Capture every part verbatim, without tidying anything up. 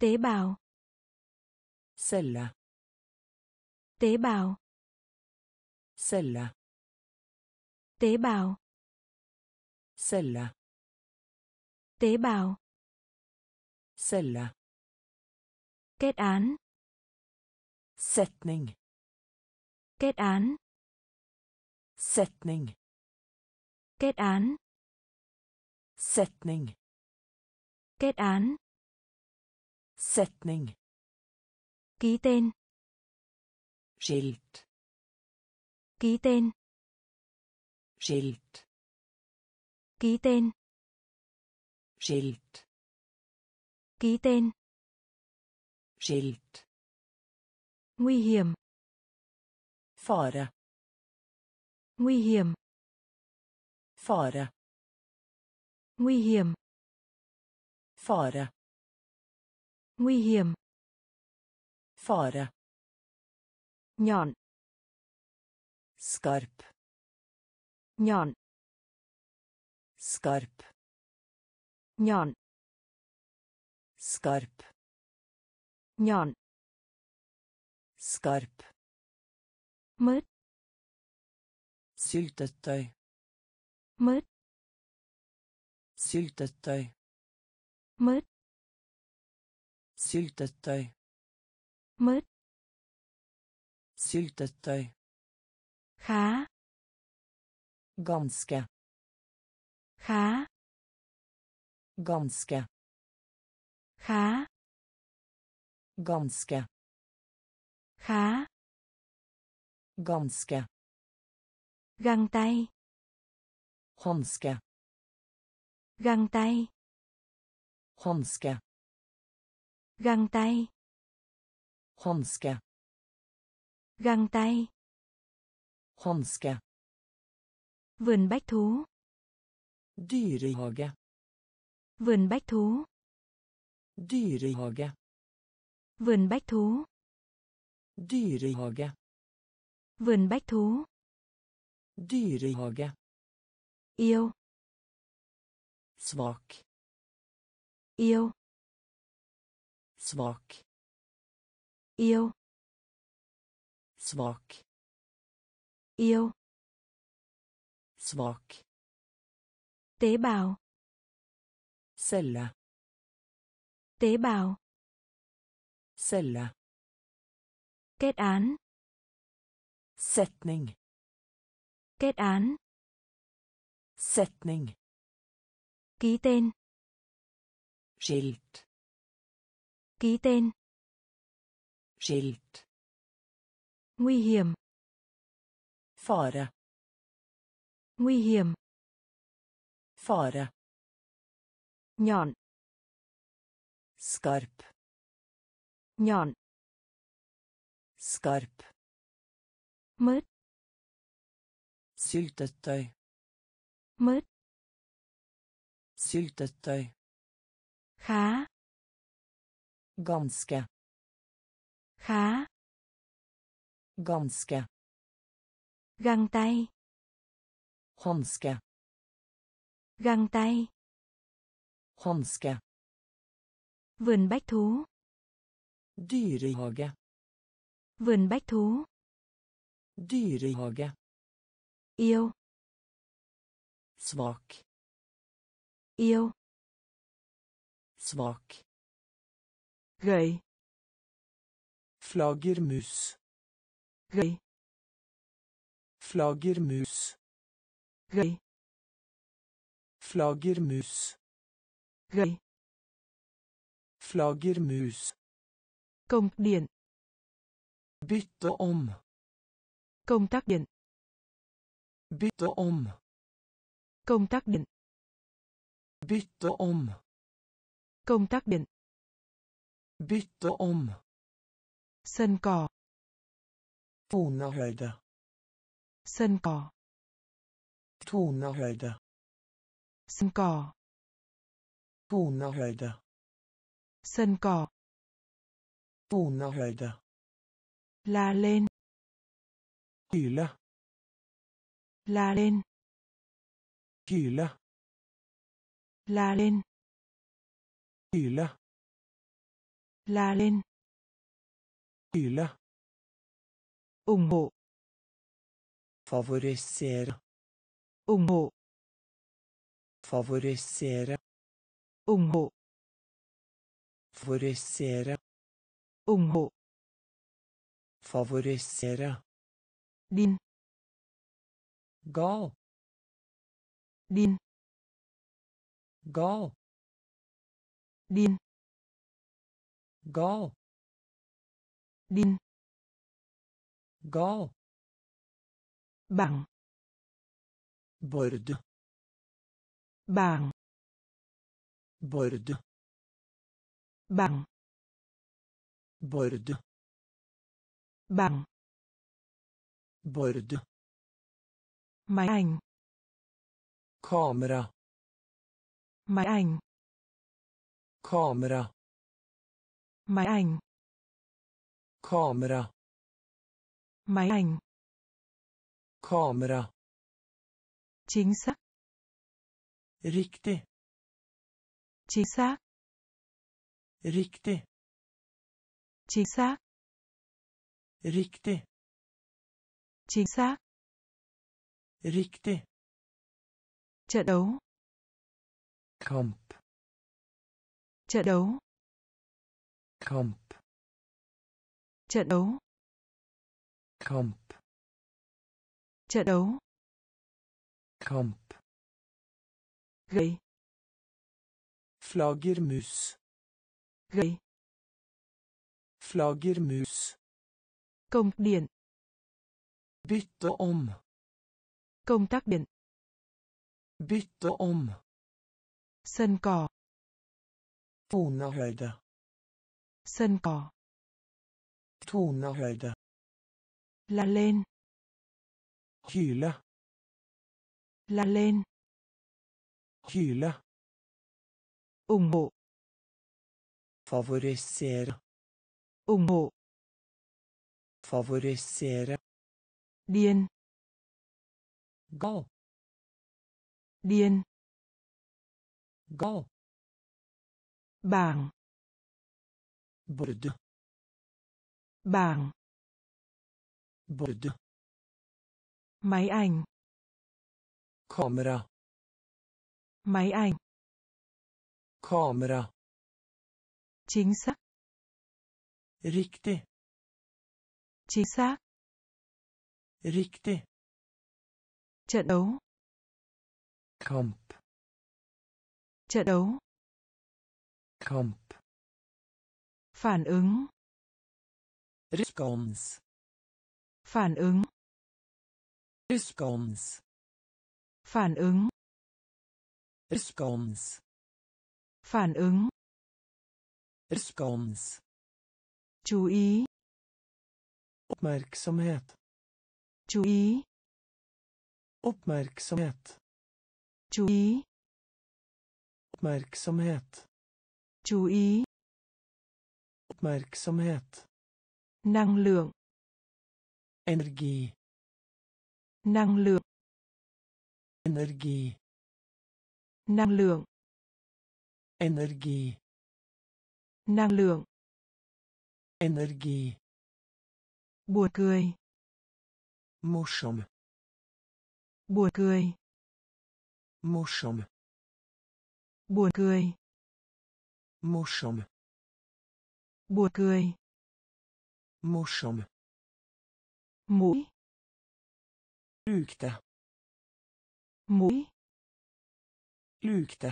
Tế bào. Celle. Tế bào. Celle. Tế bào. Celle. Tế bào. Celle. Kết án. Setning. Kết án. Setning. Kết án. Setning. Kết án. Setning. Ký tên. Skilt. Ký tên. Skilt. Ký tên. Skilt. Ký tên. Skilt. Nguy hiểm. Fare. Nguy hiểm. Fare. Nguy hiểm. Fare. Nguy hiểm. Fare. Nhọn. Skarp. Nhọn. Skarp. Nhọn. Skarp. Nhọn. Skarp. Mứt. Syltetøy. Mứt. Syltetøy. Mứt. Syltetøy. Mứt. Syltetøy. Khá. Ganske. Khá. Ganske. Khá. Ganske. Khá. Ganske. Găng tay. Hanske. Găng tay. Hanske. Găng tay. Hanske. Găng tay. Hanske. Vườn bách thú. Dyrehage. Vườn bách thú. Dyrehage. Vườn bách thú. Dyrehage. Vườn bách thú. Dyrehage. Yêu. Svak. Yêu. Svak. Yêu. Svak. Yêu. Svak. Tế bào. Celle. Tế bào. Celle. Kết án. Setning. Kết án. Setning. Ký tên. Skilt. Ký tên. Skilt. Nguy hiểm. Fare. Nguy hiểm. Fare. Nhọn. Skarp. Nhọn. Skarp. Mứt. Syltetøy. Mứt. Syltetøy. Khá. Ganske. Khá. Ganske. Găng tay. Hanske. Găng tay. Hanske. Vườn bách thú. Dyrehage. Vườn bách thú. Dyrehage. Yêu. Svak. Yêu. Svak. Gầy. Flaggermus. Gầy. Flaggermus. Gầy. Flaggermus. Gầy. Flaggermus. Công tắc điện. Bytte om. Công tắc điện. Bytte om. Công tắc điện. Bytte om. Công tắc điện. Bytte om. Sân cỏ. Tonehøyde. Sân cỏ. Tonehøyde. Sân cỏ. Tonehøyde. Sân cỏ. Tonehøyde. La lên. Hyle. La lên. Hyle. La lên. Hyle. La lên. Hyle. Ủng hộ. Favorisere. Ủng hộ. Favorisere. Ủng hộ. Favorisere. Ủng hộ. Favorisere. Điên. Gal. Điên. Gal. Điên. Gal. Điên. Gal. Bảng. Bord. Bảng. Bord. Bảng. Bord. Bảng. Bord. Máy ảnh. Kamera. Máy ảnh. Kamera. Máy ảnh. Kamera. Máy ảnh. Kamera. Chính xác. Riktig. Chính xác. Riktig. Chính xác. Riktig. Chính xác. Riktig. Trận đấu. Kamp. Trận đấu. Kamp. Trận đấu. Kamp. Trận đấu. Kamp. Gậy. Flaggermus. Gậy. Flaggermus. Công điện. Bytte om. Công tắc điện. Bytte om. Sân cỏ. Tonehøyde. Sân cỏ. Tonehøyde. La lên. Hyle. La lên. Hyle. Ủng hộ. Favorisere. Ủng hộ. Favorisere. Điên. Gal. Điên. Gal. Bảng. Bord. Bảng. Bord. Máy ảnh. Kamera. Máy ảnh. Kamera. Chính xác. Riktig. Chính xác. Riktig. Trận đấu. Kamp. Trận đấu. Kamp. Phản ứng. Respons. Phản ứng. Respons. Phản ứng. Respons. Phản ứng. Respons. Chú ý. Oppmerksomhet. Chú ý. Oppmerksomhet. Chú ý. Oppmerksomhet. Chú ý. Oppmerksomhet. Năng lượng. Energi. Năng lượng. Energi. Năng lượng. Energi. Năng lượng. Energi. Buồn cười. Morsom. Buồn cười. Morsom. Buồn cười. Morsom. Buồn cười. Morsom. Mũi. Lukte. Mũi. Lukte.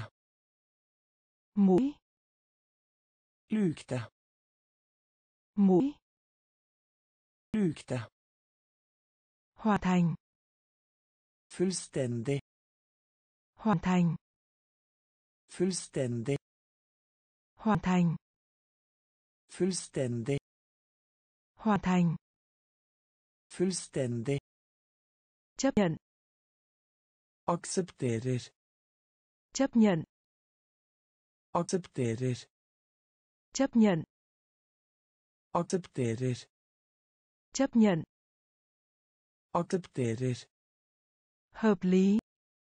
Mũi. Lukte. Mũi. Lukte. Hoàn thành. Fullstendig. Hoàn thành. Fullstendig. Hoàn thành. Fullstendig. Hoàn thành. Fullstendig. Chấp nhận. Aksepterer. Chấp nhận. Aksepterer. Chấp nhận. Aksepterer. Chấp nhận. Aksepterer. Hợp lý.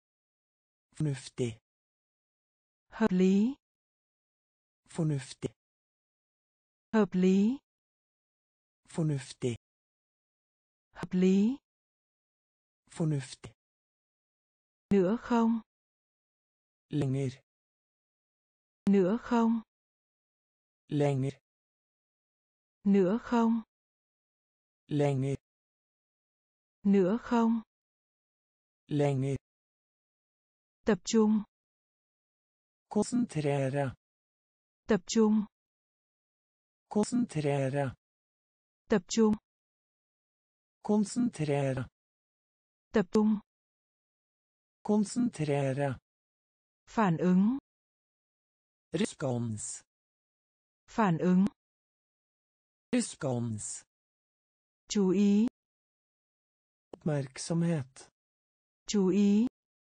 Fornuftig. Hợp lý. Fornuftig. Hợp lý. Fornuftig. Hợp lý. Fornuftig. Nữa không? Lenger. Nữa không? Lenger. Nữa không? Lenger. Nữa không? Lenger. Tập trung. Konsentrere. Tập trung. Konsentrere. Tập trung. Konsentrere. Tập trung. Konsentrere. Phản ứng. Respons. Phản ứng. Respons. Chú ý. Oppmerksomhet. Chú ý.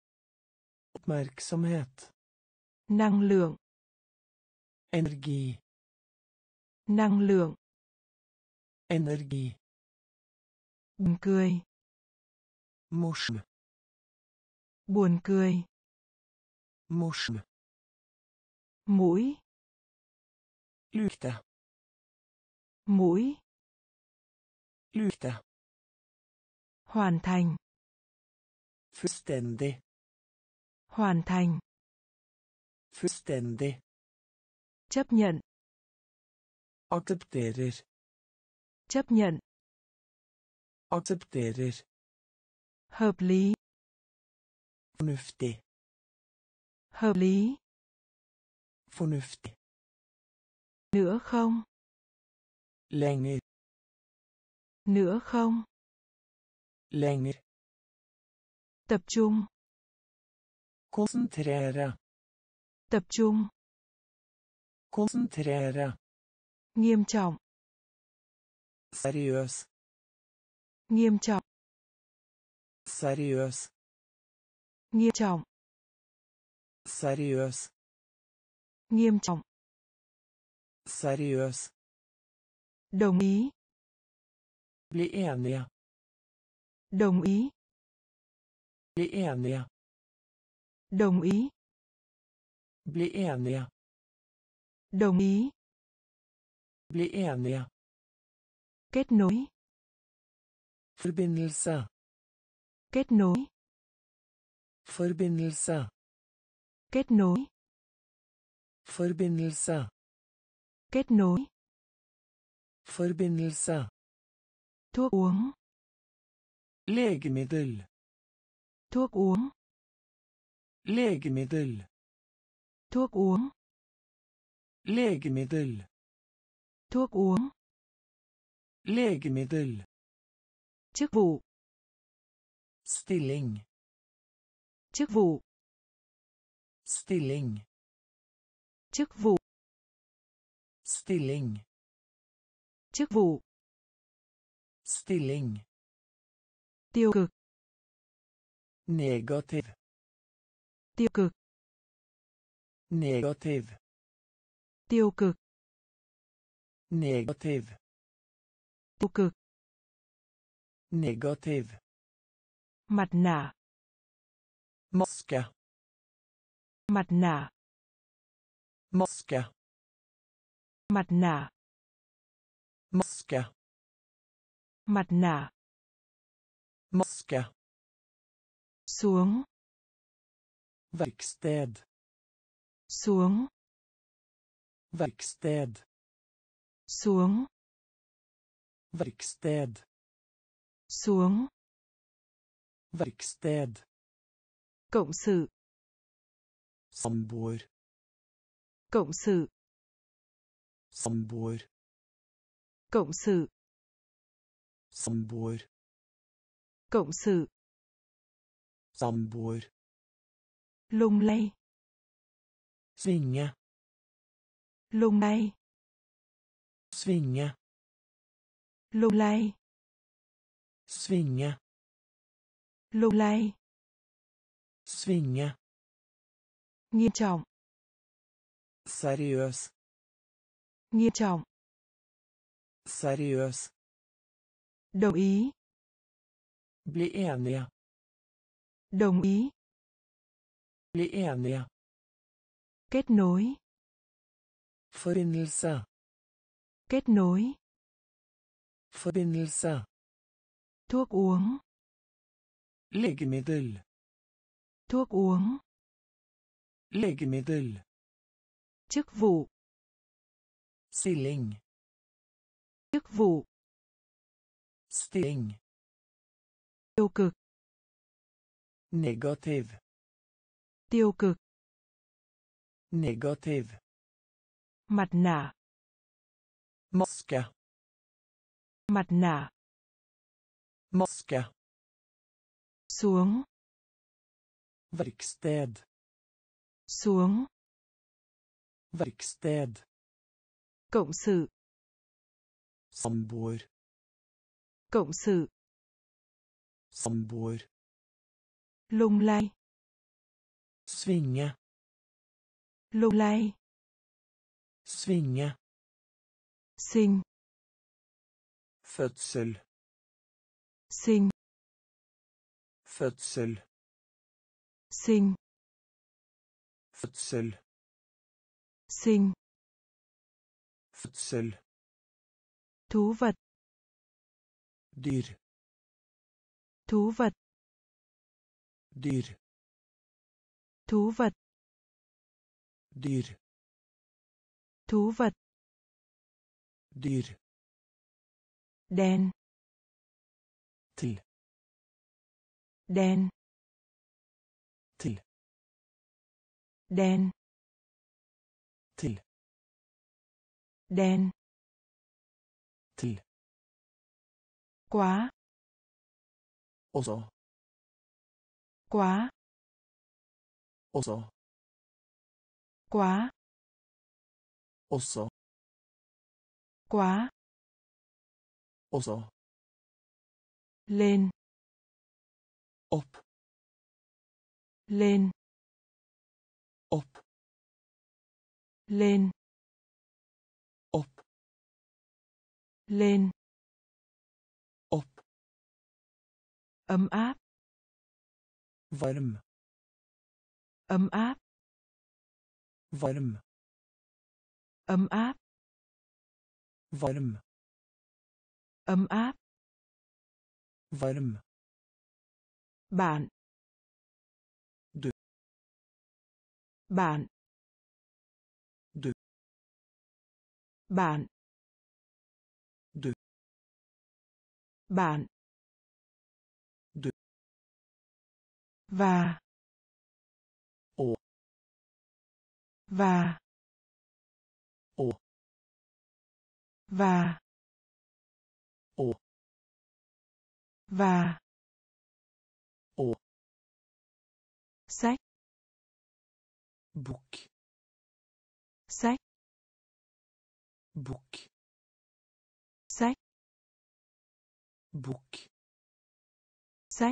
Oppmerksomhet. Năng lượng. Energi. Năng lượng. Energi. Buồn cười. Morsom. Buồn cười. Morsom. Mũi. Lukte. Mũi. Lukte. Hoàn thành. Fullstendig. Hoàn thành. Fullstendig. Chấp nhận. Aksepterer. Chấp nhận. Aksepterer. Hợp lý. Fornuftig. Hợp lý. Fornuftig. Nữa không? Lenger. Nữa không? Lenger. Tập trung. Konsentrere. Tập trung. Konsentrere. Nghiêm trọng. Seriøs. Nghiêm trọng. Seriøs. Nghiêm trọng. Seriøs. Nghiêm trọng. Seriøs. Đồng ý. Bli enige. Đồng ý. Bli enige. Đồng ý. Bli enige. Đồng ý. Bli enige. Kết nối. Forbindelse. Kết nối. Forbindelse. Kết nối. Forbindelse. Kết nối. Forbindelse. Thuốc uống. Legemiddel. Thuốc uống. Legemiddel. Thuốc uống. Legemiddel. Thuốc uống. Legemiddel. Chức vụ. Stilling. Chức vụ. Stilling. Chức vụ. Stilling. Chức vụ. Stilling. Tiêu cực. Negativ. Tiêu cực. Negativ. Tiêu cực. Negativ. Tiêu cực. Negativ. Mặt nạ. Maske. Mặt nạ. Maske. Mặt nạ. Maske. Mặt nạ. Maske. Xuống. Verksted. Xuống. Verksted. Xuống. Verksted. Xuống. Verksted. Cộng sự. Samboer. Cộng sự. Samboer. Cộng sự. Samboer. Cộng sự. Samboer. Lung lay. Svinge. Lung lay. Svinge. Lung lay. Svinge. Lung lay. Svinge. Nghiêm trọng. Seriøs. Nghiêm trọng. Seriøs. Đồng ý. Bli enige. Đồng ý. Bli enige. Kết nối. Forbindelse. Kết nối. Forbindelse. Thuốc uống. Legemiddel. Thuốc uống. Legemiddel. Chức vụ. Stilling. Chức vụ. Stilling. Tiêu cực. Negativ. Tiêu cực. Negativ. Mặt nạ. Maske. Mặt nạ. Maske. Xuống. Verksted. Xuống. Verksted. Cộng sự. Samboer. Cộng sự. Samboer. Lung lay. Svinge. Lung lay. Svinge. Sinh. Fødsel. Sinh. Fødsel. Sinh. Fødsel. Sinh. Fødsel. Thú vật. Dyr. Thú vật. Dyr. Thú vật. Dyr. Thú vật. Dyr. Đen. Til. Đen. Til. Đen. Til. Đen. Til. Quá. Også. Quá. Også. Quá. Også. Quá. Også. Lên. Opp. Lên. Opp. Lên. Opp. Lên. Opp. Ấm áp. Varm. Ấm áp. Varm. Ấm áp. Varm. Ấm áp. Varm. Bạn. Du. Bạn. Du. Bạn. Du. Bạn. Du. Và. Å. Và. Å. Và. Å. Và. Å. Sách. Bok. Sách. Bok. Sách. Bok. Sách.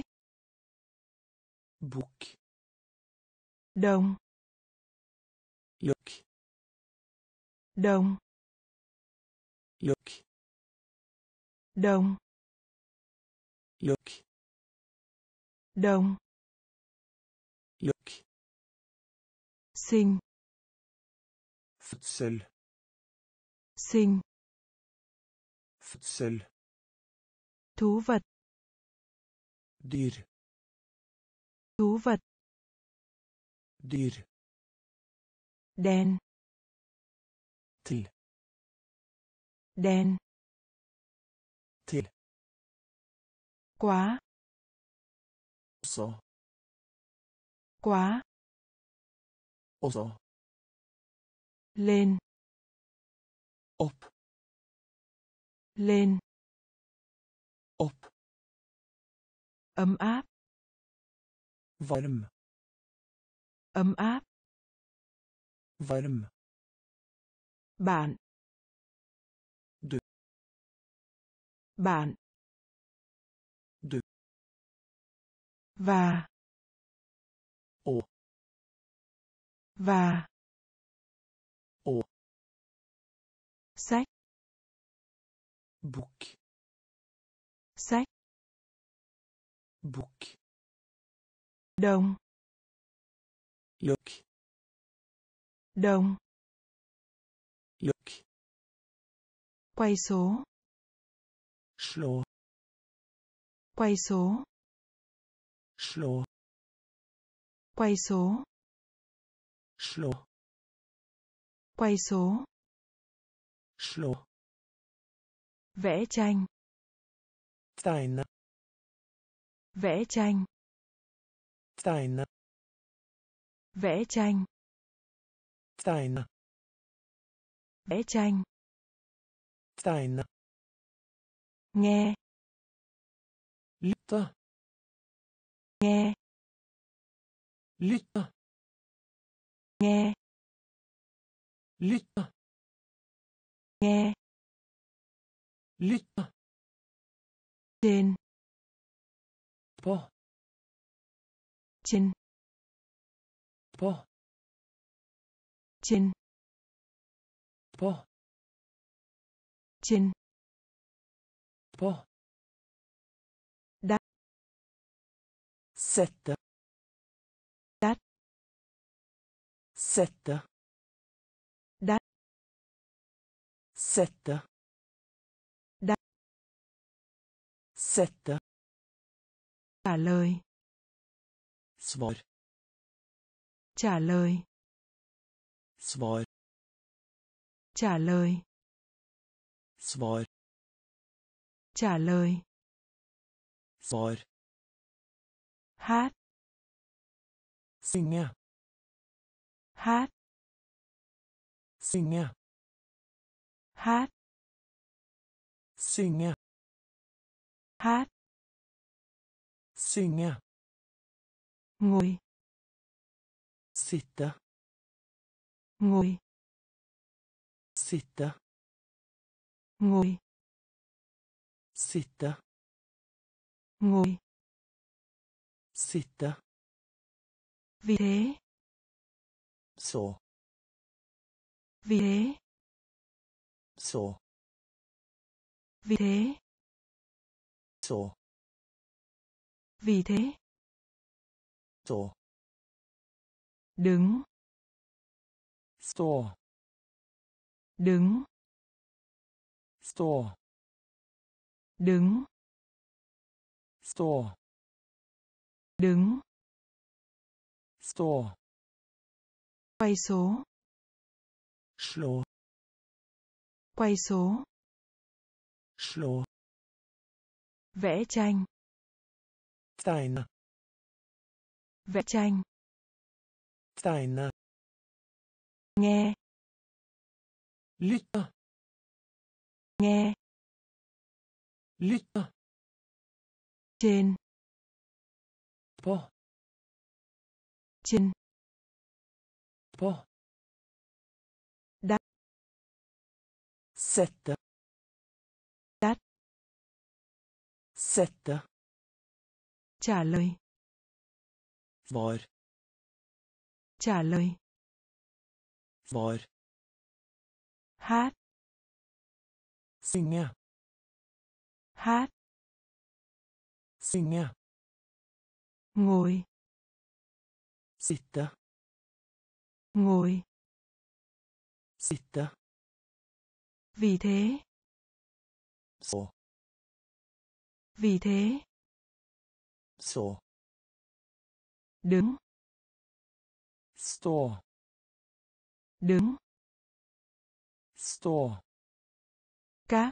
Bok. Đồng. Løk. Đồng. Løk. Đồng. Løk. Đồng. Løk. Sinh. Fødsel. Sinh. Fødsel. Thú vật. Dyr. Thú vật. Dyr. Đen. Til. Đen. Til. Quá. Også. Quá. Også. Lên. Opp. Lên. Opp. Ấm áp. Varm. Ấm áp. Varm. Bạn. Du. Bạn. Du. Và. Å. Và. Å. Sách. Bok. Sách. Bok. Đồng. Løk. Đồng. Løk. Quay số. slå, Quay số. slå, Quay số. slå, Quay số. slå, Vẽ tranh. tegne, Vẽ tranh. tegne, Vẽ tranh. tegne, Vẽ tranh. tegne, Nghe. lytte, Nghe. lytte, Nghe. lytte, Nghe. lytte, Trên. på, Trên. på, Trên. på, Trên. på, Đắt. sette, Đắt. sette, Đắt. sette, Đắt. sette, Trả lời. svar, Trả lời. svar, Trả lời. svar, Trả lời. svar, Hát. synge, Hát. synge, Hát. synge, Hát. synge, Ngồi. sitte, Ngồi. sitte, Ngồi. sitte, Ngồi. sitte, Vì thế. så, Vì thế. så, Vì thế. så, Vì thế. så, Đứng. stå, Đứng. stå, Đứng. stå, Đứng. stå, Quay số. slå, Quay số. slå, Vẽ tranh. tegne, Vẽ tranh. tegne, Nghe. lytte, Nghe. lytte, Trên. på, Trên. på, Đắt. sette, Đắt. sette, Trả lời. svar, Trả lời. svar, Hát. synge, Hát. synge, Ngồi. sitte, Ngồi. sitte, Vì thế. så, Vì thế. så, Đứng. stå, Đứng. stå, Các.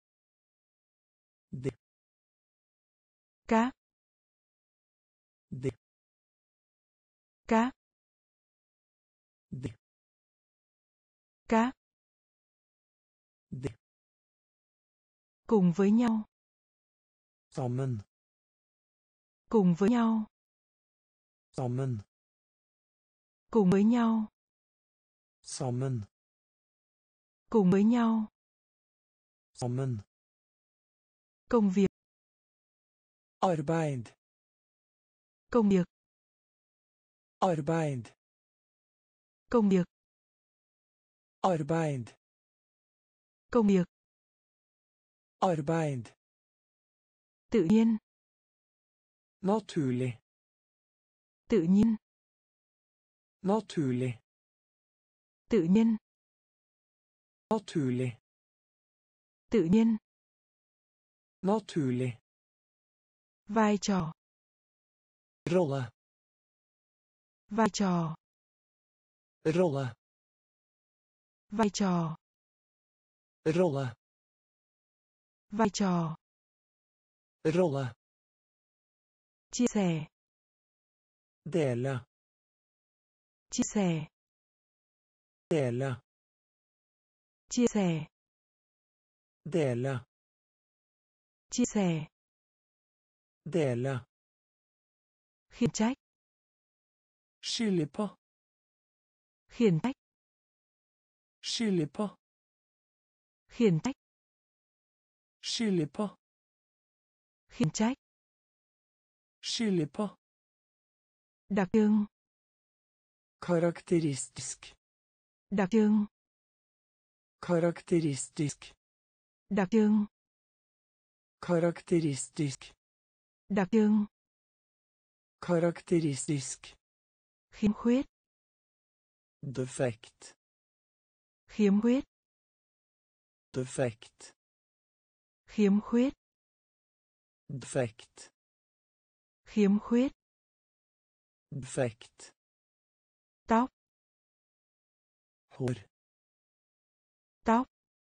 det, Các. det, Các. det, Các. det, Cùng với nhau. sammen, Cùng với nhau. sammen, Cùng với nhau. sammen, Cùng với nhau. sammen, Công việc. arbeid, Công việc. arbeid, Công việc. arbeid, Công việc. arbeid, Tự nhiên. naturlig, Tự nhiên. naturlig, Tự nhiên. naturlig, Tự nhiên. Naturlig. Vai trò. Rolle. Vai trò. Rolle. Vai trò. Rolle. Vai trò. Rolle. Chia sẻ. Dele. Chia sẻ. Dele. Chia sẻ. Dele. Chia sẻ. Dele. Khiển trách. Skylde på. Khiển trách. Skylde på. Khiển trách. Skylde på. Khiển trách. Skylde på. Đặc trưng. Karakteristisk. Đặc trưng. Karakteristisk. Đặc trưng. Karakteristisk. Đặc trưng. Karakteristisk. Khiếm khuyết. Defekt. Khiếm khuyết. Defekt. Khiếm khuyết. Defekt. Khiếm khuyết. Defekt. Tóc. Hår. Tóc.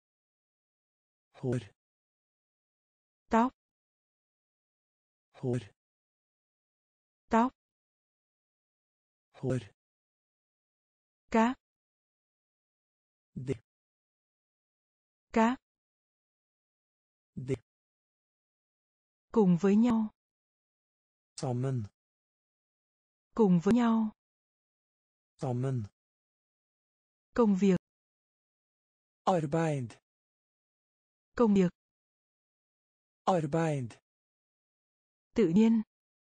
Hår. Tóc. Hår. Tóc. Hår. Cá. Det. Cá. Det. Cùng với nhau. Sammen. Cùng với nhau. Sammen. Công việc. Arbeid. Công việc. Arbeid. Tự nhiên.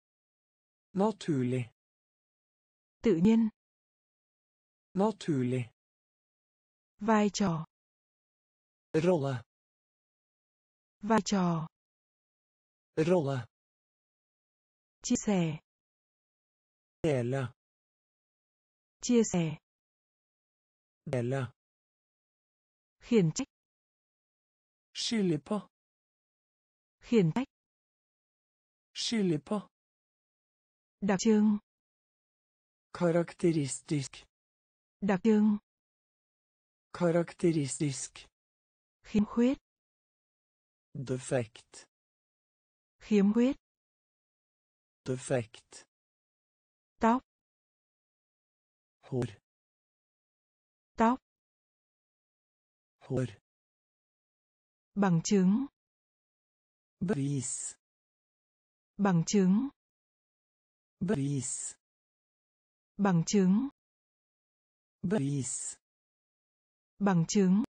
Naturlig. Tự nhiên. Naturlig. Vai trò. Rolle. Vai trò. Rolle. Chia sẻ. Dele. Chia sẻ. Dele. Khiển trách. Skylde på. Khiển trách. Skylde på. Đặc trưng. Karakteristisk. Đặc trưng. Karakteristisk. Khiếm khuyết. Defekt. Khiếm khuyết. Defekt. Tóc. Hår. Tóc. Hår. Bằng chứng. Bevis. Bằng chứng. Bevis. Bằng chứng. Bevis. Bằng chứng.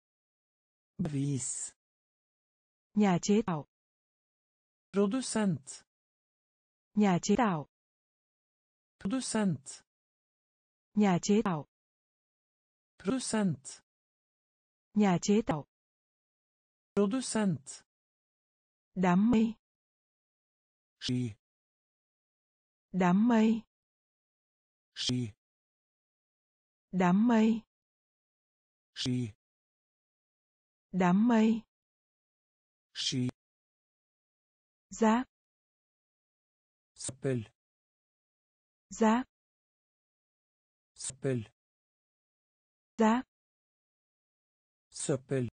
Bevis. Nhà chế tạo. Producent. Nhà chế tạo. Producent. Nhà chế tạo. Producent. Nhà chế tạo. Producent. Đám mây. Sky. Đám mây. Sky. Đám mây. Sky. Đám mây. Sky. Rác. Søppel. Rác. Søppel. Rác. Søppel.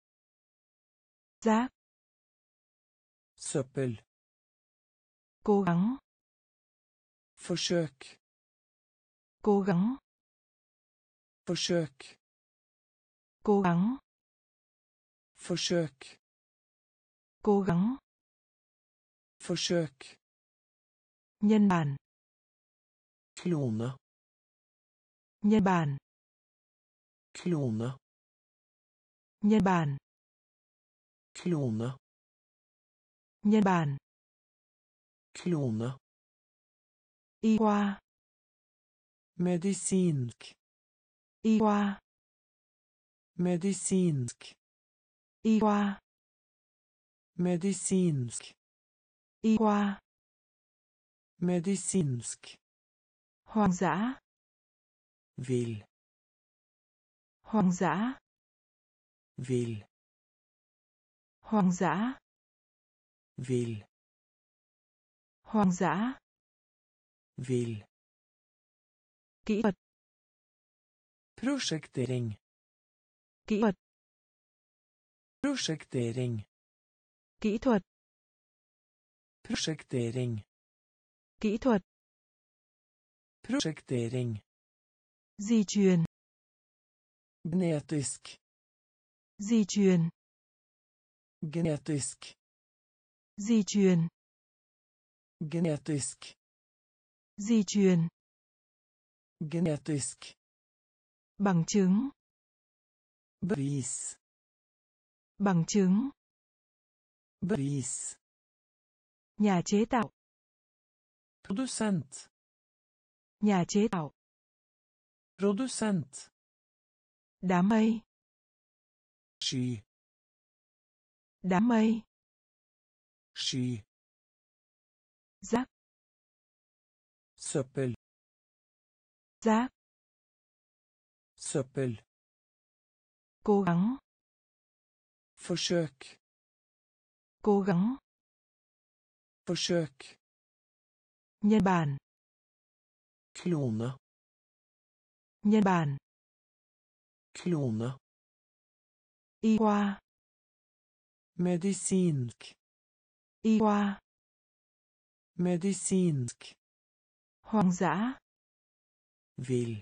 Rác. Søppel. Cố gắng. Forsøk. Cố gắng. Forsøk. Cố gắng. Forsøk. Cố gắng. Forsøk. Nhân bản. Klone. Nhân bản. Klone. Nhân bản. Klone. Nhân bản. Klone. Y khoa. Medisinsk. Y khoa. Medisinsk. Y khoa. Medisinsk. Y khoa. Medisinsk. Hoang dã. Vill. Hoang dã. Vill. Hoang dã. Vil. Hoang dã. Vil. Kỹ thuật. Prosjektering. Kỹ thuật. Prosjektering. Kỹ thuật. Prosjektering. Kỹ thuật. Prosjektering. Di truyền. Genetisk. Di truyền. Genetisk. Di truyền. Genetisk. Di truyền. Genetisk. Bằng chứng. Bevis. Bằng chứng. Bevis. Nhà chế tạo. Producent. Nhà chế tạo. Producent. Đám mây. Sky. Đám mây. Sky. Rác. Søppel. Rác. Søppel. Cố gắng. Forsøk. Cố gắng. Forsøk. Nhân bản. Klone. Nhân bản. Klone. Y khoa. Medisinsk. Y khoa. Medisinsk. Hoang dã. Vil.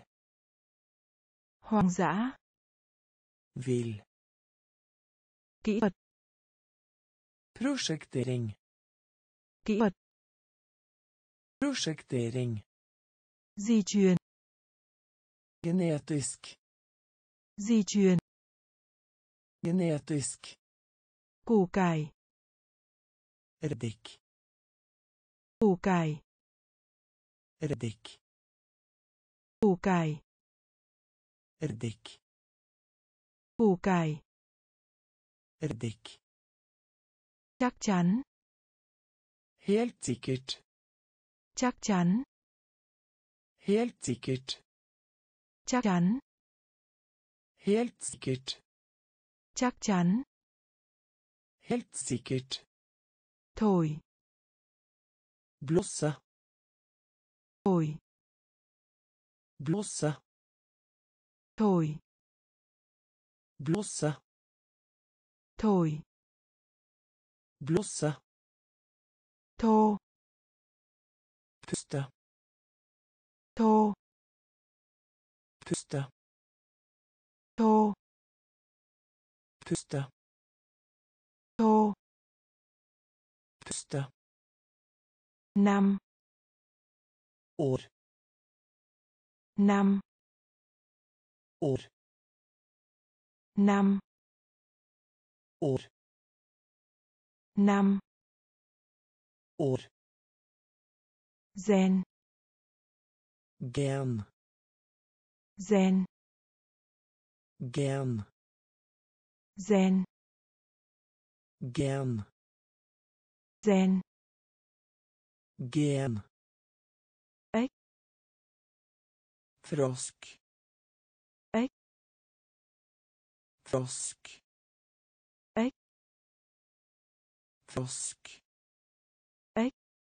Hoang dã. Vil. Kỹ thuật. Prosjektering. Kỹ thuật. Prosjektering. Di truyền. Genetisk. Di truyền. Genetisk. Củ cải. Eddik. Củ cải. Eddik. Củ cải. Eddik. Củ cải. Eddik. Chắc chắn. Helt sikkert. Chắc chắn. Helt sikkert. Chắc chắn. Helt sikkert. Chắc chắn. Helt sikkert. Thổi. Blosse. Thổi. Blosse. Thổi. Blosse. Thổi. Blosse. Thô. Puste. Thô. Puste. Thô. Puste. Thô. Puste. Năm. År. Năm. År. Năm. År. Năm. År. Gen. Gen. Gen. Gen. Gen. Gen. Gen. Gen. Ếch. Frosk. Ếch. Frosk. Ếch. Frosk. Ếch.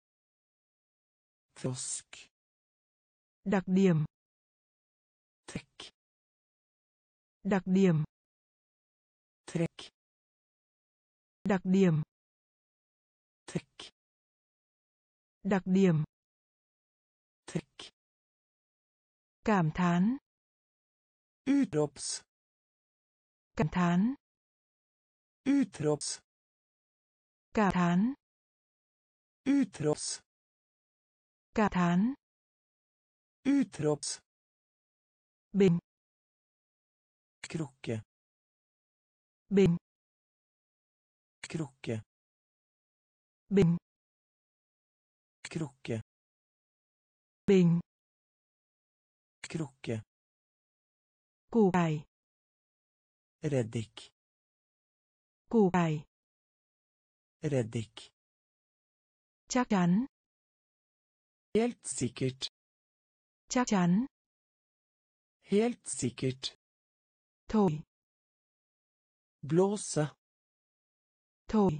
Frosk. Đặc điểm. Trekk. Đặc điểm. Trekk. Đặc điểm. Trekk. Đặc điểm. Trekk. Cảm thán. Utrops. Cảm thán. Utrops. Cảm thán. Utrops. Cảm thán. Utrops. Bình. Krukke. Bình. Krukke. Bình. Krukke. Bình. Krukke. Củ cải. Reddik. Củ cải. Reddik. Chắc chắn. Helt sikkert. Chắc chắn. Helt sikkert. Thổi. Blåse. thổi,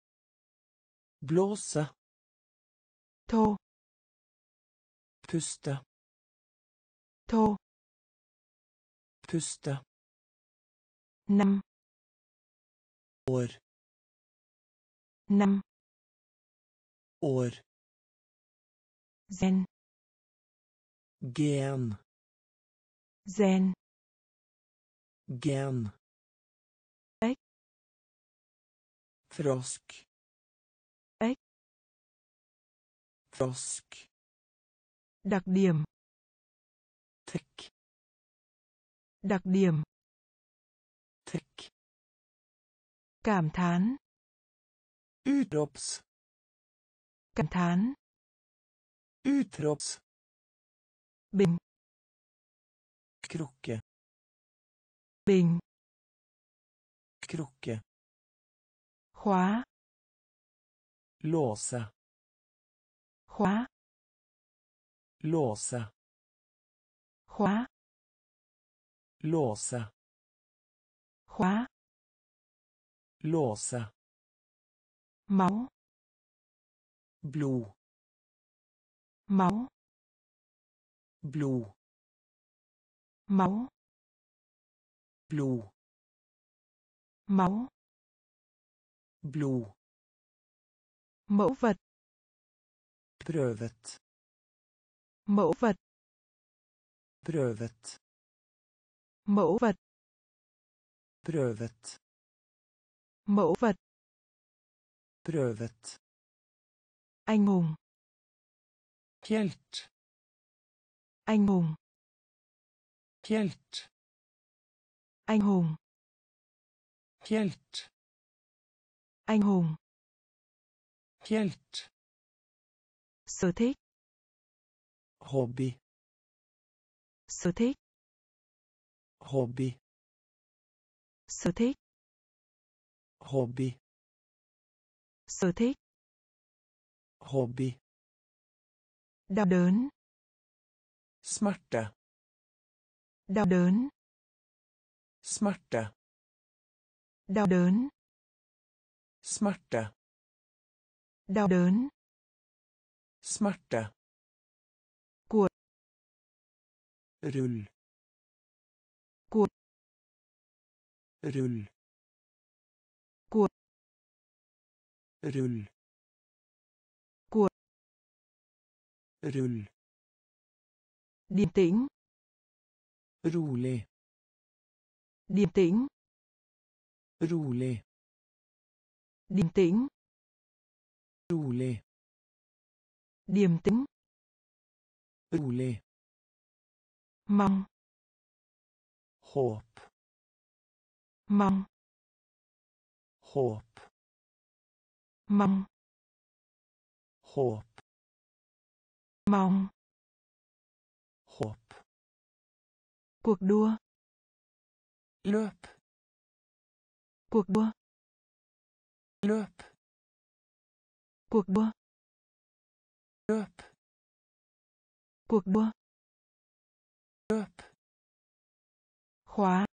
blåse, thô, puste, thô, puste, năm, år, năm, år, gen, gen, gen, gen, ếch, frosk, ếch, frosk, đặc điểm, täck, đặc điểm, täck, cảm thán, utrops, cảm thán, utrops, bình, krukke, bình, krukke, khóa, låse, khóa, låse, khóa, låse, khóa, låse, máu, blod, máu, blod, máu, blod, máu, blod, mẫu vật, prøvet, mẫu vật, prøvet, mẫu vật, prøvet, mẫu vật, prøvet, anh hùng, helt, anh hùng, helt, anh hùng, helt, anh hùng, helt, sở thích, hobby, sở thích, hobby, sở thích, hobby, sở thích, hobby, đau đớn, smerte, đau đớn, smerte, đau đớn, smerte, đau đớn, smerte, cuột, rull, cuột, rull, cuột, rull, cuột, rull, điềm tĩnh, rolig, điềm tĩnh, rolig, điềm tĩnh, rolig, điềm tĩnh, rolig, mong, håp, mong, håp, mong, håp, mong, håp, cuộc đua, løp, cuộc đua, løp, cuộc đua, løp, cuộc đua, løp, khóa,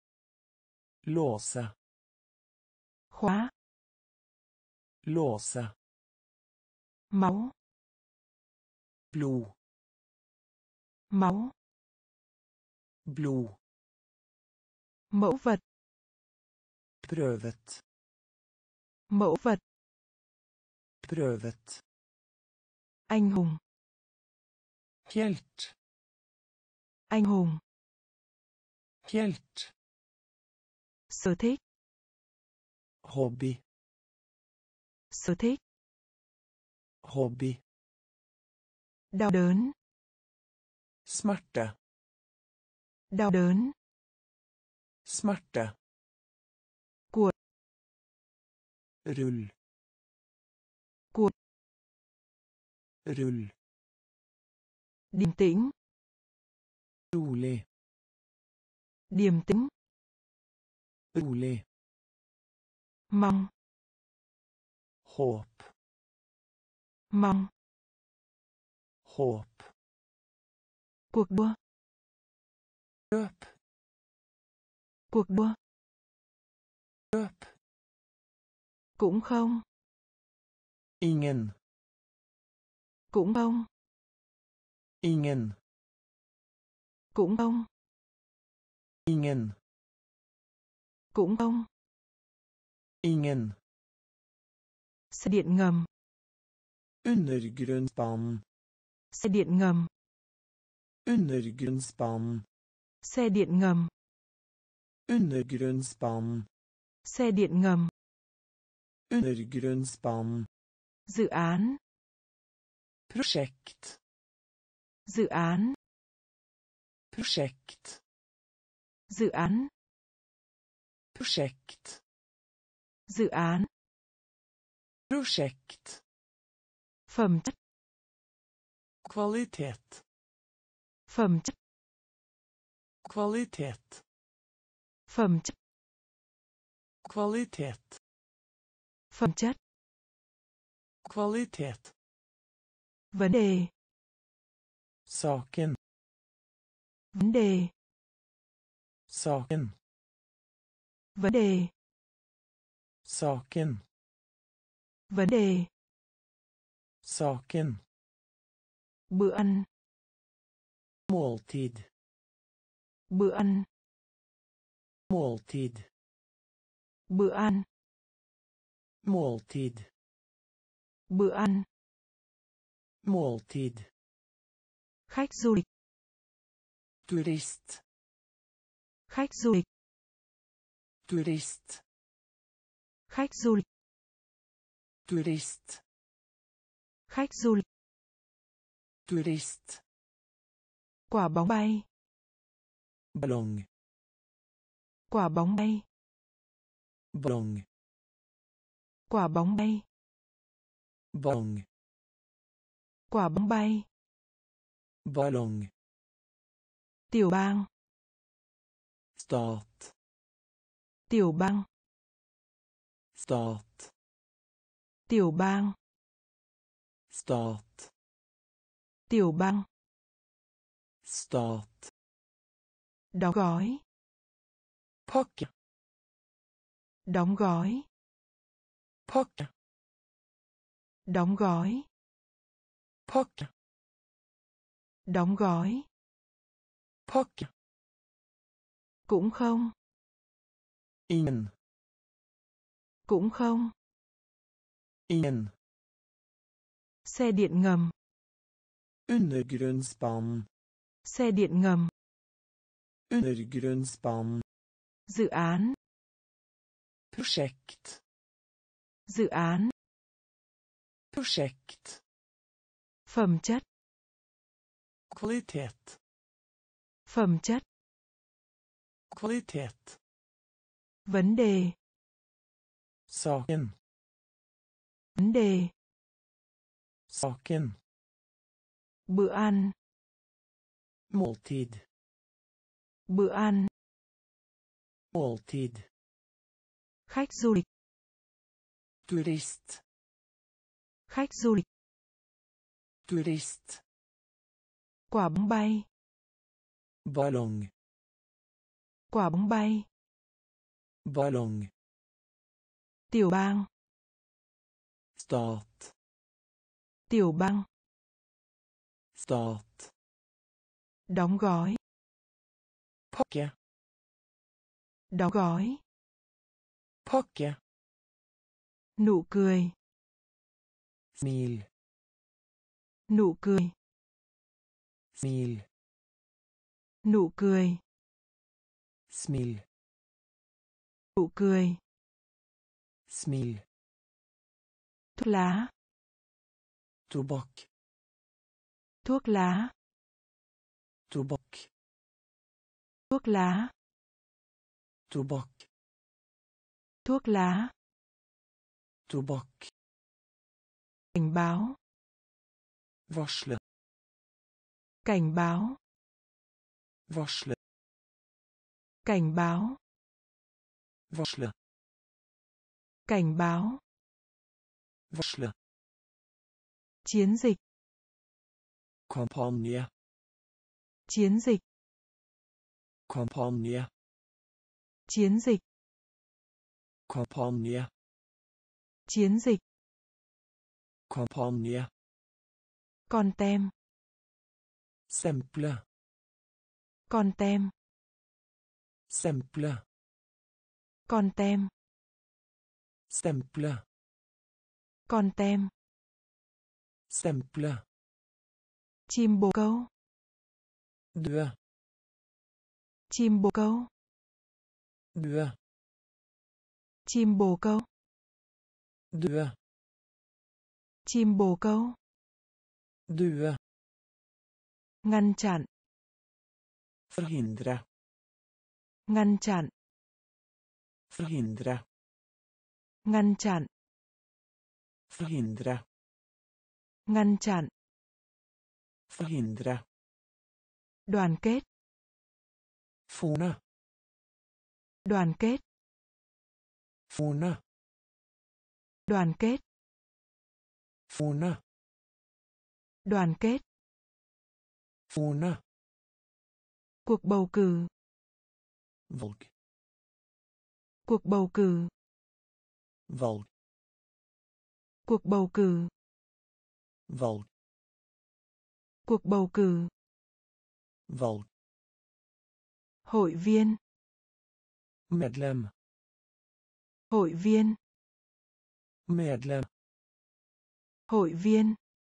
låse, khóa, låse, máu, blod, máu, blod, mẫu vật, prøvet, mẫu vật, prøvet, anh hùng, helt, anh hùng, helt, sở thích, hobby, sở thích, hobby, đau đớn, smerte, đau đớn, smerte, cuột, rull, cuột, rull, điềm tĩnh, rolig, điềm tĩnh, rolig, mong, håp, mong, håp, cuộc đua, løp, cuộc đua, løp, Cũng không. Ingen. Cũng không. Ingen. Cũng không. Ingen. Cũng không. Ingen. Xe điện ngầm. Undergrunnsbanen. Xe điện ngầm. Undergrunnsbanen. Xe điện ngầm. Undergrunnsbanen. Xe điện ngầm. Undergrunnsbanen. Dự án. Projekt. Dự án. Projekt. Dự án. Projekt. Dự án. Projekt. Phẩm chất. Kvalitet. Phẩm chất. Kvalitet. Phẩm chất. Kvalitet. Phẩm chất. Kvalitet. Vấn đề. Saken. Vấn đề. Saken. Vấn đề. Saken. Vấn đề. Saken. Bữa ăn. Måltid. Bữa ăn. Måltid. Bữa ăn. Måltid. Bữa ăn. Måltid. Khách du lịch. Turist. Khách du lịch. Turist. Khách du lịch. Turist. Khách du lịch. Turist. Quả bóng bay. Ballong. Quả bóng bay. Ballong. Quả bóng bay. Ballong. Quả bóng bay. Ballong. Tiểu bang. Stat. Tiểu bang. Stat. Tiểu bang. Stat. Tiểu bang. Stat. Đóng gói. Pakke. Đóng gói. Pakke. Đóng gói. Pakke. Đóng gói. Pakke. Cũng không. Ingen. Cũng không. Ingen. Xe điện ngầm. Undergrunnsbanen. Xe điện ngầm. Undergrunnsbanen. Dự án. Projekt. Dự án. Projekt. Phẩm chất. Kvalitet. Phẩm chất. Kvalitet. Vấn đề. Saken. Vấn đề. Saken. Bữa ăn. Måltid. Bữa ăn. Måltid. Khách du lịch. Turist. Khách du lịch. Turist. Quả bóng bay. Ballong. Quả bóng bay. Ballong. Tiểu bang. Stat. Tiểu bang. Stat. Đóng gói. Pakke. Đóng gói. Pakke. Nụ cười. Smil. Nụ cười. Smil. Nụ cười. Smil. Nụ cười. Smil. Thuốc lá. Tobak. Thuốc lá. Tobak. Thuốc lá. Tobak. Thuốc lá. Tobak. Cảnh báo. Varsle. Cảnh báo. Varsle. Cảnh báo. Varsle. Cảnh báo. Varsle. Chiến dịch. Kampanje. Chiến dịch. Kampanje. Chiến dịch. Kampanje. Chiến dịch. Kampanje. Con tem. Semple. Con tem. Semple. Con tem. Semple. Con tem. Semple. Chim bồ câu. Dø. Chim bồ câu. Dø. Chim bồ câu. Dø. Chim bồ câu. Dø. Ngăn chặn. Förhindra. Ngăn chặn. Förhindra. Ngăn chặn. Förhindra. Ngăn chặn. Förhindra. Đoàn kết. Forna. Đoàn kết. Forna. Đoàn kết. Forna. Đoàn kết. Forna. Cuộc bầu cử. Valg. Cuộc bầu cử. Valg. Cuộc bầu cử. Valg. Cuộc bầu cử. Valg. Hội viên. Medlem. Hội viên. Medlem. Hội viên.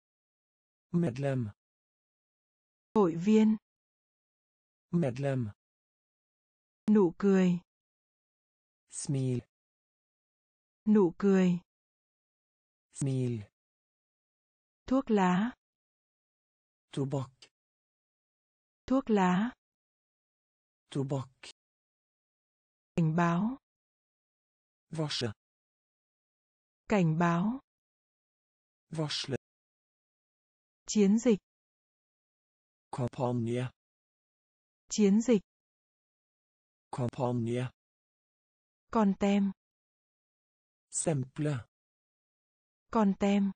Medlem. Hội viên. Medlem. Nụ cười. Smil. Nụ cười. Smil. Thuốc lá. Tobak. Thuốc lá. Tobak. Cảnh báo. Varsle. Cảnh báo. Varsle. Chiến dịch. Kampanje. Chiến dịch. Kampanje. Con tem. Semple. Con tem.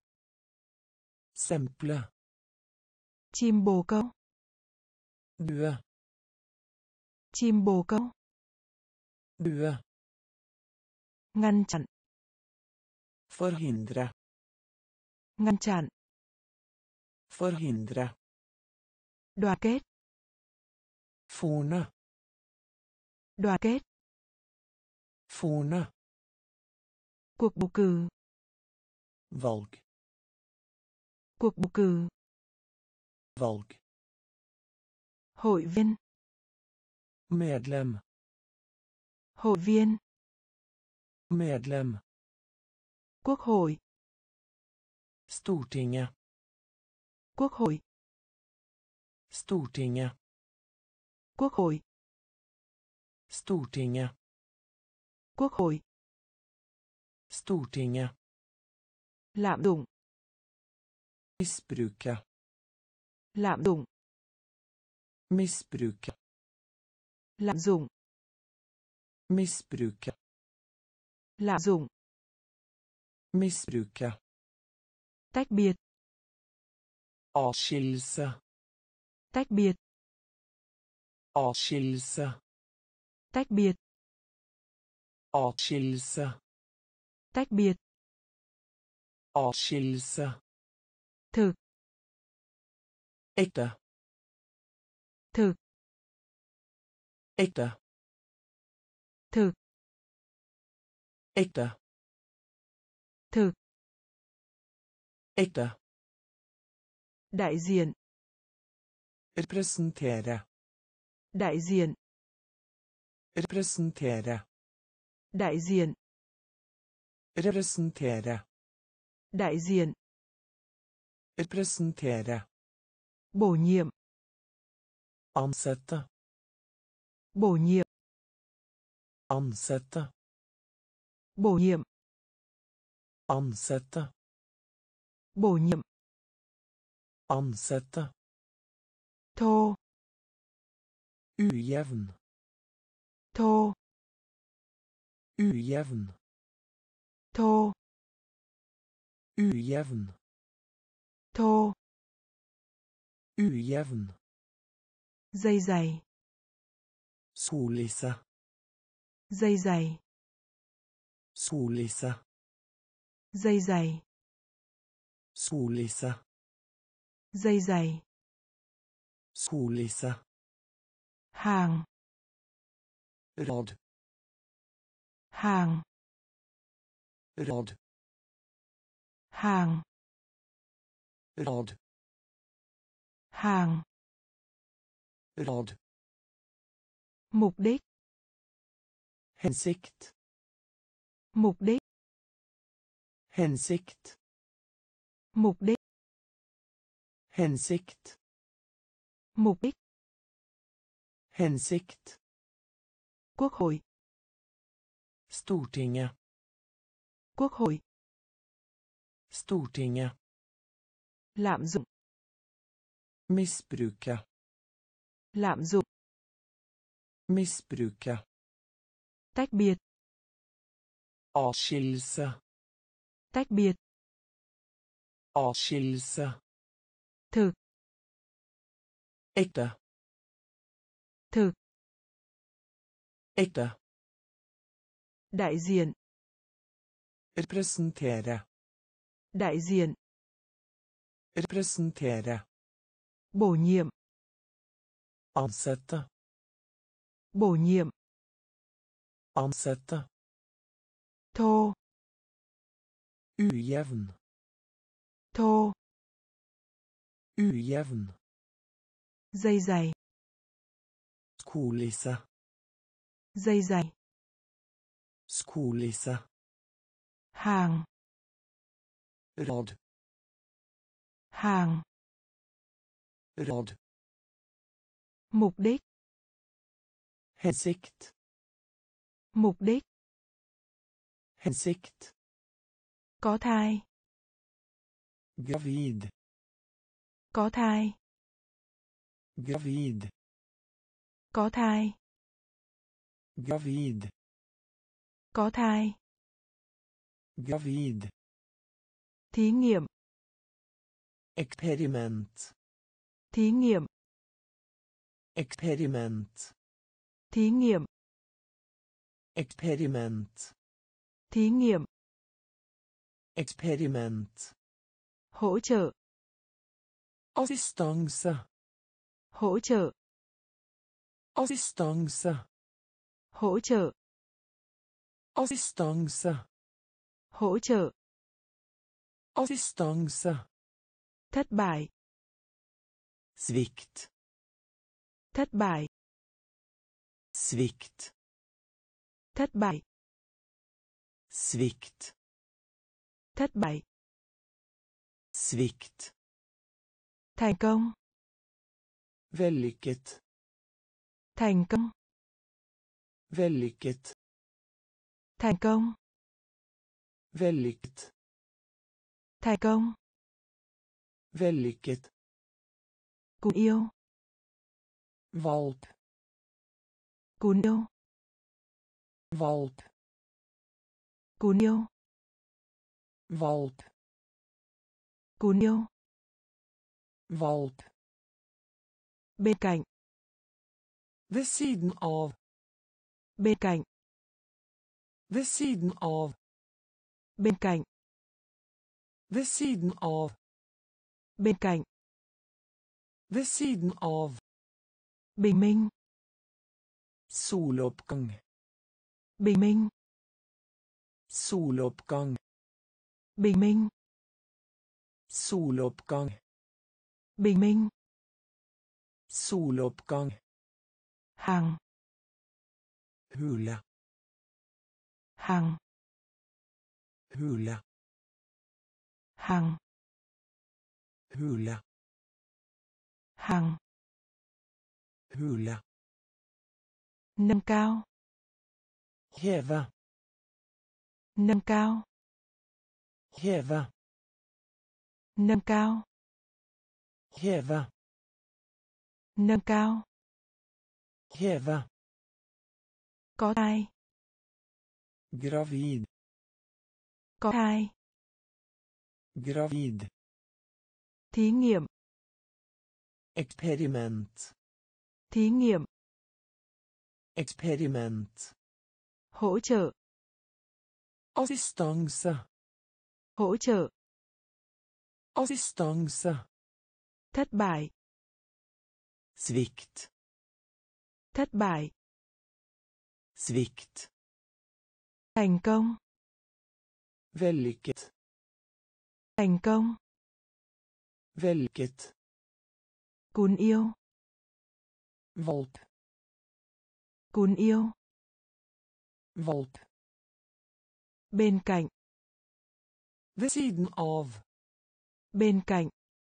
Semple. Chim bồ câu. Dø. Chim bồ câu. Dø. Ngăn chặn. Förhindra. Ngăn chặn. Förhindra. Đoàn kết. Forna. Đoàn kết. Forna. Cuộc bầu cử. Valg. Cuộc bầu cử. Valg. Hội viên. Medlem. Hội viên. Medlem. Quốc hội. Stortinget. Quốc hội. Stortinget. Quốc hội. Stortinget. Quốc hội. Stortinget. Lạm dụng. Missbruka. Lạm dụng. Missbruka. Lạm dụng. Missbruka. Lạm dụng. Missbruka. Tách biệt. Avskiljelse. Tách biệt. Avskiljelse. Tách biệt. Avskiljelse. Tách biệt. Avskiljelse. Thực. Äkta. Thực. Äkta. Thực. Äkta. Thực. Äkta. Đại diện. Representera. Đại diện. Representera. Đại diện. Representera. Đại diện. Representera. Bổ nhiệm. Ansette. Bổ nhiệm. Ansette. Bổ nhiệm. Ansette. Bổ nhiệm. Ansette. Thô. Ujevn. Thô. Ujevn. Thô. Ujevn. Thô. Ujevn. Dây dày. Sollisse. Dây dày. Sollisse. Dây dày. Sollys. Dây dày. Sollys. Hàng. Rad. Hàng. Rad. Hàng. Rad. Hàng. Rad. Mục đích. Hensikt. Mục đích. Hensikt. Mục đích. Hensikt. Mục đích. Hensikt. Quốc hội. Stortinget. Quốc hội. Stortinget. Lạm dụng. Missbruke. Lạm dụng. Missbruke. Tách biệt. Avskiljelse. Tách biệt. Avskiljelse. Thực. Ekte. Thực. Ekte. Đại diện. Representere. Đại diện. Representere. Bổ nhiệm. Ansette. Bổ nhiệm. Ansette. Thô. Ujevn. Thô. Ujevn. Dây dày. Skolisse. Dây dày. Skolisse. Hàng. Rad. Hàng. Rad. Mục đích. Hensikt. Mục đích. Hensikt. Có thai. Gravid. Có thai. Gravid. Có thai. Gravid. Có thai. Gravid. Thí nghiệm. Experiment. Thí nghiệm. Experiment. Thí nghiệm. Experiment. Thí nghiệm. Experiment. Hỗ trợ. Assistance. Hỗ trợ. Assistance. Hỗ trợ. Assistance. Hỗ trợ. Assistance. Thất bại. Svikt. Thất bại. Svikt. Thất bại. Svikt. Thất bại. Svikt. Thành công. Vellykket. Thành công. Vellykket. Thành công. Vellykket. Thành công. Vellykket. Cún yêu. Valp. Cún yêu. Valp. Cún yêu. Valp. Cún yêu. Valp. Bên cạnh. Ved siden av. Bên cạnh. Ved siden av. Bên cạnh. Ved siden av. Bên cạnh. Ved siden av. Bình minh. Soloppgang. Bình minh. Soloppgang. Bình minh. Soloppgang. Bình minh. Soloppgang. Hàng. Hule. Hàng. Hule. Hàng. Hule. Hàng. Hule. Nâng cao. Heve. Nâng cao. Heve. Nâng cao. Heve. Nâng cao. Heve. Có thai. Gravid. Có thai. Gravid. Thí nghiệm. Experiment. Thí nghiệm. Experiment. Hỗ trợ. Assistance. hỗ trợ, Assistance. thất bại, Svikt. thất bại, Svikt. thành công, Vellykket. thành công, Vellykket. cún yêu, Valp. cún yêu, Valp. bên cạnh, Ved siden av. bên cạnh,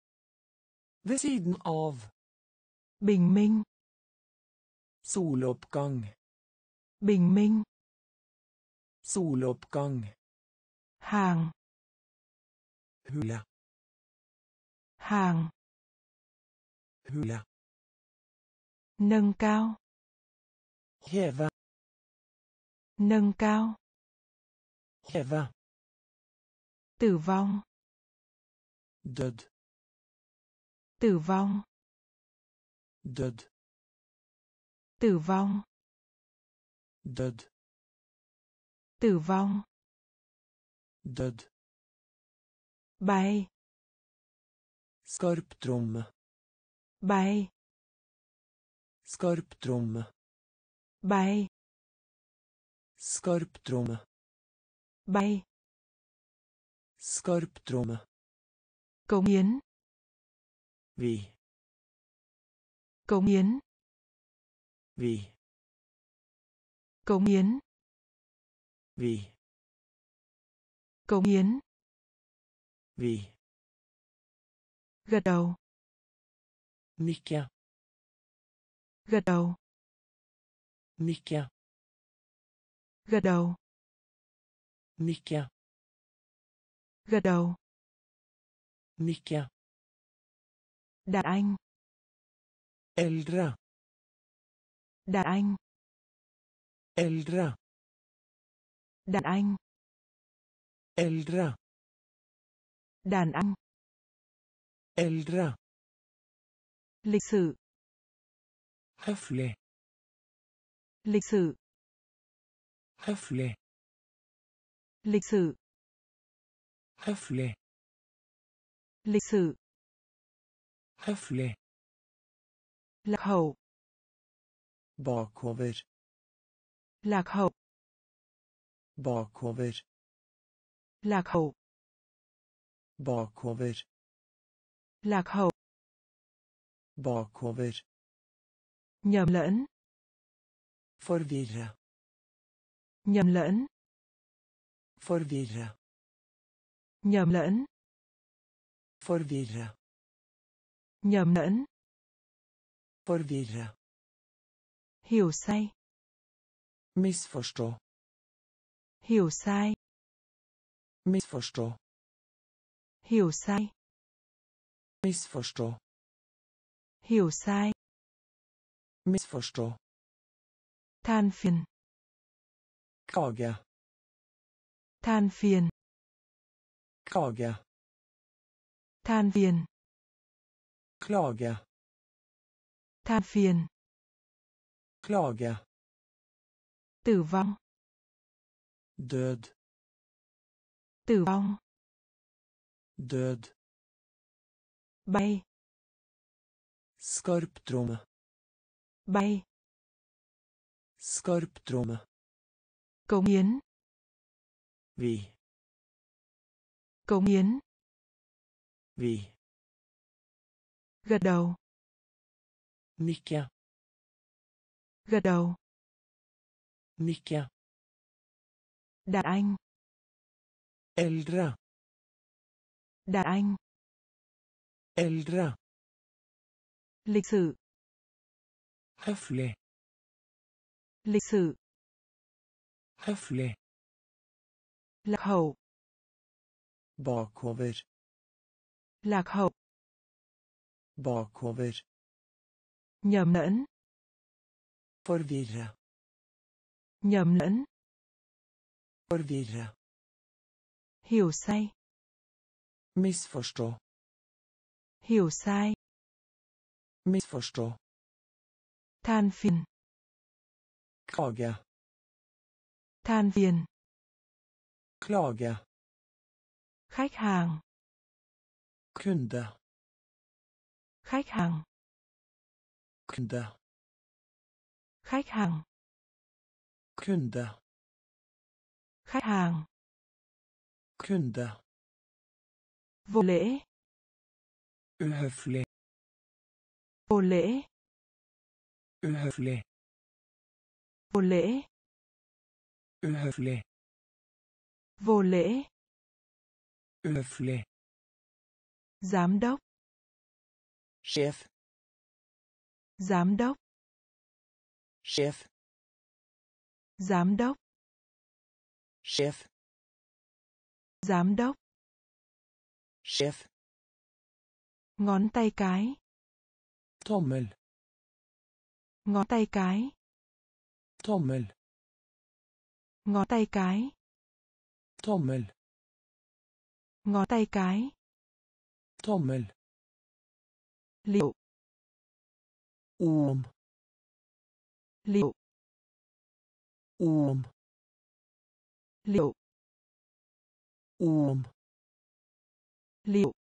Ved siden av. bình minh, Soloppgang. bình minh, Soloppgang. hàng, Hule. hàng, Hule. nâng cao, Heve. nâng cao, Heve. tử vong, Død. tử vong, Død. tử vong, Død. tử vong, Død. bay, Skarptromme. bay, Skarptromme. bay, Skarptromme. bay, Skarptromme. cống hiến, Vi. cống hiến, Vi. cống hiến, Vi. cống hiến, Vi. gật đầu, Nikke. gật đầu, Nikke. gật đầu, Nikke. gật đầu, Nikke. đàn anh, Eldre. đàn anh, Eldre. đàn anh, Eldre. đàn anh, Eldre. lịch sử, Høflig. lịch sử, Høflig. lịch sử, Høflig. lịch sử, Høflig. lạc hậu, Bakover. lạc hậu, Bakover. lạc hậu, Bakover. lạc hậu, Bakover. nhầm lẫn, Forvirre. nhầm lẫn, Forvirre. nhầm lẫn, Forvirre. nhầm lẫn, Forvirre. hiểu sai, Misforstå. hiểu sai, Misforstå. hiểu sai, Misforstå. hiểu sai, Misforstå. than phiền, Klage. than phiền, Klage. than phiền, Klage. than phiền, Klage. tử vong, Død. tử vong, Død. bay, Skarptromme. bay, Skarptromme. cống hiến, Vi. cống hiến, Vi. gật đầu, Nikke. gật đầu, Nikke. đàn anh, Eldre. đàn anh, Eldre. lịch sử, Høflig. lịch sử, Høflig. lạc hậu, Bakover. lạc hậu, Bakover. nhầm lẫn, Forvirre. nhầm lẫn, Forvirre. hiểu sai, Misforstå. hiểu sai, Misforstå. than phiền, Klage. than phiền, Klage. Khách hàng. Kunde. Khách hàng. Kunde. Khách hàng. Kunde. Khách hàng. Kunde. Vô lễ. Uhøflig. Vô lễ. Uhøflig. Vô lễ. Uhøflig. Vô lễ. Uhøflig. Giám đốc. Sjef. Giám đốc. Sjef. Giám đốc. Sjef. Giám đốc. Sjef. Ngón tay cái. Tommel. Ngón tay cái. Tommel. Ngón tay cái. Tommel. Ngón tay cái. Tommel. Liệu. Om. Liệu. Om. Liệu. Om. Liệu.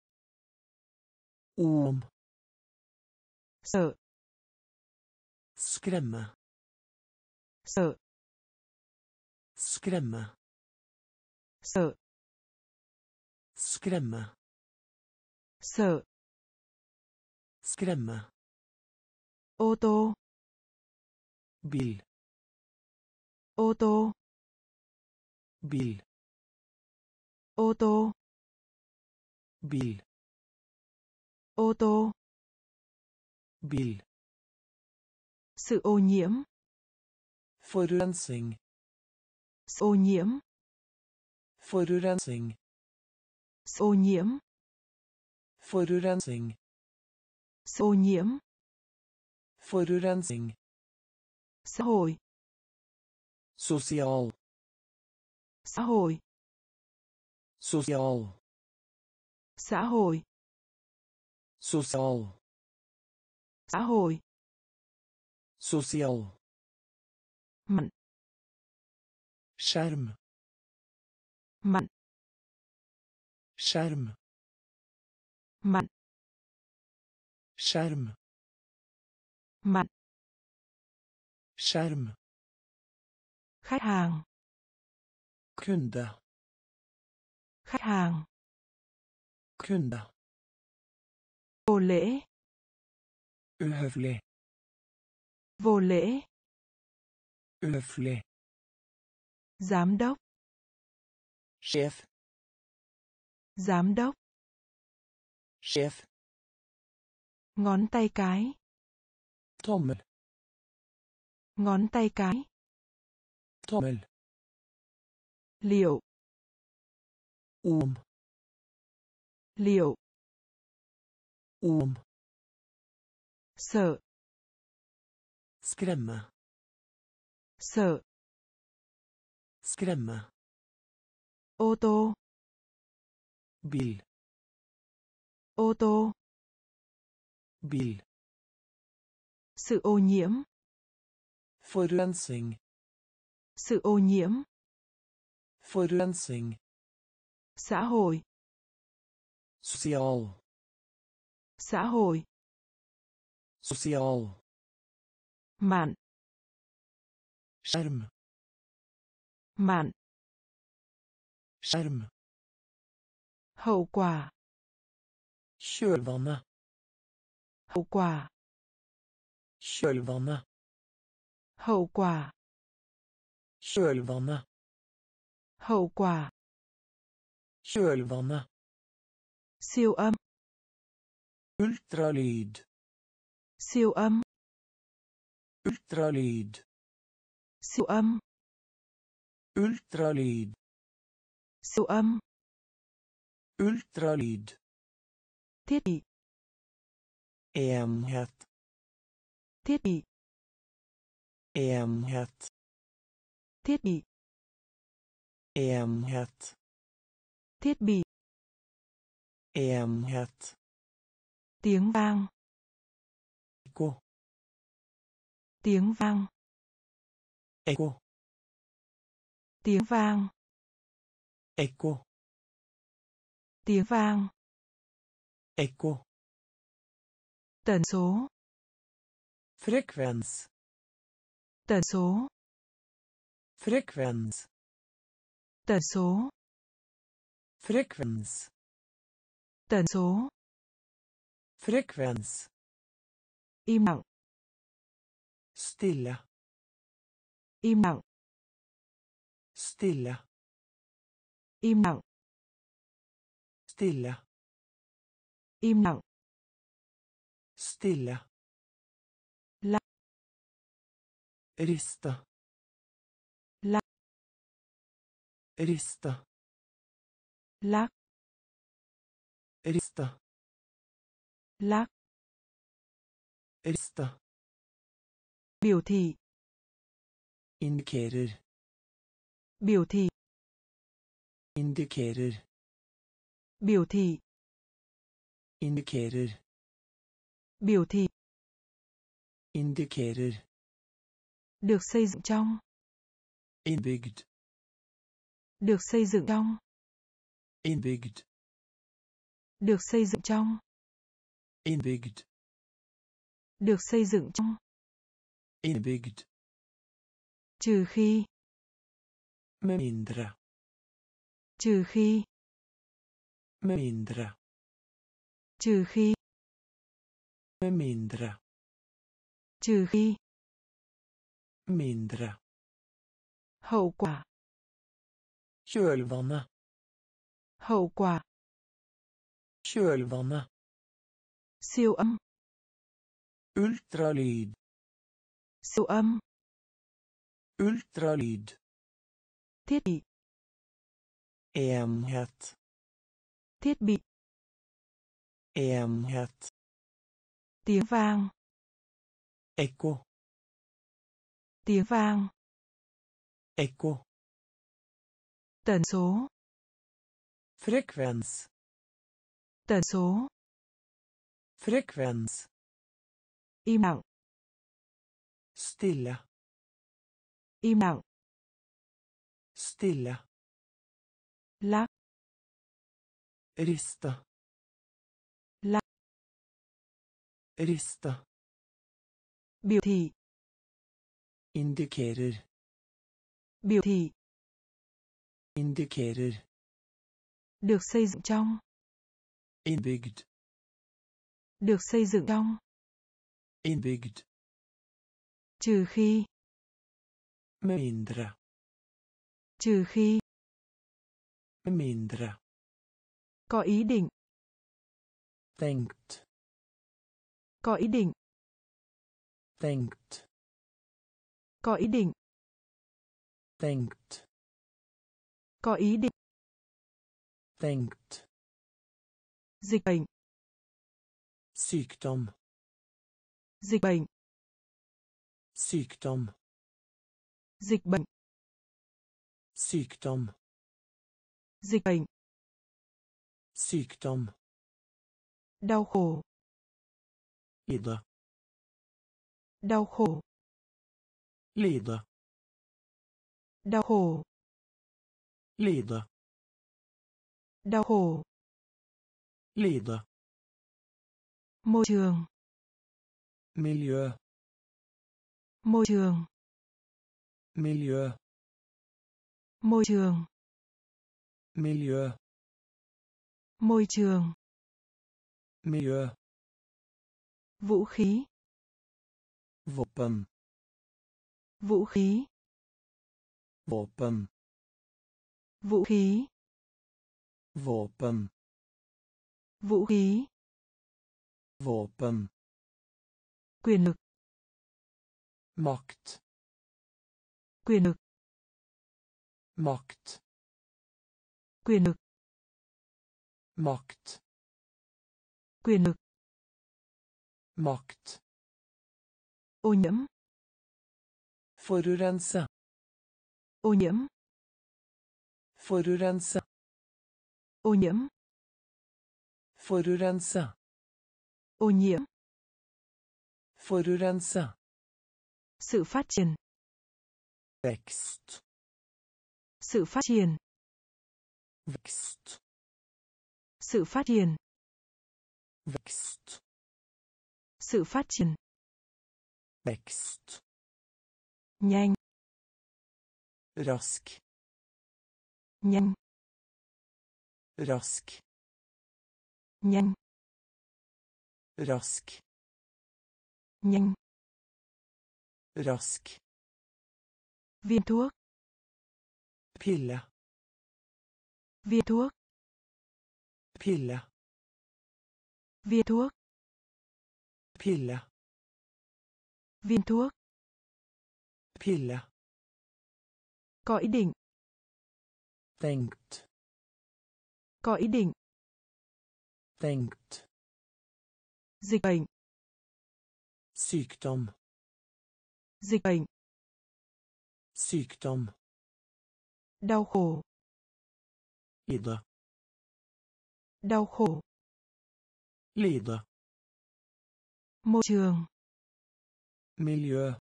Om. Sợ. Skremme. Sợ. Skremme. Sợ. Skremme. Sợ. Skremme. Ô tô. Bil. Ô tô. Bil. Ô tô. Bil. Ô tô. Bil. Sự ô nhiễm. Forurensning. Sự ô nhiễm. Forurensning. Sự ô nhiễm. Forurensning. Sự ô nhiễm. Forurensning. Xã hội. Social. Xã hội. Social. Xã hội. Social. Xã hội. Social. Mặn. Skjerm. Mặn. Skjerm. Mặn. Skjerm. Mặn. Skjerm. Khách hàng. Kunde. Khách hàng. Kunde. Vô lễ. Uhøflig. Vô lễ. Uhøflig. Giám đốc. Sjef. Giám đốc. Sjef. Ngón tay cái. Tommel. Ngón tay cái. Tommel. Liệu. Om. Liệu. Om. Sợ. Skremme. Sợ. Skremme. Ô tô. Bil. Ô tô. Bil. Sự ô nhiễm. Forurensning. Sự ô nhiễm. Forurensning. Xã hội. Social. Xã hội. Social. Mặn. Skjerm. Mặn. Skjerm. Hậu quả. Kjølvannet. Hậu quả. Kjølvannet. Hậu quả. Kjølvannet. Hậu quả. Kjølvannet. Siêu âm. Ultralyd. Siêu âm. Ultralyd. Siêu âm. Ultralyd. Siêu âm. Ultralyd. Thiết bị. Enhet. Thiết bị. Enhet. Thiết bị. Enhet. Thiết bị. Enhet. Tiếng vang. Ekko. Tiếng vang. Ekko. Tiếng vang. Ekko. Tiếng vang. Ekko. Tần số. Frekvens. Tần số. Frekvens. Tần số. Frekvens. Tần số. Frekvens. Im lặng. Stille. Im lặng. Stille. Im lặng. Stille. Im lặng. Stille. Lặng. Rista. Lặng. Rista. Lắc. Rista. Lắc. Rista. Biểu thị. Indikerer. Biểu thị. Indikerer. Biểu thị. Indikerer. Biểu thị. Indikerer. Được xây dựng trong. Innbygd. Được xây dựng trong. Innbygd. Được xây dựng trong. Innbygd. Được xây dựng trong. Innebygd. Trừ khi. Med mindre. Trừ khi. Med mindre. Trừ khi. Med mindre. Trừ khi. Mindre. Hậu quả. Kjølvannet. Hậu quả. Kjølvannet. Siêu âm. Ultralyd. Siêu âm. Ultralyd. Thiết bị. Enhet. Thiết bị. Enhet. Tiếng vang. Ekko. Tiếng vang. Ekko. Tần số. Frekvens. Tần số. Frekvens. Im lặng. Stille. Im lặng. Stille. Lắc. Rista. Lắc. Rista. Biểu thị. Indikerer. Biểu thị. Indikerer. Được xây dựng trong. Innbygd. Được xây dựng trong. Innbygd. Trừ khi. Med mindre. Trừ khi. Med mindre. Có ý định. Tenkt. Có ý định. Tenkt. Có ý định. Tenkt. Có ý định. Tenkt. Dịch bệnh. Sykdom. Dịch bệnh. Sykdom. Dịch bệnh. Sykdom. Dịch bệnh. Sykdom. Đau khổ. Lide. Đau khổ. Lide. Đau khổ. Lide. Đau khổ. Lide. Môi trường. Miljø. Môi trường. Miljø. Môi trường. Miljø. Môi trường. Miljø. Vũ khí. Våpen. Vũ khí. Våpen. Vũ khí. Våpen. Vũ khí. Våpen. Quyền lực. Makt. Quyền lực. Makt. Quyền lực. Makt. Quyền lực. Makt. Ô nhiễm. Forurense. Ô nhiễm. Forurense. Ô nhiễm. Forurense. Ô nhiễm. Forurense. Sự phát triển. Växt. Sự phát triển. Växt. Sự phát triển. Växt. Sự phát triển. Växt. Nhanh. Rask. Nhanh. Rask. Nhanh. Rask. Nhanh. Rask. Viên thuốc. Pille. Viên thuốc. Pille. Viên thuốc. Pille. Viên thuốc. Pille. Có ý định. Tänkt. Có ý định. Tänkt. Dịch bệnh. Sykdom. Dịch bệnh. Sykdom. Đau khổ. Lide. Đau khổ. Lide. Môi trường. Miljö.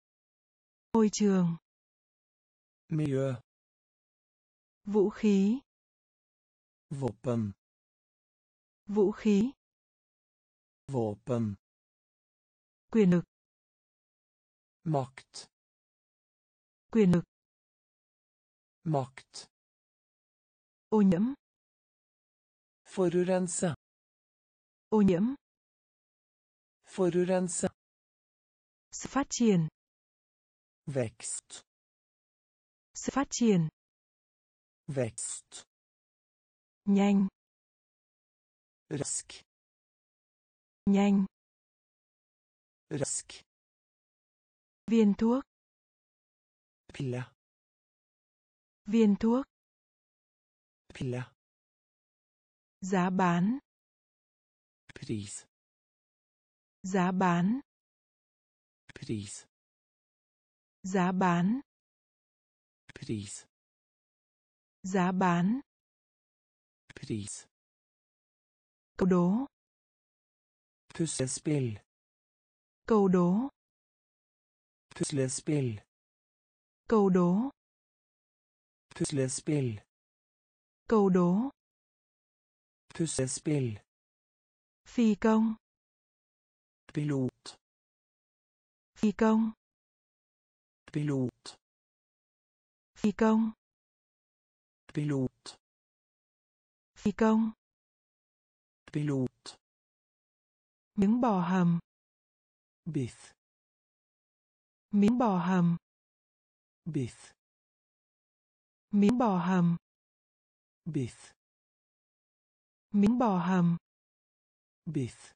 Môi trường. Miljö. Vũ khí. Vapen. Vũ khí. Vapen. Quyền lực. Makt. Quyền lực. Makt. Ô nhiễm. Forurense. Ô nhiễm. Forurense. Sự phát triển. Växt. Sự phát triển. Växt. Nhanh. Rask. Nhanh. Rask. Viên thuốc. Pille. Viên thuốc. Pille. Giá bán. Pris. Giá bán. Pris. Giá bán. Pris. Giá bán. Pris. Câu đố. Puslespill. Câu đố. Puslespill. Câu đố. Puslespill. Câu đố. Puslespill. Phi công. Pilot. Phi công. Pilot. Phi công. Pilot. Phi công. Pilot. Miếng bò hầm. Biff. Miếng bò hầm. Biff. Miếng bò hầm. Biff. Miếng bò hầm. Biff.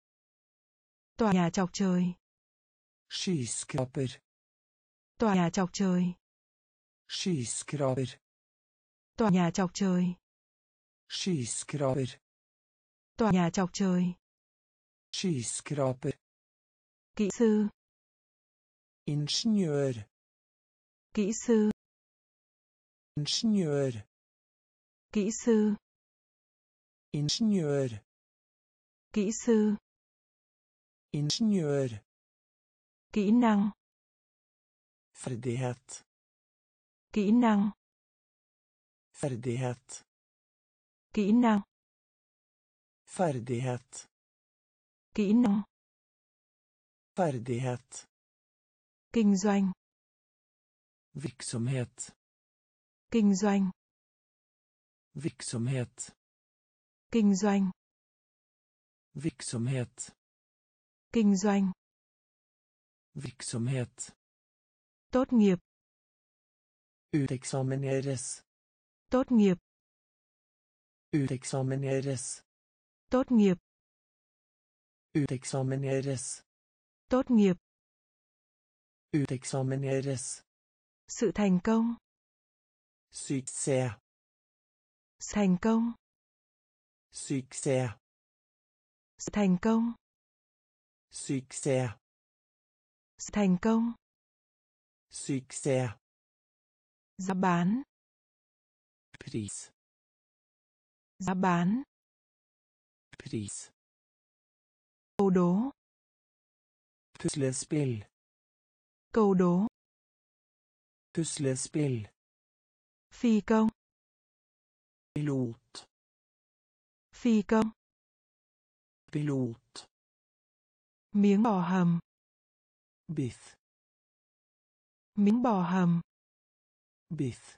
Tòa nhà chọc trời. Skyskraper. Tòa nhà chọc trời. Skyskraper. Tòa nhà chọc trời. Skyskraper. Tòa nhà chọc trời. Skyskraper. Kỹ sư. Ingeniør. Kỹ sư. Ingeniør. Kỹ sư. Ingeniør. Kỹ sư. Ingeniør. Kỹ năng. Ferdighet. Kỹ năng. Ferdighet. Kỹ năng. Ferdighet. Kỹ năng. Ferdighet. Kinh doanh. Virksomhet. Kinh doanh. Virksomhet. Kinh doanh. Virksomhet. Kinh doanh. Virksomhet. Tốt nghiệp. Uteksamineres. Tốt nghiệp. Uteksamineres. Tốt nghiệp. Uteksamineres. Tốt nghiệp. Uteksamineres. Sự thành công. Succès. Thành công. Succès. Sự thành công. Succès. Sự thành công. Succès. Giá bán. Pris. Giá bán. Pris. Câu đố. Puslespill. Câu đố. Puslespill. Phi công. Pilot. Phi công. Pilot. Miếng bò hầm. Biff. Miếng bò hầm. Biff.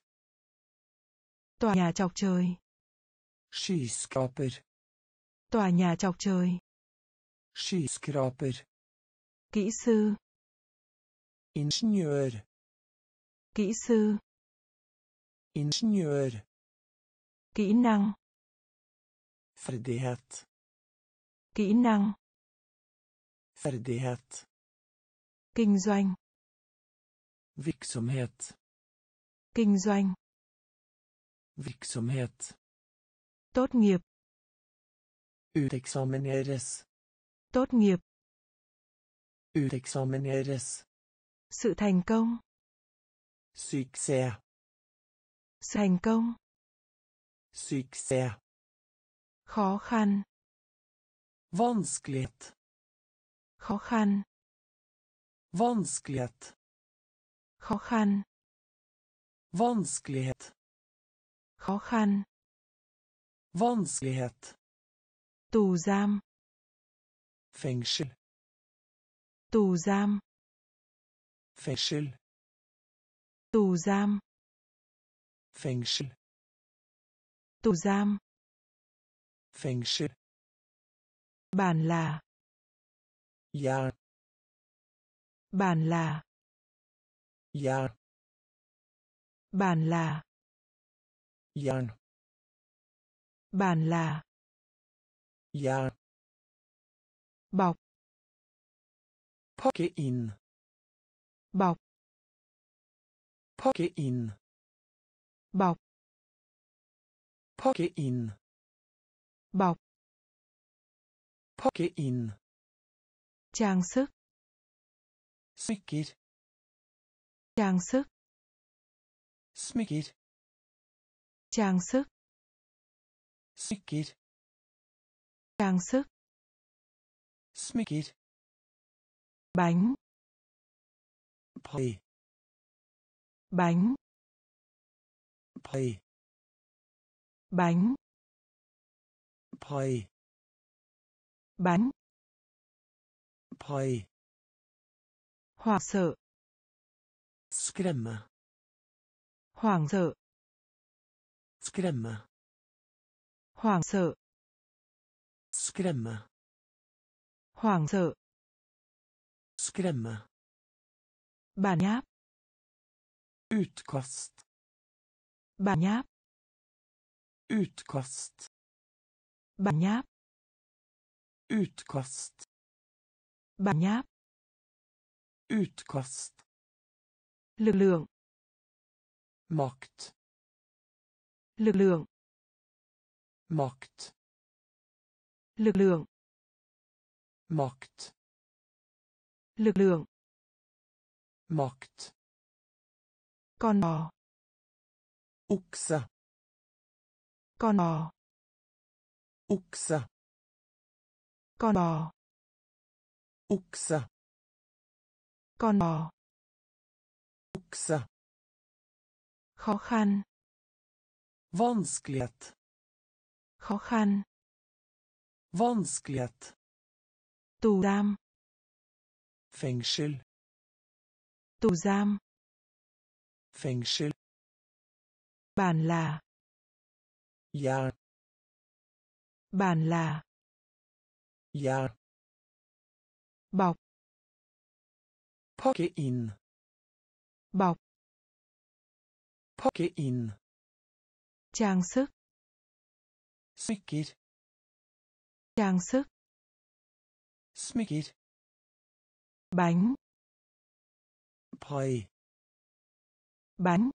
Tòa nhà chọc trời. Skyskraper. Tòa nhà chọc trời. Skyskraper. Kỹ sư. Ingeniør. Kỹ sư. Ingeniør. Kỹ năng. Ferdighet. Kỹ năng. Ferdighet. Kinh doanh. Virksomhet. Kinh doanh. Virksomhet. Tốt nghiệp. Uteksamineres. Tốt nghiệp. Uteksamineres. Sự thành công. Success. Sự thành công. Success. Khó khăn. Vanskelighet. Khó khăn. Vanskelighet. Khó khăn. Vanskelighet. Khó khăn. Vanskelighet. Tù giam. Fengsel. Tù giam. Fengsel. Tù giam. Fengsel. Tù giam. Fengsel. Bản là. Jern. Bản là. Jern. Bản là. Jern. Bản là. Jern. Bọc. Pakke inn. Bọc. Pakke inn. Bọc. Pakke inn. Bọc. Pakke inn. Trang sức. Smykker. Trang sức. Smykker. Trang sức. Smykker. Trang sức. Smykker. Bánh. Pai. Bánh. Pai. Bánh. Pai. Bánh. Pai. Hoảng sợ. Skremme. Hoảng sợ. Skremme. Hoảng sợ. Skremme. Hoảng sợ. Skremme. Bản nháp. Utkast. Bản nháp. Utkast. Bản nháp. Utkast. Bản nháp. Utkast. Lực lượng. Makt. Lực lượng. Makt. Lực lượng. Makt. Lực lượng. Makt. Con bò. Oxe. Con bò. Oxe. Con bò. Oxe. Con bò. Oxe. Khó khăn. Vanskelighet. Khó khăn. Vanskelighet. Tù giam. Fengsel. Tù giam. Fengsel. Bản là. Jern. Bản là. Jern. Bọc. Pakke inn. Bọc. Pakke inn. Trang sức. Smykker. Trang sức. Smykker. Bánh. Pai. Bánh.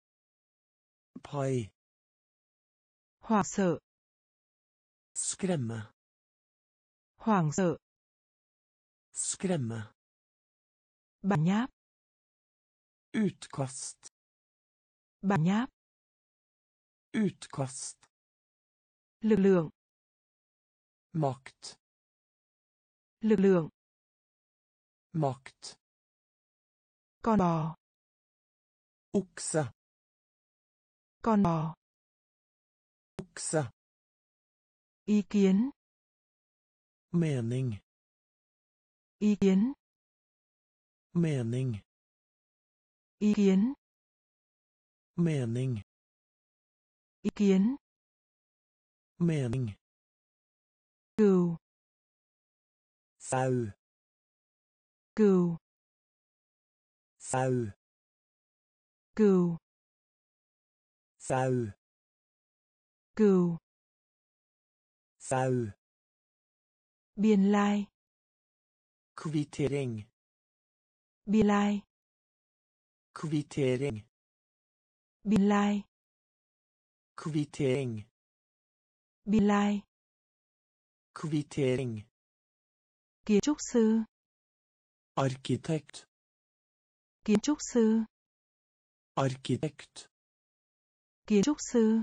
Pai. Hoảng sợ. Skremme. Hoảng sợ. Skremme. Bản nháp. Utkast. Bản nháp. Utkast. Lực lượng. Makt. Lực lượng. Makt. Con bò. Oxe. Con bò. Oxe. Ý kiến. Mening. Ý kiến. Mening. Ý kiến. Mening. Ý kiến. Mening. Cừu. Sau. Cừu. Sau. Cừu. Sau. Cừu. Sau. Biên lai. Kvittering. Biên lai. Kvittering. Biên lai. Kvittering. Biên lai. Kvittering. Kiến trúc sư. Arkitekt. Kiến trúc sư. Arkitekt. Kiến trúc sư.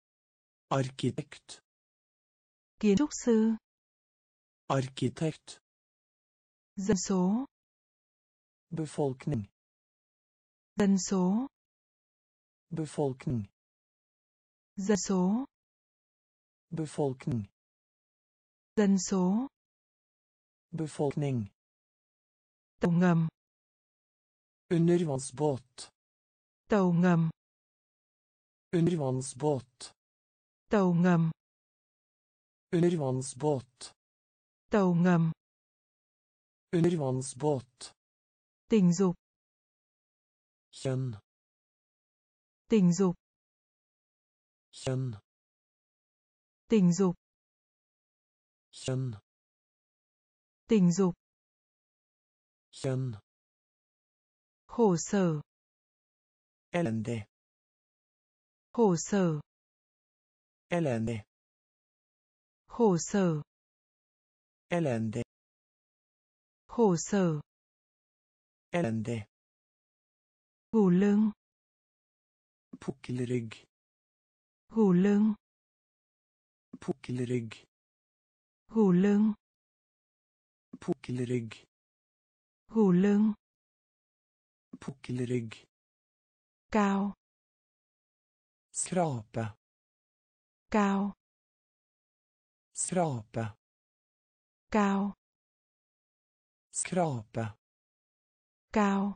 Arkitekt. Kiến trúc sư. Arkitekt. Dân số. Befolkning. Dân số. Befolkning. Dân số. Befolkning. Dân số. Befolkning. Tàu ngầm. Undervannsbåt. Tàu ngầm. Undervannsbåt. Tàu ngầm. Undervannsbåt. Tàu ngầm. Undervannsbåt. Tình dục. Kjønn. Tình dục. Kjønn. Tình dục. Kjønn. Tình dục. Kjønn. Khổ sở. Elendig. Khổ sở. Elendig. Khổ sở. Elendig. Khổ sở. Elendig. Gù lưng. Pukkelrygg. Gù lưng. Pukkelrygg. Gù lưng. Pukkelrygg. Gù lưng. Pukkelrygg. Cao. Skrape. Cao. Skrape. Cao. Skrape. Cao.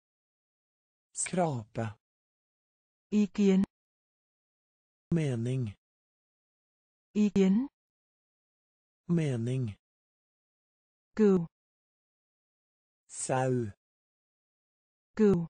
Skrape. Ý kiến. Mening. Ý kiến. Mening. Cừu. Sau. Cừu.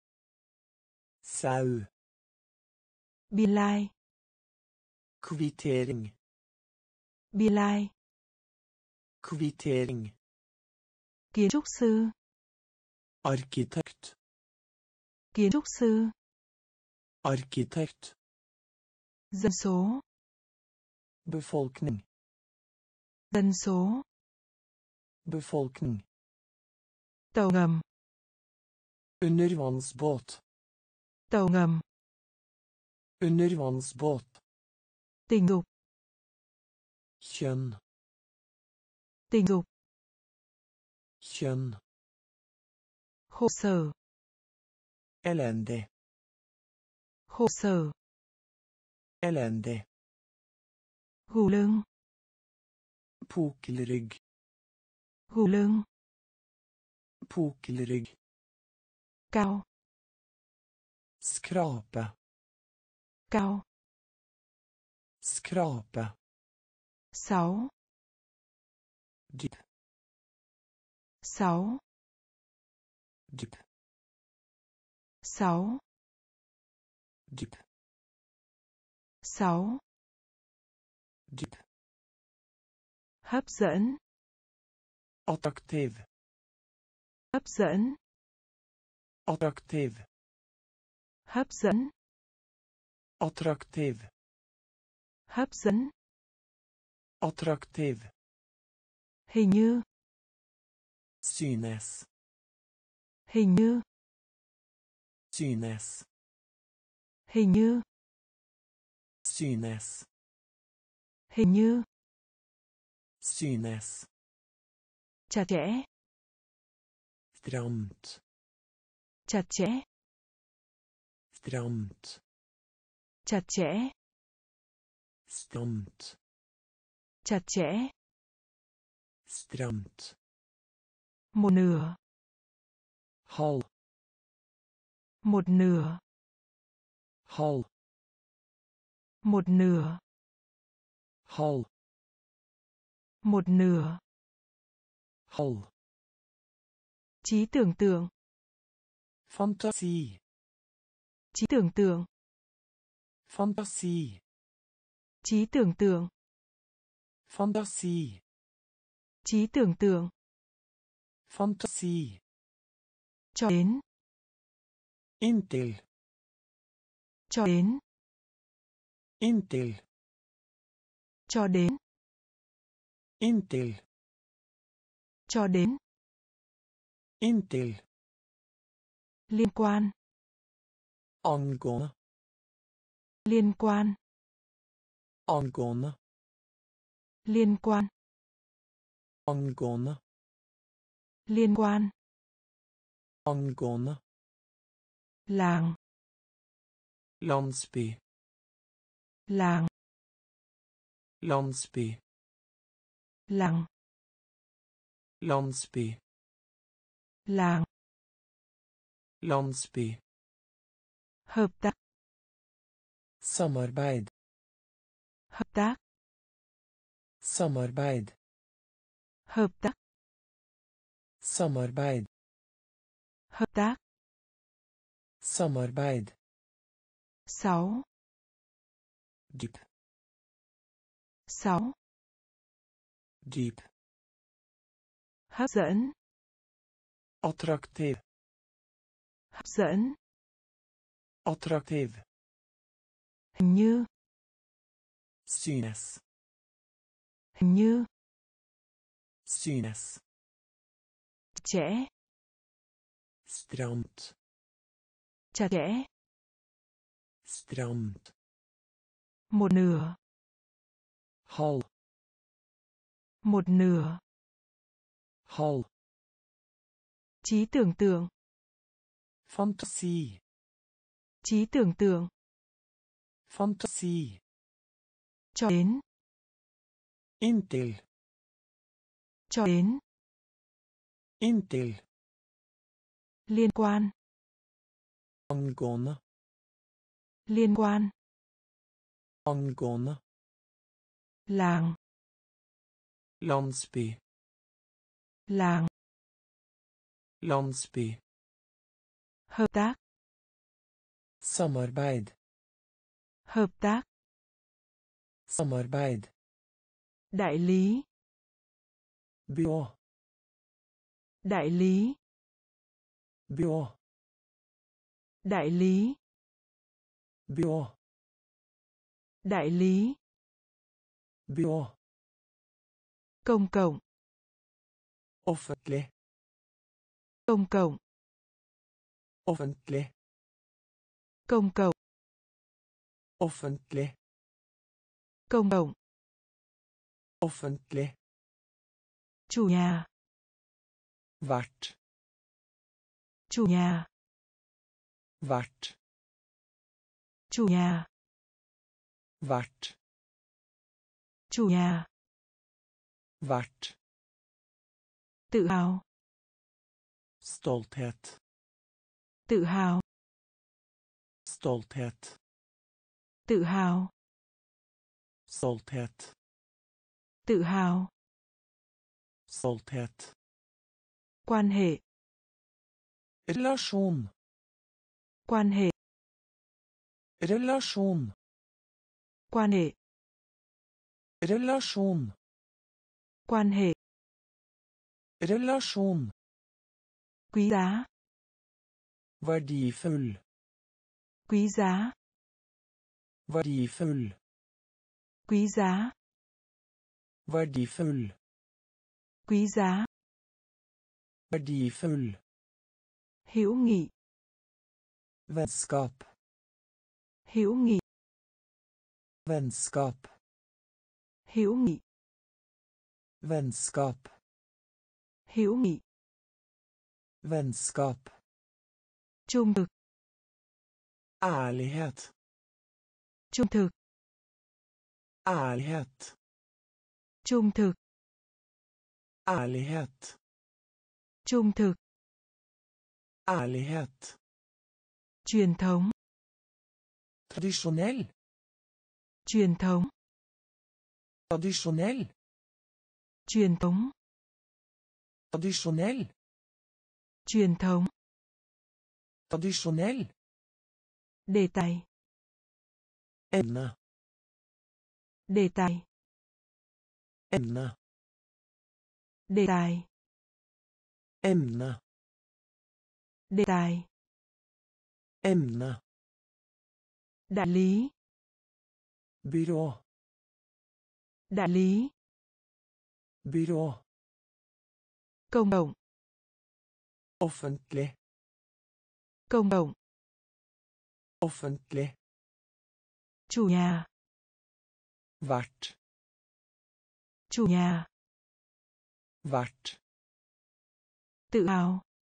Sau. Biên lai. Kvittering. Biên lai. Kvittering. Kiến trúc sư. Arkitekt. Kiến trúc sư. Arkitekt. Dân số. Befolkning. Dân số. Befolkning. Tàu ngầm. Undervannsbåt. Tàu ngầm. Undervannsbåt. Tình dục. Kjønn. Tình dục. Kjønn. Khổ sở. Elendig. Khổ sở. Elendig. Gù lưng. Pukkelrygg. Gù lưng. Pukkelrygg. Cao. Skrape. Cao. Skrape. Sáu. Dyp. Sáu. Dyp. Sáu. Dyp. Sáu. Dyp. Hấp dẫn. Attraktiv. Hấp dẫn. Attraktiv. Hấp dẫn. Attraktiv. Hấp dẫn. Attraktiv. Hình như. Synes. Hình như. Synes. Hình như. Synes. Hình như. Synes. Chặt chẽ. Stramt. Chặt chẽ. Stramt. Chặt chẽ. Stramt. chặt chẽ, stramt, một nửa, halv, một nửa, halv, một nửa, halv, một nửa, halv, trí tưởng tượng, fantasi, trí tưởng tượng, fantasi, trí tưởng tượng, fantasi, trí tưởng tượng, fantasi, cho đến, intill, cho đến, intill, cho đến, intill, cho đến, intill, liên quan, angående, liên quan, angående, liên quan, angående, liên quan, angående, làng, landsby, làng, landsby, làng, landsby, làng, landsby, hợp tác, samarbeid, hợp tác, samarbeid, hợp tác, samarbeid, hợp tác, samarbeid, sáu, dyp, sáu, dyp, hấp dẫn, attraktiv, hấp dẫn, attraktiv, hình như, synes, hình như, synes, chẽ, stramt, chặt chẽ, stramt, một nửa, halv, một nửa, halv, trí tưởng tượng, fantasi, trí tưởng tượng, fantasi, cho đến, intill, cho đến, intill, liên quan, angående, liên quan, angående, làng, landsby, làng, landsby, hợp tác, samarbeid, hợp tác, samarbeid, đại lý, byrå, đại lý, byrå, đại lý, byrå, đại lý, byrå, công cộng, offentlig, công cộng, offentlig, công cộng, offentlig, công cộng, offentlig, chủ nhà, vert, chủ nhà, vert, chủ nhà, vert, chủ nhà, vert, tự hào, stolthet, tự hào, stolthet, tự hào, stolthet, tự hào, stolthet, quan hệ, relation, quan hệ, relation, quan hệ, relation, quan hệ, relation, quý giá, verdifull, quý giá, verdifull, quý giá, verdifull, quý giá, verdifull, hữu nghị, vennskap, hữu nghị, vennskap, hữu nghị, vennskap, hữu nghị, vennskap, trung thực, ærlighet, trung thực, ærlighet, Trung thực. Ärlighet. Trung thực. Ärlighet. Truyền thống. Traditionell. Truyền thống. Traditionell. Truyền thống. Traditionell. Truyền thống. Traditionell. Đề tài. Emne. Đề tài. Emne. Đề tài. Emne. Đề tài. Emne. Đại lý. Byrå. Đại lý. Byrå. Công cộng. Offentlig. Công cộng. Offentlig. Chủ nhà. Vert. Chủ nhà. Vert. Tự hào.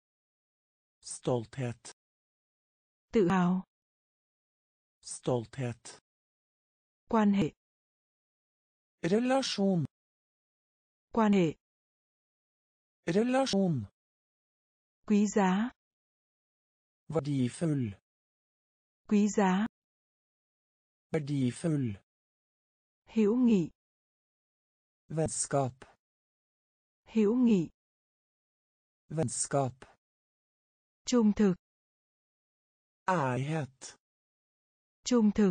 Stolthet. Tự hào. Stolthet. Quan hệ. Relation. Quan hệ. Relation. Quý giá. Verdifull. Quý giá. Verdifull. Hữu nghị. Vänskap. Hữu nghị. Vänskap. Trung thực. Ärlighet. Trung thực.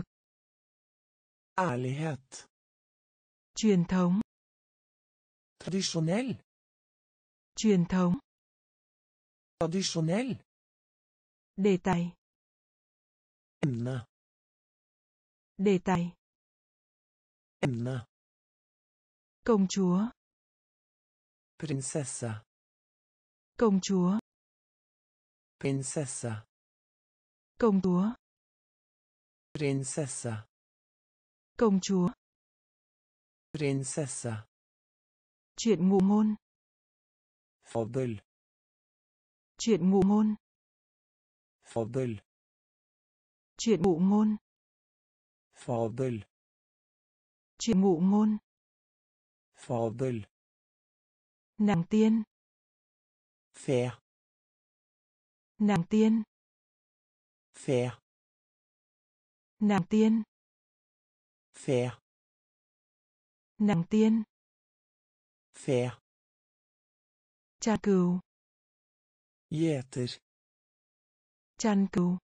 Ärlighet. Truyền thống. Traditionell. Truyền thống. Traditionell. Đề tài. Emne. Đề tài. Emne. Công chúa. Prinsessa. Công chúa. Prinsessa. Công chúa. Prinsessa. Công chúa. Prinsessa. Chuyện ngụ ngôn. Fabel. Chuyện ngụ ngôn. Fabel. Chuyện ngụ ngôn. Fabel. Chuyện ngụ ngôn. Fabel. Nàng tiên. Fe. Nàng tiên. Fe. Nàng tiên. Fe. Nàng tiên. Fe. Cha cừu. Getter. Chăn cừu.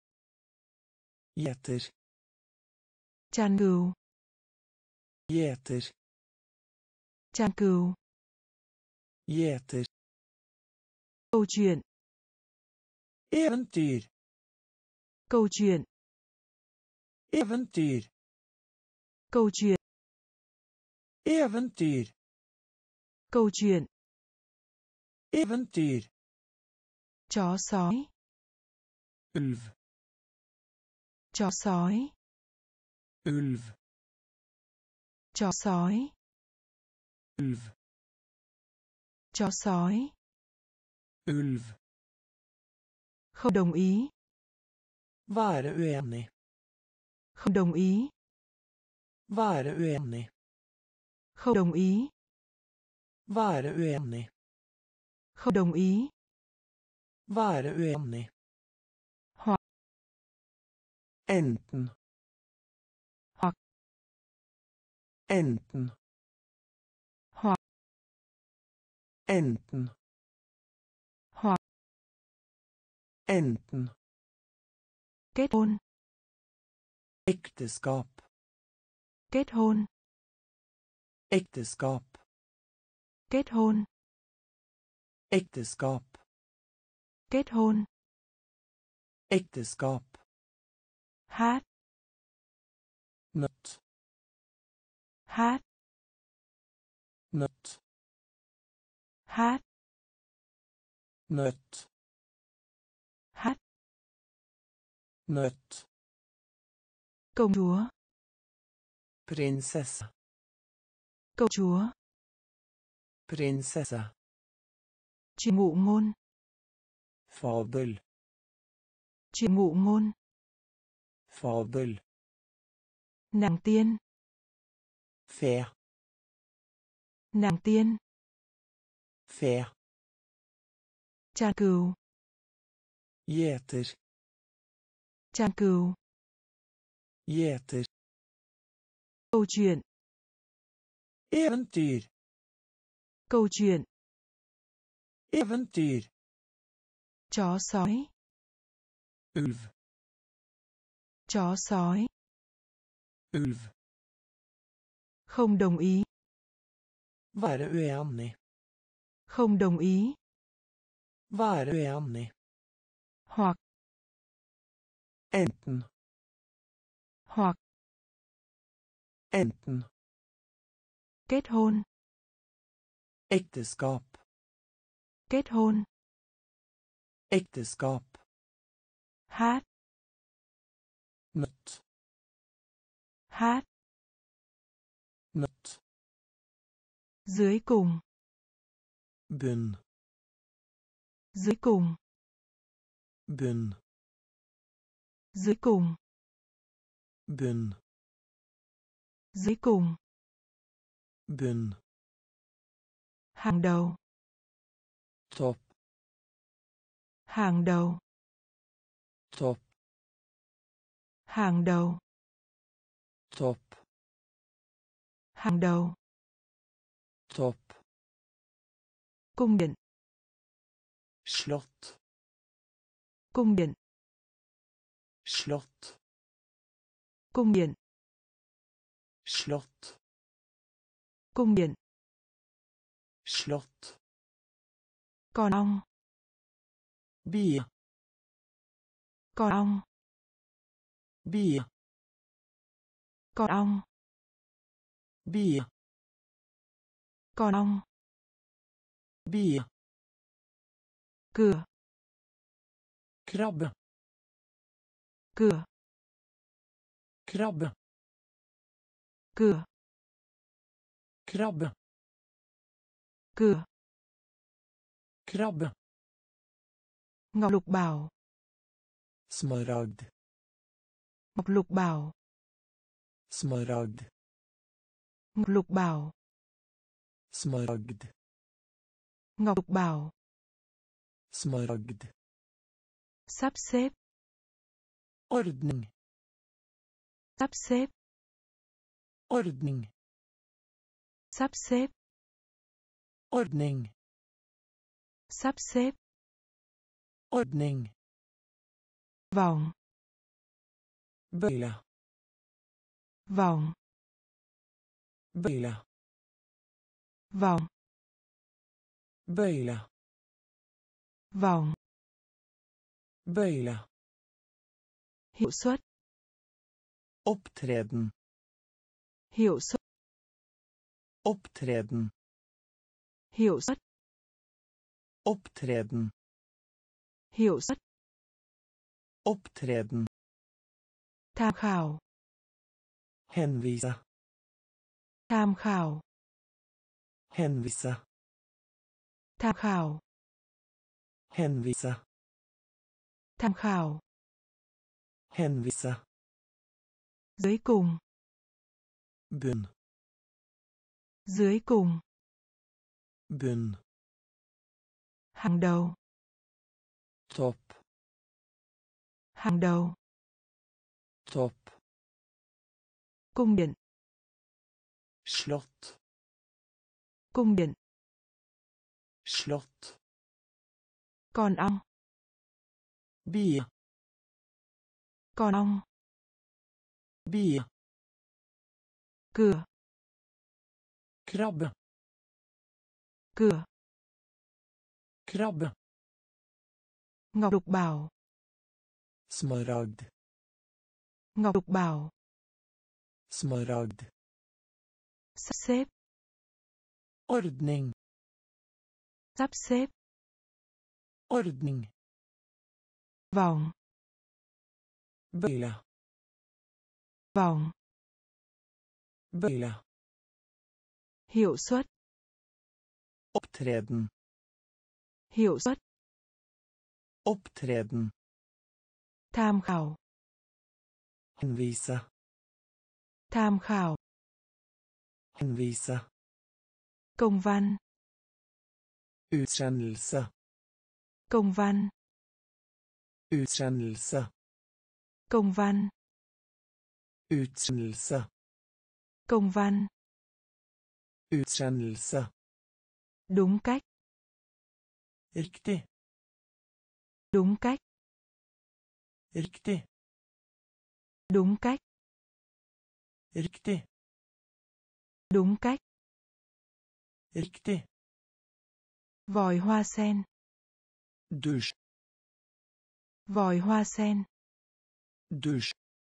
Getter. Chăn cừu. Getter. Chăn cừu. Getter. Câu chuyện. Eventyr. Câu chuyện. Eventyr. Câu chuyện. Eventyr. Câu chuyện. Eventyr. Chó sói. Ulv. Chó sói. Ulv. Chó sói. Ulv. Chó sói. Ulv. Không đồng ý. Være uenig. Không đồng ý. Være uenig. Không đồng ý. Være uenig. Không đồng ý. Være uenig. Hoặc. Enten. Hoặc. Enten. Hoặc. Enten. Hoặc. Enten. Kết hôn. Ekteskap. Kết hôn. Ekteskap. Kết hôn. Ekteskap. Kết hôn. Ekteskap. Hát. Nødt. Hát. Nødt. Hát. Nødt. Hát. Nødt. Công chúa. Prinsessa. Công chúa. Prinsessa. Chuyện ngụ ngôn. Fabel. Chuyện ngụ ngôn. Fabel. Nàng tiên. Fe. Nàng tiên. Fe. Cha cừu. Gjeter. Cha cừu. Gjeter. Câu chuyện. Eventyr. Câu chuyện. Eventyr. Chó sói. Ulv. Chó sói. Ulv. Không đồng ý. Være uenig. Không đồng ý. Være uenig. Hoặc. Enten. Hoặc. Enten. Kết hôn. Ekteskap. Kết hôn. Ekteskap. Hát. Nødt. Hát. Nødt. Dưới cùng. Bunn. Dưới cùng. Bunn. Dưới cùng. Bunn. Dưới cùng. Bunn. Hàng đầu. Topp. Hàng đầu. Topp. Hàng đầu. Topp. Hàng đầu. Topp. Cung điện. Slott. Cung điện. Slott. Cung điện. Slott. Cung điện. Slott. Con ong. Bie. Con ong. Bie. Con ong. Bie. Con ong. Bie. Cửa. Krabbe. Cửa. Krabbe. Cửa. Krabbe. Cửa. Krabbe. Ngọc lục bảo. Smaragd. Ngọc lục bảo. Smaragd. Ngọc lục bảo. Smaragd. Ngọc lục bảo. Smaragd. Sắp xếp. Ordning. Sắp xếp. Ordning. Sắp xếp. Ordning. Sắp xếp. Ordning. Vòng. Bøyle. Vòng. Bøyle. Vòng. Bøyle. Vòng. Bøyle. Hiệu suất. Opptreden. Hiệu suất. Opptreden. Hiệu suất. Opptreden. Hiệu suất. Opptreden. Tham khảo. Henvise. Tham khảo. Henvise. Tham khảo. Henvise. Tham khảo. Henvise. Dưới cùng. Bunn. Dưới cùng. Bunn. Hàng đầu. Topp. Hàng đầu. Topp. Cung điện. Slott. Cung điện. Slott. Con ong. Bie. Con ong. Bie. Cửa. Krabbe. Cửa. Krabbe. Ngọc lục bảo. Smaragd. Ngọc lục bảo. Smaragd. Sắp xếp. Ordning. Sắp xếp. Ordning. Vòng. Bøyle. Vòng. Bøyle. Hiệu suất. Opptreden. Hiệu suất. Opptreden. Tham khảo. Henvise. Tham khảo. Henvise. Công văn. Utsendelse. Công văn. Utsendelse. Công văn. Utsendelse. Công văn. Utsendelse. Đúng cách. Riktig. Đúng cách. Riktig. Đúng cách. Riktig. Đúng cách. Riktig. Vòi hoa sen. Dusj. Vòi hoa sen. Dusj.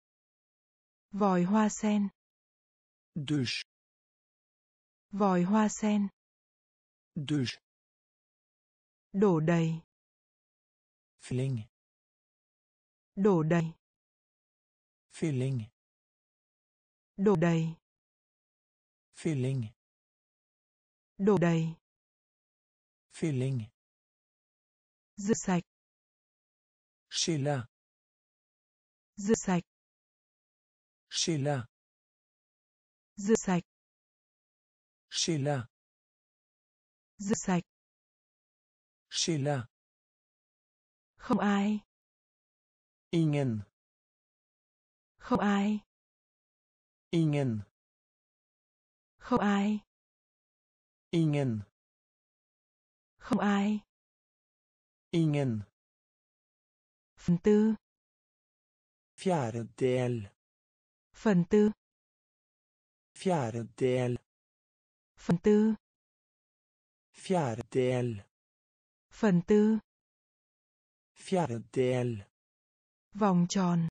Vòi hoa sen. Dusj. Vòi hoa sen. Dusj. Đổ đầy. Fylling. Đổ đầy. Fylling. Đổ đầy. Fylling. Đổ đầy. Fylling. Rửa sạch. Skylle. Rửa sạch. Skylle. Rửa sạch. Skylle. Rửa sạch. Skylle. Không ai. Ingen. Không ai. Ingen. Không ai. Ingen. Không ai. Ingen. Phần tư. Fjerdedel. Phần tư. Fjerdedel. Phần tư. Fjerdedel. Phần tư. Fjerdedel. Vòng tròn.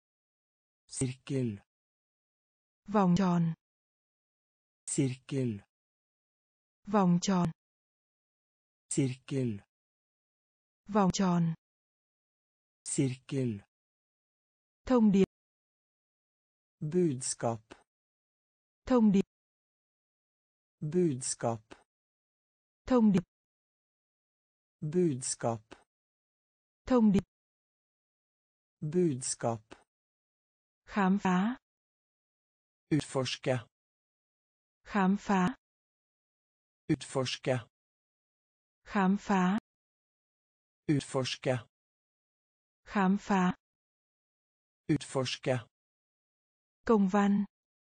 Sirkel. Vòng tròn. Sirkel. Vòng tròn. Sirkel. Vòng tròn. Sirkel. Thông điệp. Budskap. Thông điệp. Budskap. Thông điệp. Budskap. Thông điệp. Budskap. Khám phá. Utforske. Khám phá. Utforske. Khám phá. Utforske. Khám phá. Utforske. Công văn.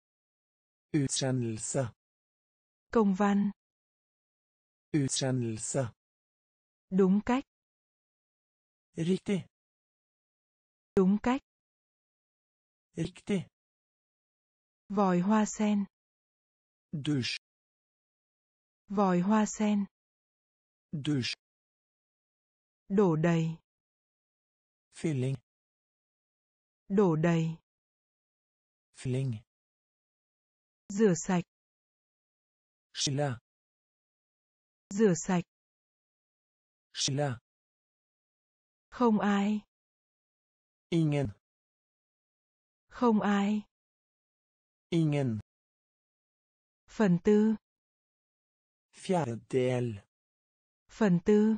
Utsendelse. Công văn. Utsendelse. Đúng cách. Riktig. Đúng cách. Riktig. Vòi hoa sen. Dusj. Vòi hoa sen. Dusj. Đổ đầy. Fylling. Đổ đầy. Fylling. Rửa sạch. Skylle. Rửa sạch. Skylle. Không ai. Ingen. Không ai. Ingen. Phần tư. Fjerdedel. Phần tư.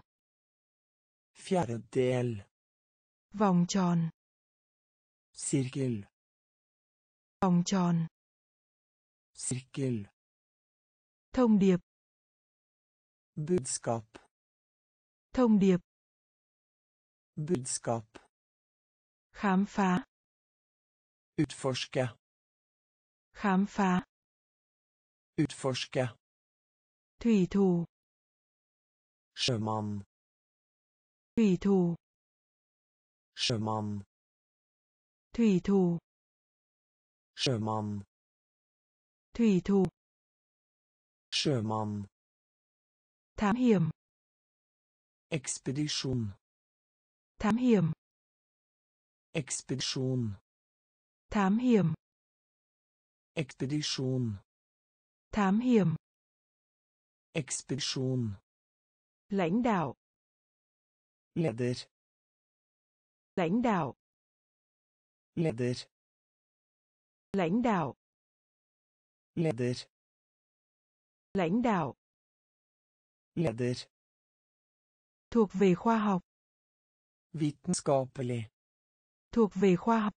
Fjerdedel. Vòng tròn. Sirkel. Vòng tròn. Sirkel. Thông điệp. Budskap. Thông điệp. Budskap. Khám phá. Utforske. Khám phá. Utforske. Thủy thủ. Sjømann. Thủy thủ. Sjømann. Thủy thủ. Sjømann. Thủy thủ. Sjømann. Thám hiểm. Ekspedisjon. Thám hiểm. Ekspedisjon. Thám hiểm. Ekspedisjon. Thám hiểm. Ekspedisjon. Lãnh đạo. Leder. Lãnh đạo. Leder. Lãnh đạo. Leder. Lãnh đạo. Leder. Thuộc về khoa học. Vitenskapelig. Thuộc về khoa học.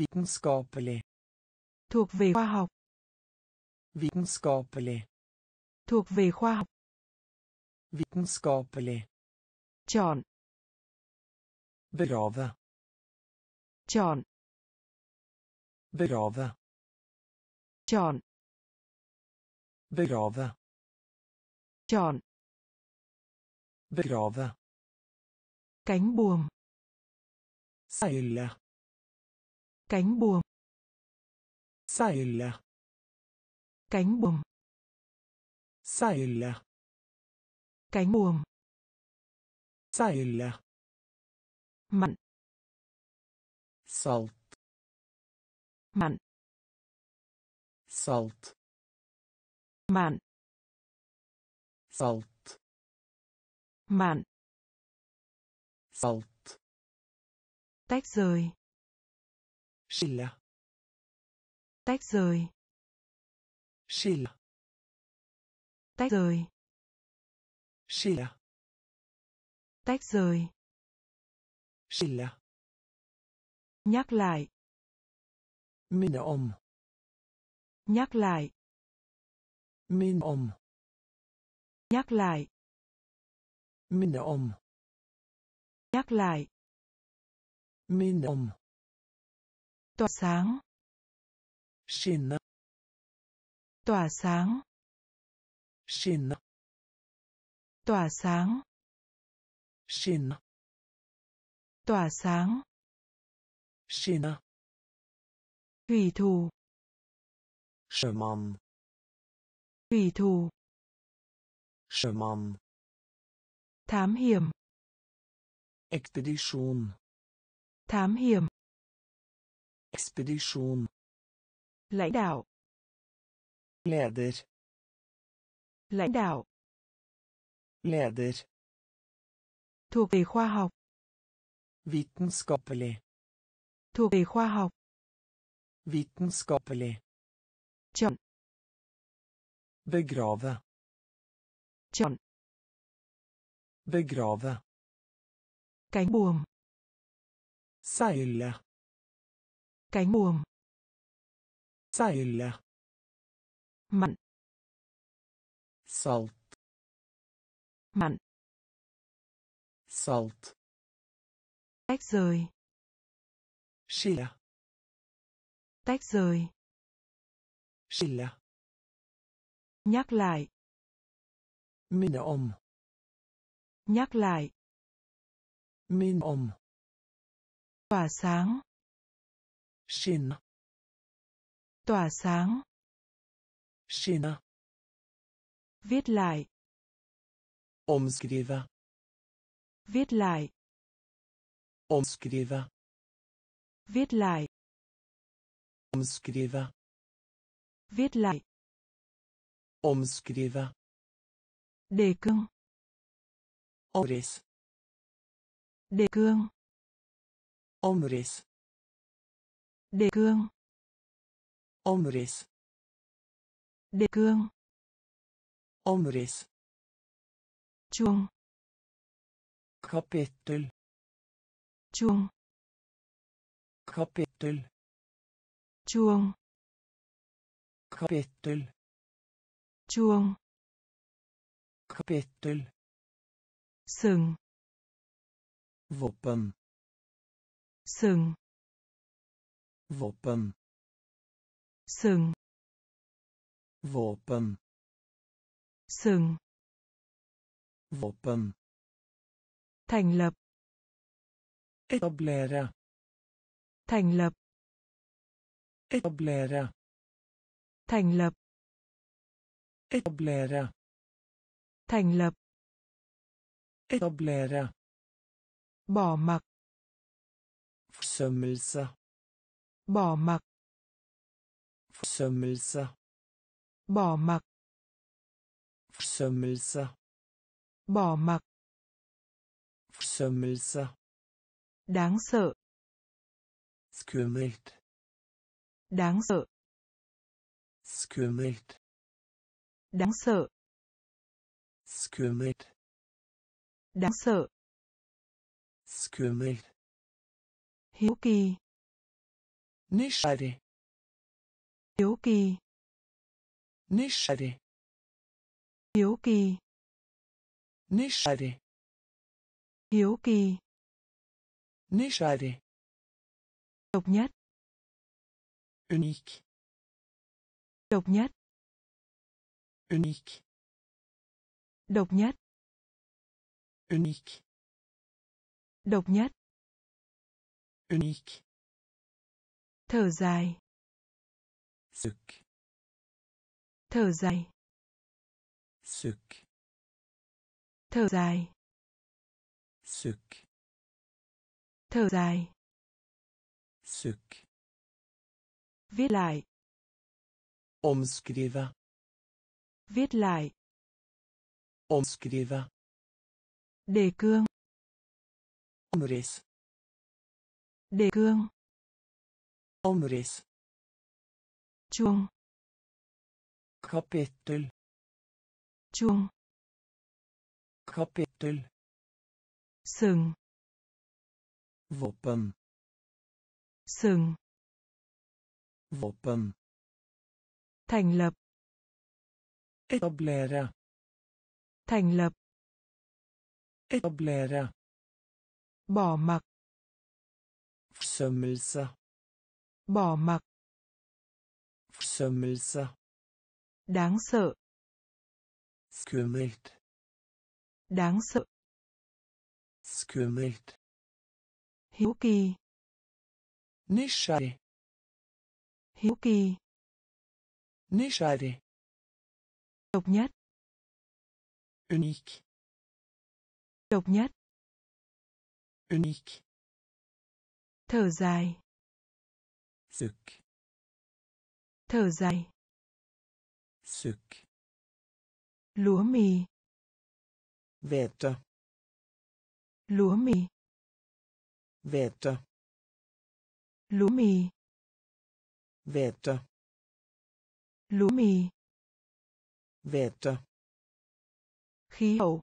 Vitenskapelig. Thuộc về khoa học. Vitenskapelig. Thuộc về khoa học. Vitenskapelig. Chọn. Begrave. Chọn. Begrave. Chọn. Begrave. Chọn. Begrave. Cánh buồm. Seile. Cánh buồm. Seile. Cánh buồm. Seile. Cánh buồm. Seile. Mặn. Salt. Mặn. Salt. Mặn. Salt. Mặn. Salt. Tách rời. Skille. Tách rời. Skille. Tách rời. Skille. Tách rời. Skille. Nhắc lại. Minne om. Nhắc lại. Minn om. Nhắc lại. Minne om. Nhắc lại. Minne om. Tỏa sáng. Skinne. Tỏa sáng. Skinne. Tỏa sáng. Skinne. Tỏa sáng. Skinne. Thủy thủ. Sjømann. Thủy thủ. Sjømann. Thám hiểm. Ekspedisjon. Thám hiểm. Ekspedisjon. Lãnh đạo. Leder. Lãnh đạo. Leder. Thuộc về khoa học. Vitenskapelig. Thuộc về khoa học. Vitenskapelig. Chọn. Begrave. Chọn. Begrave. Cánh buồm. Seile. Cánh buồm. Seile. Mặn. Salt. Mặn. Salt. Tách rời. Skille. Tách rời. Skille. Nhắc lại. Minne om. Nhắc lại. Minn om. Tỏa sáng. Skinne. Tỏa sáng. Skinne. Viết lại. Omskrive. Viết lại. Omskrive. Viết lại. Omskrive. Viết lại. Omskrive. Đề cương. Omriss. Đề cương. Omriss. Đề cương. Omriss. Đề cương. Omriss. Chuông. Kapittel. Chuông. Kapittel. Chuông. Kapittel. Chuông. Kapittel. Sừng. Våpen. Sừng. Våpen. Sừng. Våpen. Sừng. Våpen. Thành lập. Etablere. Thành lập. Etablere. Thành lập. Etablere. Thành lập. Etablere. Bỏ mặc. Forsømmelse. Bỏ mặc. Forsømmelse. Bỏ mặc. Forsømmelse. Bỏ mặc. Forsømmelse. Đáng sợ. Skummelt. Đáng sợ. Skummelt. Đáng sợ. Skummelt. Đáng sợ. Skummelt. Hiếu kỳ. Nysgjerrig. Hiếu kỳ. Nysgjerrig. Hiếu kỳ. Nysgjerrig. Hiếu kỳ. Nysgjerrig. Độc nhất. Unik. Độc nhất. Unik. Độc nhất. Unik. Độc nhất. Unik. Thở dài. Sukk. Thở dài. Sukk. Thở dài. Sukk. Thở dài. Sukk. Viết lại. Omskrive. Viết lại. Omskrive. Đề cương. Omriss. Đề cương. Omriss. Chuông. Kapittel. Chuông. Kapittel. Sừng. Våpen. Sừng. Våpen. Thành lập. Etablere. Thành lập. Etablere. Bỏ mặc. Forsømmelse. Bỏ mặc. Forsømmelse. Đáng sợ. Skummelt. Đáng sợ. Skummelt. Hiếu kỳ. Nysgjerrig. Hiếu kỳ. Nysgjerrig. Độc nhất. Unik. Độc nhất. Unik. Thở dài. Sukk. Thở dài. Sukk. Lúa mì. Hvete. Lúa mì. Hvete. Lúa mì. Hvete. Lúa mì. Hvete. Khí hậu.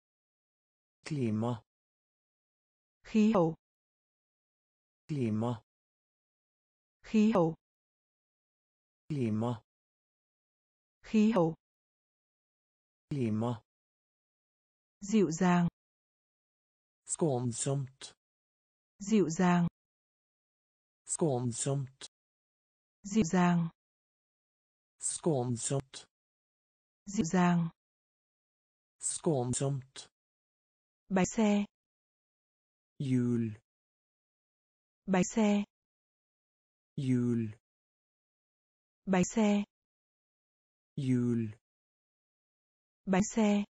Klima. Khí hậu. Klima. Khí hậu. Klima. Khí hậu. Klima. Dịu dàng. Skånsomt. Dịu dàng. Skånsomt. Dịu dàng. Skånsomt. Dịu dàng. Skånsomt. Bánh xe. Hjul. Bánh xe. Hjul. Bánh xe. Hjul. Bánh xe.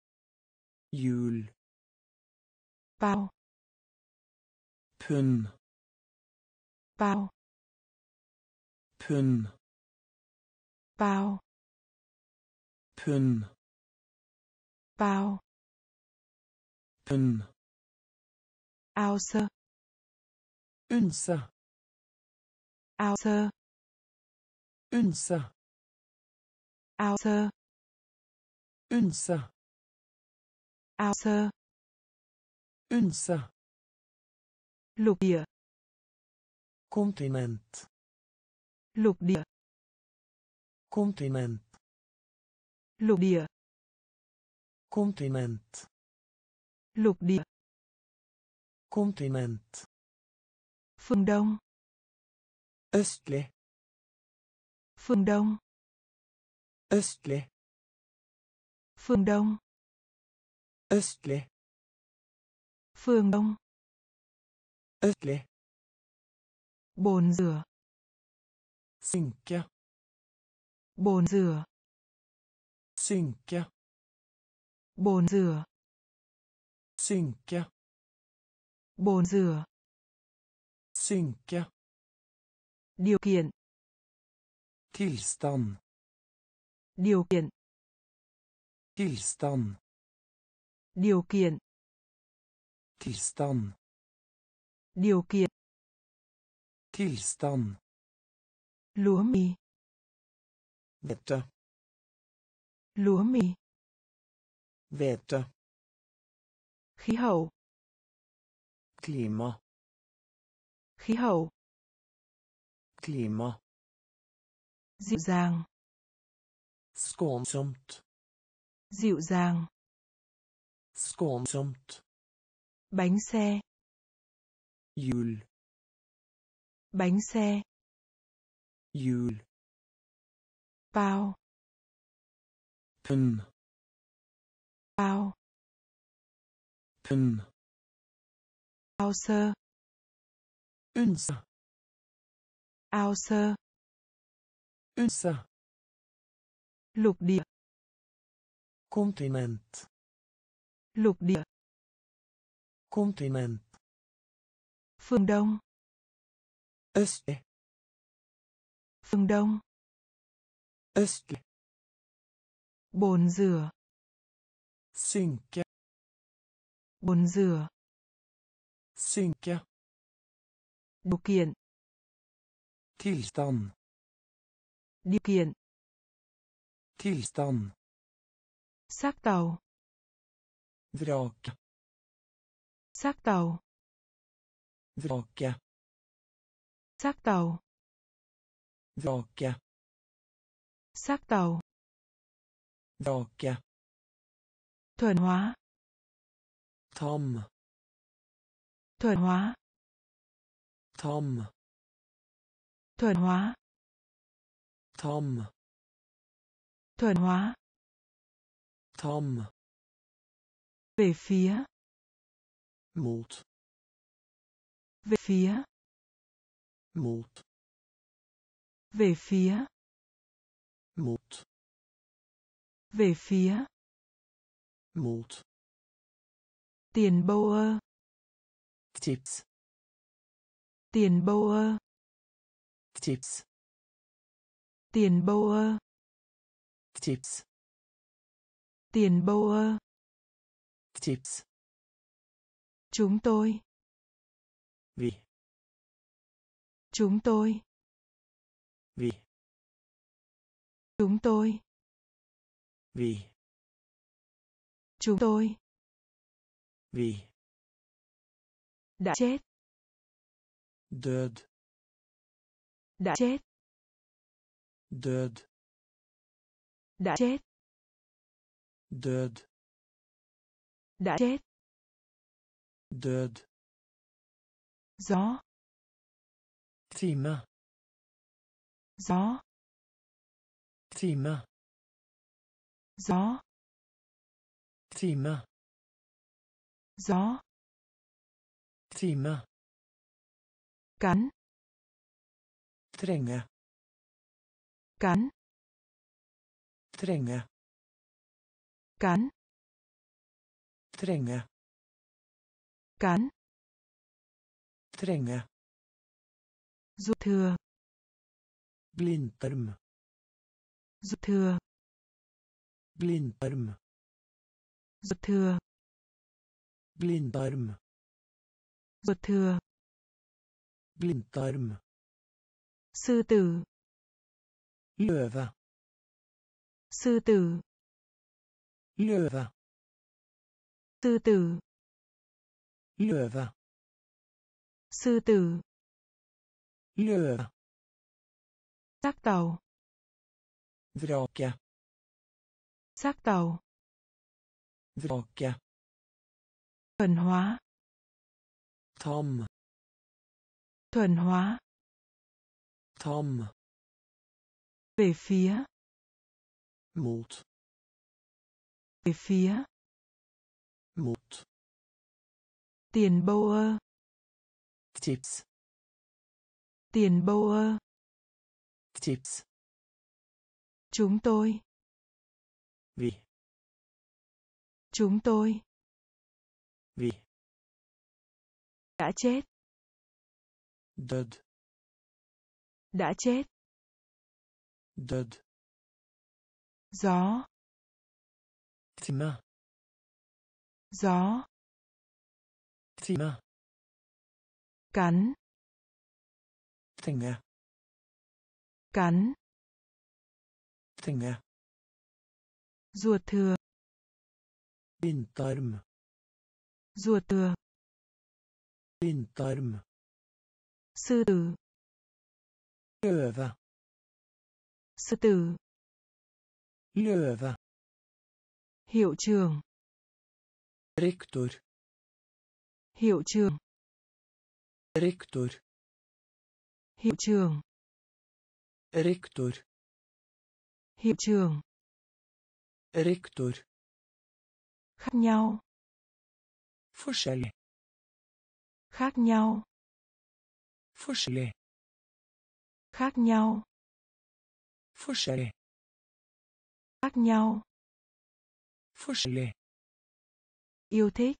Hjul. Bao. Pund. Bao. Pund. Bao. Pund. Bao. Pund. Ounce. Unse. Ounce. Unse. Ounce. Unse. Ounce. Unse. Lục địa. Kontinent. Lục địa. Kontinent. Lục địa. Kontinent. Lục địa. Kontinent. Phương Đông. Østlig. Phương Đông. Østlig. Phương Đông. Østlig. Phương Đông. Østlig. Bồn rửa. Synke. Bồn rửa. Synke. Bồn rửa. Synke. Bồn rửa. Synke. Điều kiện. Tilstand. Điều kiện. Tilstand. Điều kiện. Tilstand. Điều kiện. Tilstand. Lúa mì. Hvete. Lúa mì. Hvete. Khí hậu. Klima. Khí hậu. Dịu dàng. Skånsomt. Bánh xe. Hjul. Bánh xe. Hjul. Bao. Pund. Bao. Pund. Ao sơ. Unse. Ao sơ. Unse. Lục địa. Kontinent. Lục địa. Kontinent. Phương Đông. Östlig. Phương Đông. Östlig. Bồn rửa. Synke. Bồn rửa. Synke. Điều kiện. Tillstand. Điều kiện. Tillstand. Xác tàu. Vrake. Xác tàu. Vrake. Xác tàu. Vrake. Xác tàu. Vrake. Thuần hóa. Tam. Thuần hóa. Tam. Thuần hóa. Tam. Thuần hóa. Tam. Về phía. Mot. Về phía. Mot. Về phía. Mot. Về phía. Mot. Tiền bâu ơ. Tips. Tiền bâu ơ. Tips. Tiền bâu ơ. Tips. Tiền bâu ơ. Tips. Chúng tôi. Vi. Chúng tôi. Vi. Chúng tôi. Vi. Chúng tôi. Vi. Đã chết. Död. Đã chết. Död. Đã chết. Död. Đã chết. Död. Gió. Timme. Gió. Timme. Gió. Timme. Gió. Timme. Cắn. Trenge. Cắn. Trenge. Cắn. Trenge. Cắn. Trenge. Ruột thừa. Blindtarm. Ruột thừa. Blindtarm. Ruột thừa. Blindtarm. Ruột thừa. Blindtarm. Sư tử. Løve. Sư tử. Løve. Sư tử. Løve. Sư tử. Løve. Xác tàu. Vrake. Xác tàu. Vrake. Thuần hóa. Tam. Thuần hóa. Tam. Về phía. Mot. Về phía. Mot. Tiền bâu ơ. Tips. Tiền bâu ơ. Tips. Chúng tôi. Vi. Chúng tôi. Vi. Đã chết. Död. Đã chết. Död. Gió. Timme. Gió. Timme. Cắn. Trenge. Cắn. Trenge. Ruột thừa. Blindtarm. Ruột thừa. Blindtarm. Sư tử. Løve. Sư tử. Løve. Hiệu trưởng. Rektor. Hiệu trưởng. Rektor. Hiệu trưởng. Rektor. Hiệu trưởng. Rektor. Khác nhau. Forskjellig. Khác nhau. Forskjellig. Khác nhau. Forskjellig. Khác nhau. Forskjellig. Yêu thích.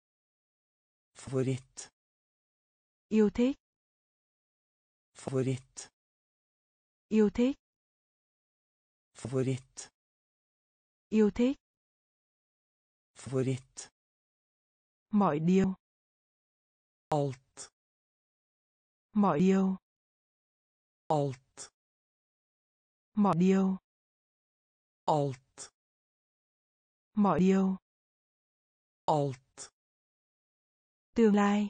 Favoritt. Yêu thích. Favoritt. Yêu thích. Favoritt. Yêu thích. Favoritt. Mọi điều. Alt. Mọi điều. Alt. Mọi điều. Alt. Mọi điều. Alt. Tương lai.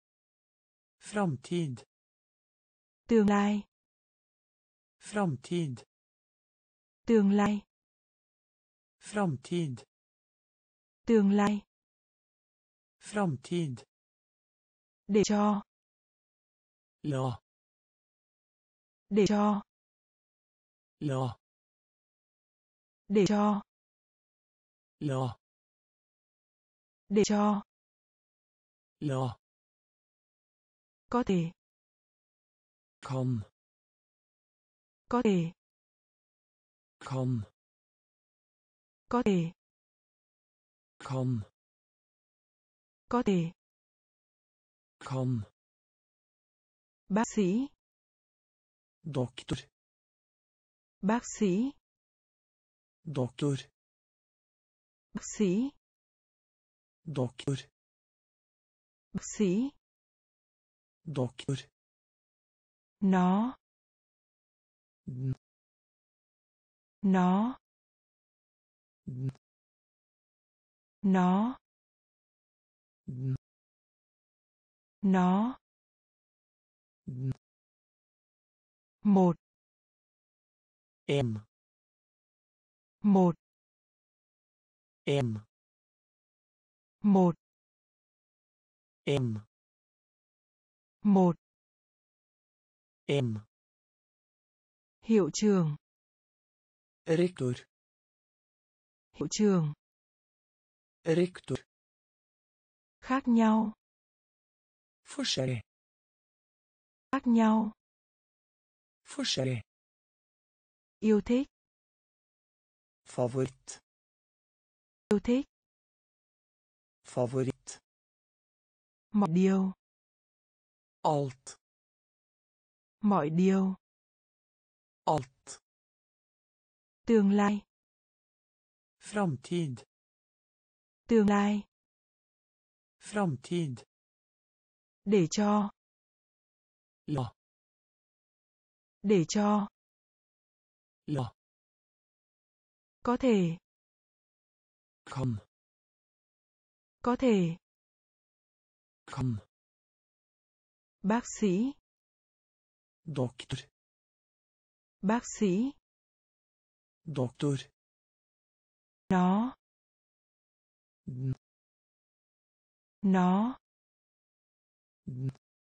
Framtid. Tương lai. Framtid. Tương lai. Framtid. Tương lai. Framtid. Để cho. La. Để cho. La. Để cho. La. Để cho. La. Có thể. Kan. Có thể. Kan. Có thể. Kan. Có thể. Kan. Bác sĩ. Doktor. Bác sĩ. Doktor. Bác sĩ. Doktor. Bác sĩ. Doktor. Nó. Den. Nó. Den. Nó. Den. Nó. Den. Một. En. Một. En. Một. En. Một. En. Hiệu trưởng. Rektor. Hiệu trưởng. Rektor. Khác nhau. Forskjellig. Khác nhau. Forskjellig. Yêu thích. Favoritt. Yêu thích. Favoritt. Mọi điều. Alt. Mọi điều. Alt. Tương lai. Framtid. Tương lai. Framtid. Để cho. La. Để cho. La. Có thể. Kan. Có thể. Kan. Bác sĩ. Doktor. Bác sĩ. Doktor. Nó. Den. Nó. Den.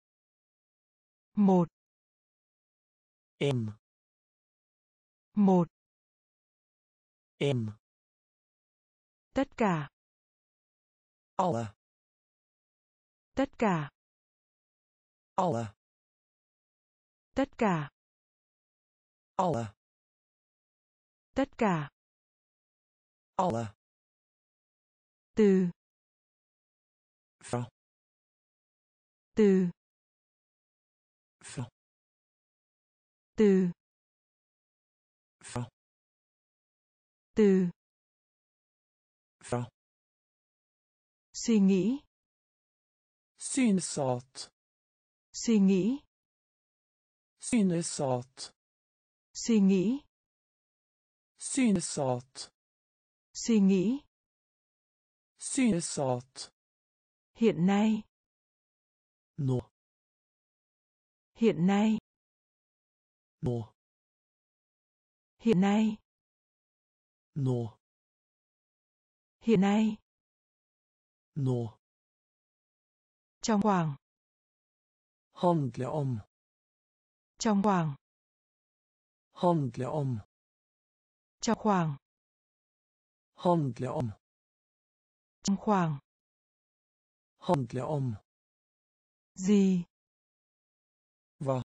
Một. En. Một. En. Tất cả. Alle. Tất cả. Alle. Tất cả. Alle. Tất cả. Alle. Từ. Fra. Từ. Fra. Từ. Fra. Từ. Fra. Suy nghĩ. Synsatt. Suy nghĩ. Synsatt. Suy nghĩ. Synsatt. Suy nghĩ. Synsatt. Hiện nay. Nå. Hiện nay. Nå. Hiện nay. Nå. Hiện nay. Nå. Trong khoảng. Handle om. Trong khoảng. Handle om. Trong khoảng. Handle om. Trong khoảng. Handle om. Gì. Hva.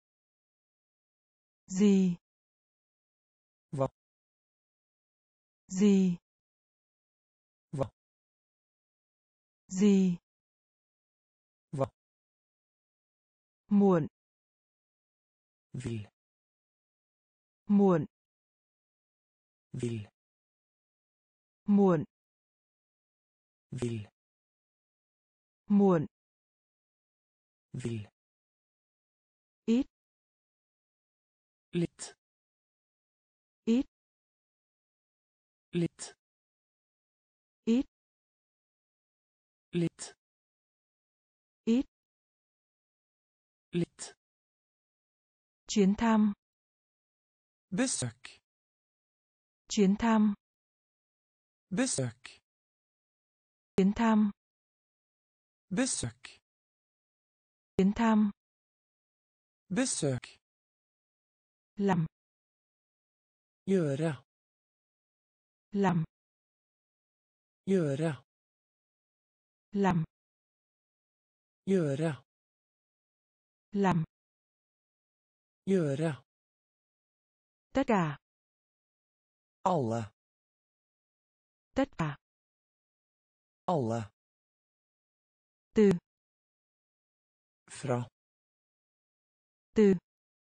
Gì. Hva. Gì. Hva. Gì. Hva. Muộn. Vil. Muộn. Vil. Muộn. Vil. Muộn. Vil. Ít. Litt. Ít. Litt. Ít. Litt. Ít. Litt. Chuyến thăm. Besök. Chuyến thăm. Besök. Chuyến thăm. Besök. Chuyến thăm. Besök. Làm. Göra. Làm. Göra. Làm. Göra. Làm. Göra. Tất cả. Alla. Tất cả. Alla. Từ. Fra. Từ.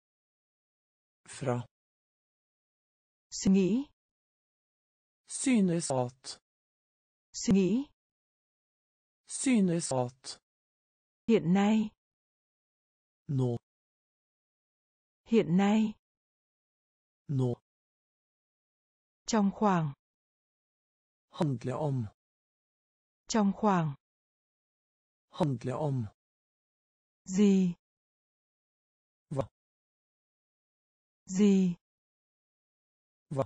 Fra. Suy nghĩ. Synes at. Suy nghĩ. Synes at. Hiện nay. Nå. Hiện nay. Nå. Trong khoảng. Handle om. Trong khoảng. Handle om. Gì. Hva. Gì. Hva.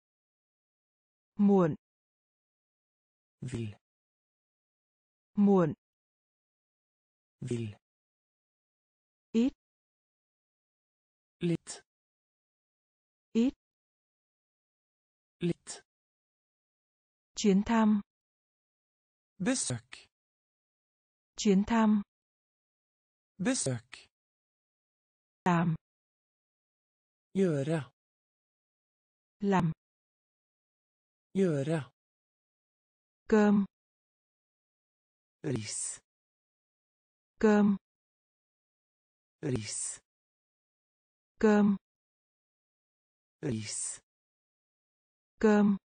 Muộn. Vil. Muộn. Vil. Ít. Litt. Ít. Litt. Chuyến thăm. Besök. Chuyến thăm. Besök. Làm. Göra. Làm. Göra. Cơm. Ris. Cơm. Ris. Cơm. Ris. Cơm.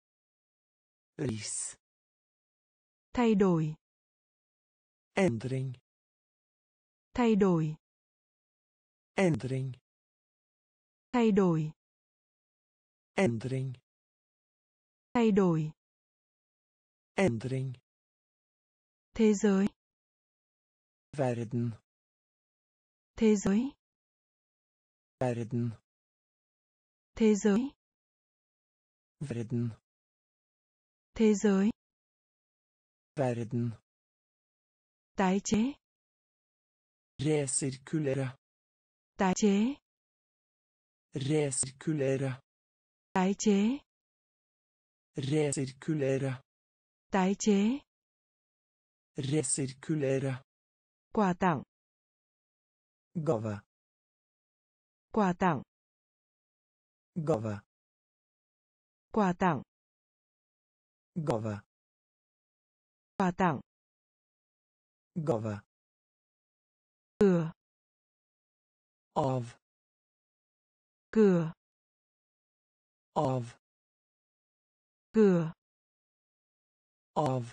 Ris. Thay đổi. Ändring. Thay đổi. Ändring. Thay đổi. Ändring. Thay đổi. Ändring. Thế giới. Världen. Thế giới. Världen. Thế giới. Världen. Thế giới. Världen. Tái chế. Recirkulera. Tái chế. Recirkulera. Tái chế. Recirkulera. Tái chế. Recirkulera. Quà tặng. Gave. Quà tặng. Gave. Quà tặng. Gave. Quà tặng. Gave. Cửa. Av. Cửa. Av. Cửa. Av.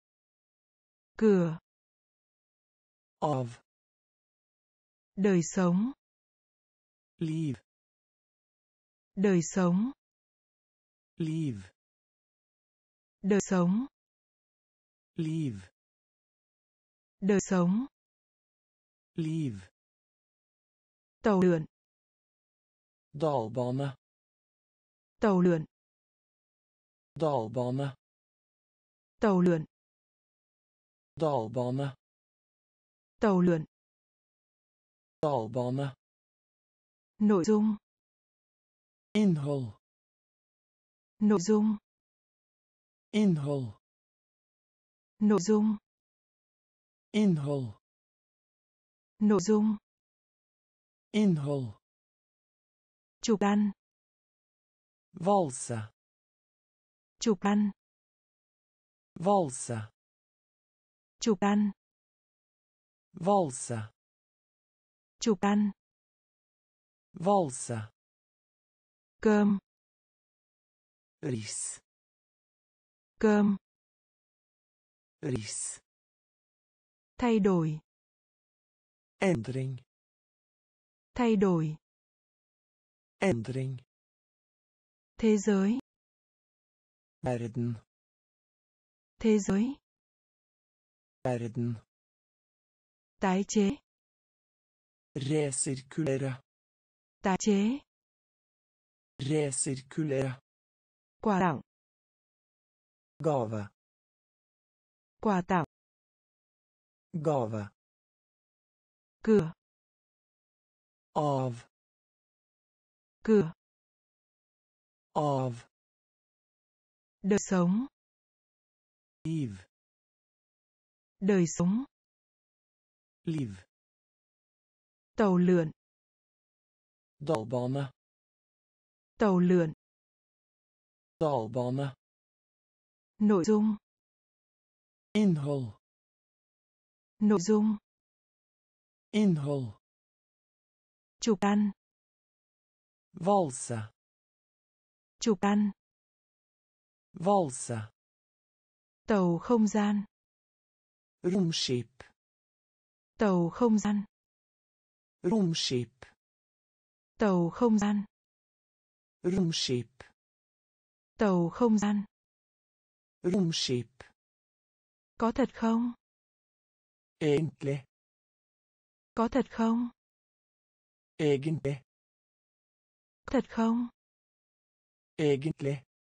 Cửa. Av. Đời sống. Liv. Đời sống. Liv. Đời sống. Liv. Đời sống. Liv. Tàu lượn. Dalbane. Tàu lượn. Dalbane. Tàu lượn. Dalbane. Tàu lượn. Dalbane. Nội dung. Innhold. Nội dung. Innhold. Nội dung. Innhold. Nội dung. Innhold. Chụp ăn. Valse. Chụp ăn. Valse. Chụp ăn. Valse. Chụp ăn. Valse. Cơm. Ris. Cơm. Ris. Thay đổi. Endring. Thay đổi. Endring. Thế giới. Verden. Thế giới. Verden. Tái chế. Resirkulere. Tái chế. Resirkulere. Quà tặng. Gave. Quà tặng. Gave. Cửa. Av. Cửa. Av. Đời sống. Liv. Đời sống. Liv. Tàu lượn. Dalbane. Tàu lượn. Dalbane. Nội dung. Innhold. Nội dung. Innhold. Chụp ăn. Valse. Chụp ăn. Valse. Tàu không gian. Romskip. Tàu không gian. Romskip. Tàu không gian. Romskip. Tàu không gian. Romskip. Có thật không? Egentlig. Có thật không? Egentlig. Thật không? Egentlig.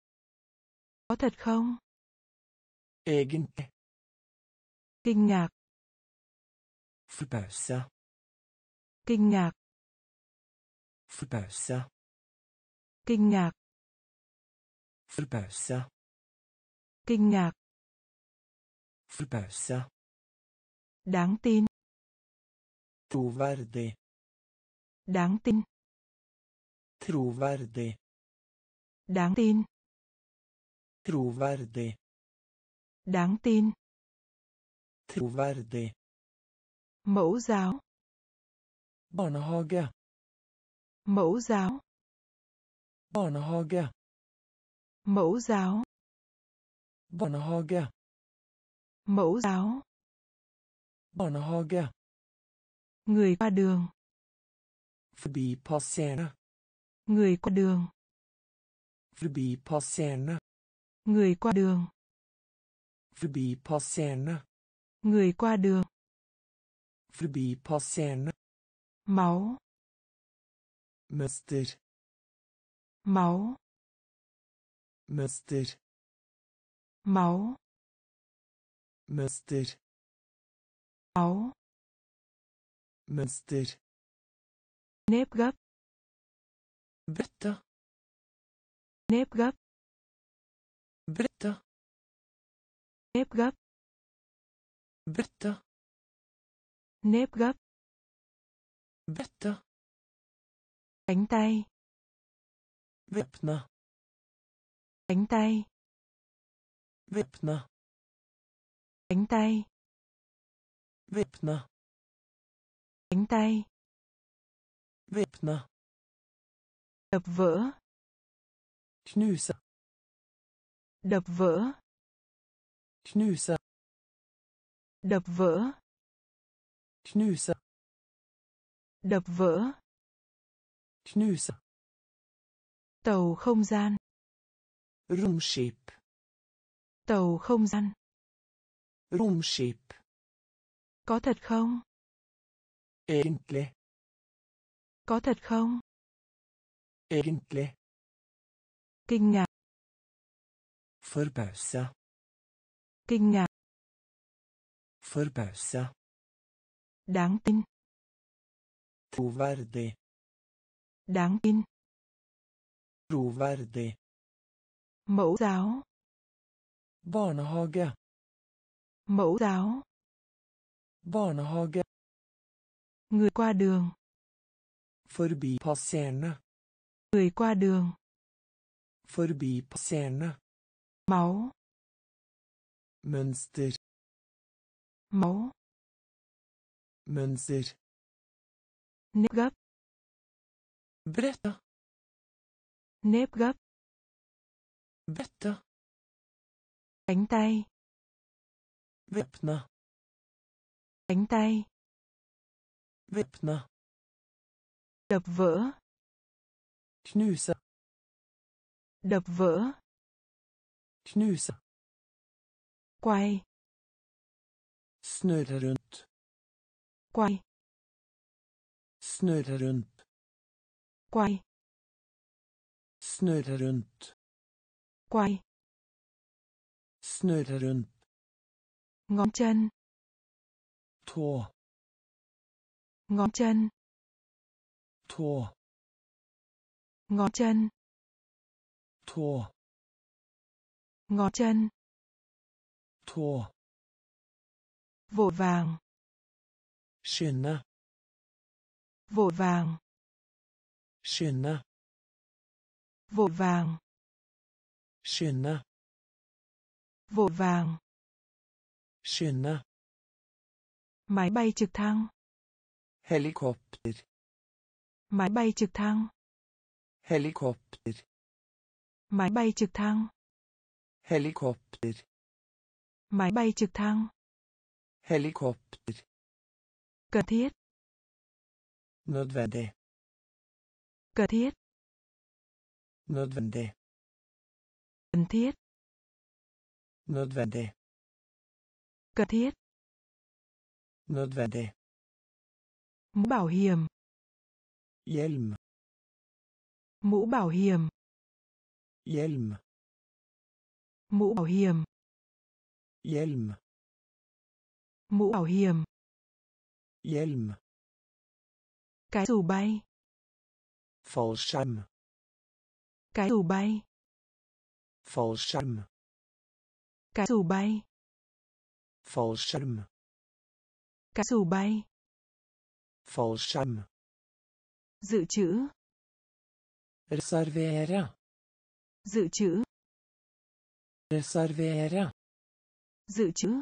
Có thật không? Egentlig. Kinh ngạc. Forbause. Kinh ngạc. Forbause. Kinh ngạc. Forbause. Kinh ngạc. Forbause. Đáng tin. Troverdig. Đáng tin. Troverdig. Đáng tin. Troverdig. Đáng tin. Troverdig. Mẫu giáo. Barnehage. Mẫu giáo. Barnehage. Mẫu giáo. Barnehage. Mẫu giáo. Barnehage. Người qua đường. Forbipasserende. Người qua đường. Forbipasserende. Người qua đường. Forbipasserende. Người qua đường. Forbipasserende. Máu. Mønster. Máu. Mønster. Máu. Mønster. Máu. Mønster. Nếp gấp. Bøtte. Nếp gấp. Bøtte. Nếp gấp. Bøtte. Nếp gấp. Bøtte. Cánh tay. Væpne. Cánh tay. Væpne. Cánh tay. Væpne. Cánh tay. Væpne. Đập vỡ. Knuse. Đập vỡ. Knuse. Đập vỡ. Knuse. Đập vỡ. Knuse. Tàu không gian. Romskip. Tàu không gian. Romskip. Có thật không? Egentlig. Có thật không? Egentlig. Kinh ngạc. Forbause. Kinh ngạc. Forbausa. Đáng tin. Troverdig. Đáng tin. Troverdig. Mẫu giáo. Barnehage. Mẫu giáo. Barnehage. Người qua đường. Forbipasserende. Người qua đường. Forbipasserende. Máu. Mønster. Máu. Mønster. Nếp gấp. Brette. Nếp gấp. Bette. Cánh tay. Væpne. Cánh tay. Væpne. Đập vỡ. Knuse. Đập vỡ. Knuse. Quay. Snurre rundt. Quay. Snurre rundt. Quay. Snurre rundt. Quay. Snurre rundt. Ngón chân. Tå. Ngón chân. Tå. Ngón chân. Tå. Ngón chân. Tå. Vội vàng. Skynde. Vội vàng. Skynde. Vội vàng. Skynde. Vội vàng. Skynde. Máy bay trực thăng. Helikopter. Máy bay trực thăng. Helikopter. Máy bay trực thăng. Helikopter. Máy bay trực thăng. Helikopter. Cần thiết. Nødvendig. Cần thiết. Nødvendig. Cần thiết. Nødvendig. Cần thiết. Nødvendig. Mũ bảo hiểm. Hjelm. Mũ bảo hiểm. Hjelm. Mũ bảo hiểm. Hjelm. Mũ bảo hiểm. Hjelm. Cái dù bay. Fallskjerm. Cái dù bay. Fallskjerm. Cái dù bay. Fallskjerm. Cái dù bay. Fallskjerm. Dự trữ. Reservere. Dự trữ. Reservere. Dự trữ.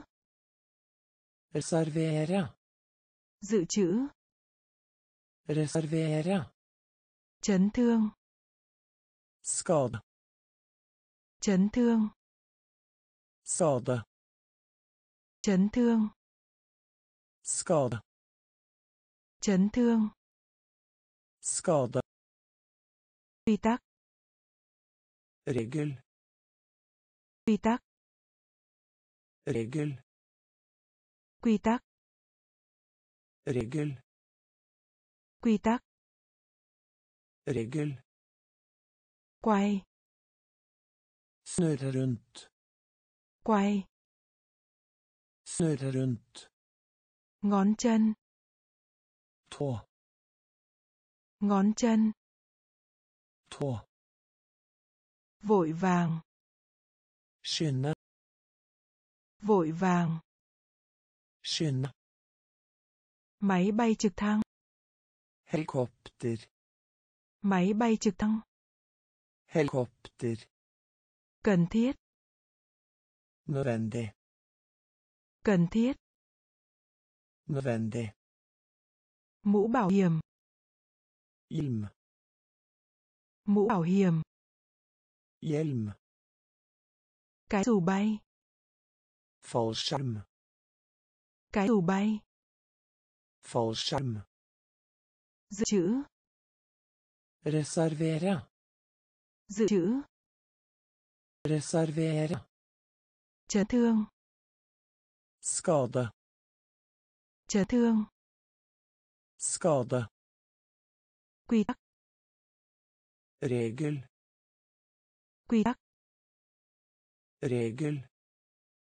Reservere. Dự trữ. Reservere. Chấn thương. Skade. Chấn thương. Skade. Chấn thương. Skade. Chấn thương. Skade. Quy tắc. Regel. Quy tắc. Regel. Quy tắc. Regel. Quy tắc. Regel. Quay. Snurre rundt. Quay. Snurre rundt. Ngón chân. Tå. Ngón chân. Tå. Vội vàng. Skynde. Vội vàng. Skynde. Máy bay trực thăng. Helikopter. Máy bay trực thăng. Helikopter. Cần thiết. Nødvendig. Cần thiết. Nødvendig. Mũ bảo hiểm. Hjelm. Mũ bảo hiểm. Hjelm. Cái dù bay. Fallskjerm. Cái dù bay. Fallskjerm. Dự trữ. Reservere. Dự trữ. Reservere. Chấn thương. Skade. Chấn thương. Skade. Quy tắc. Regel. Quy tắc. Regel.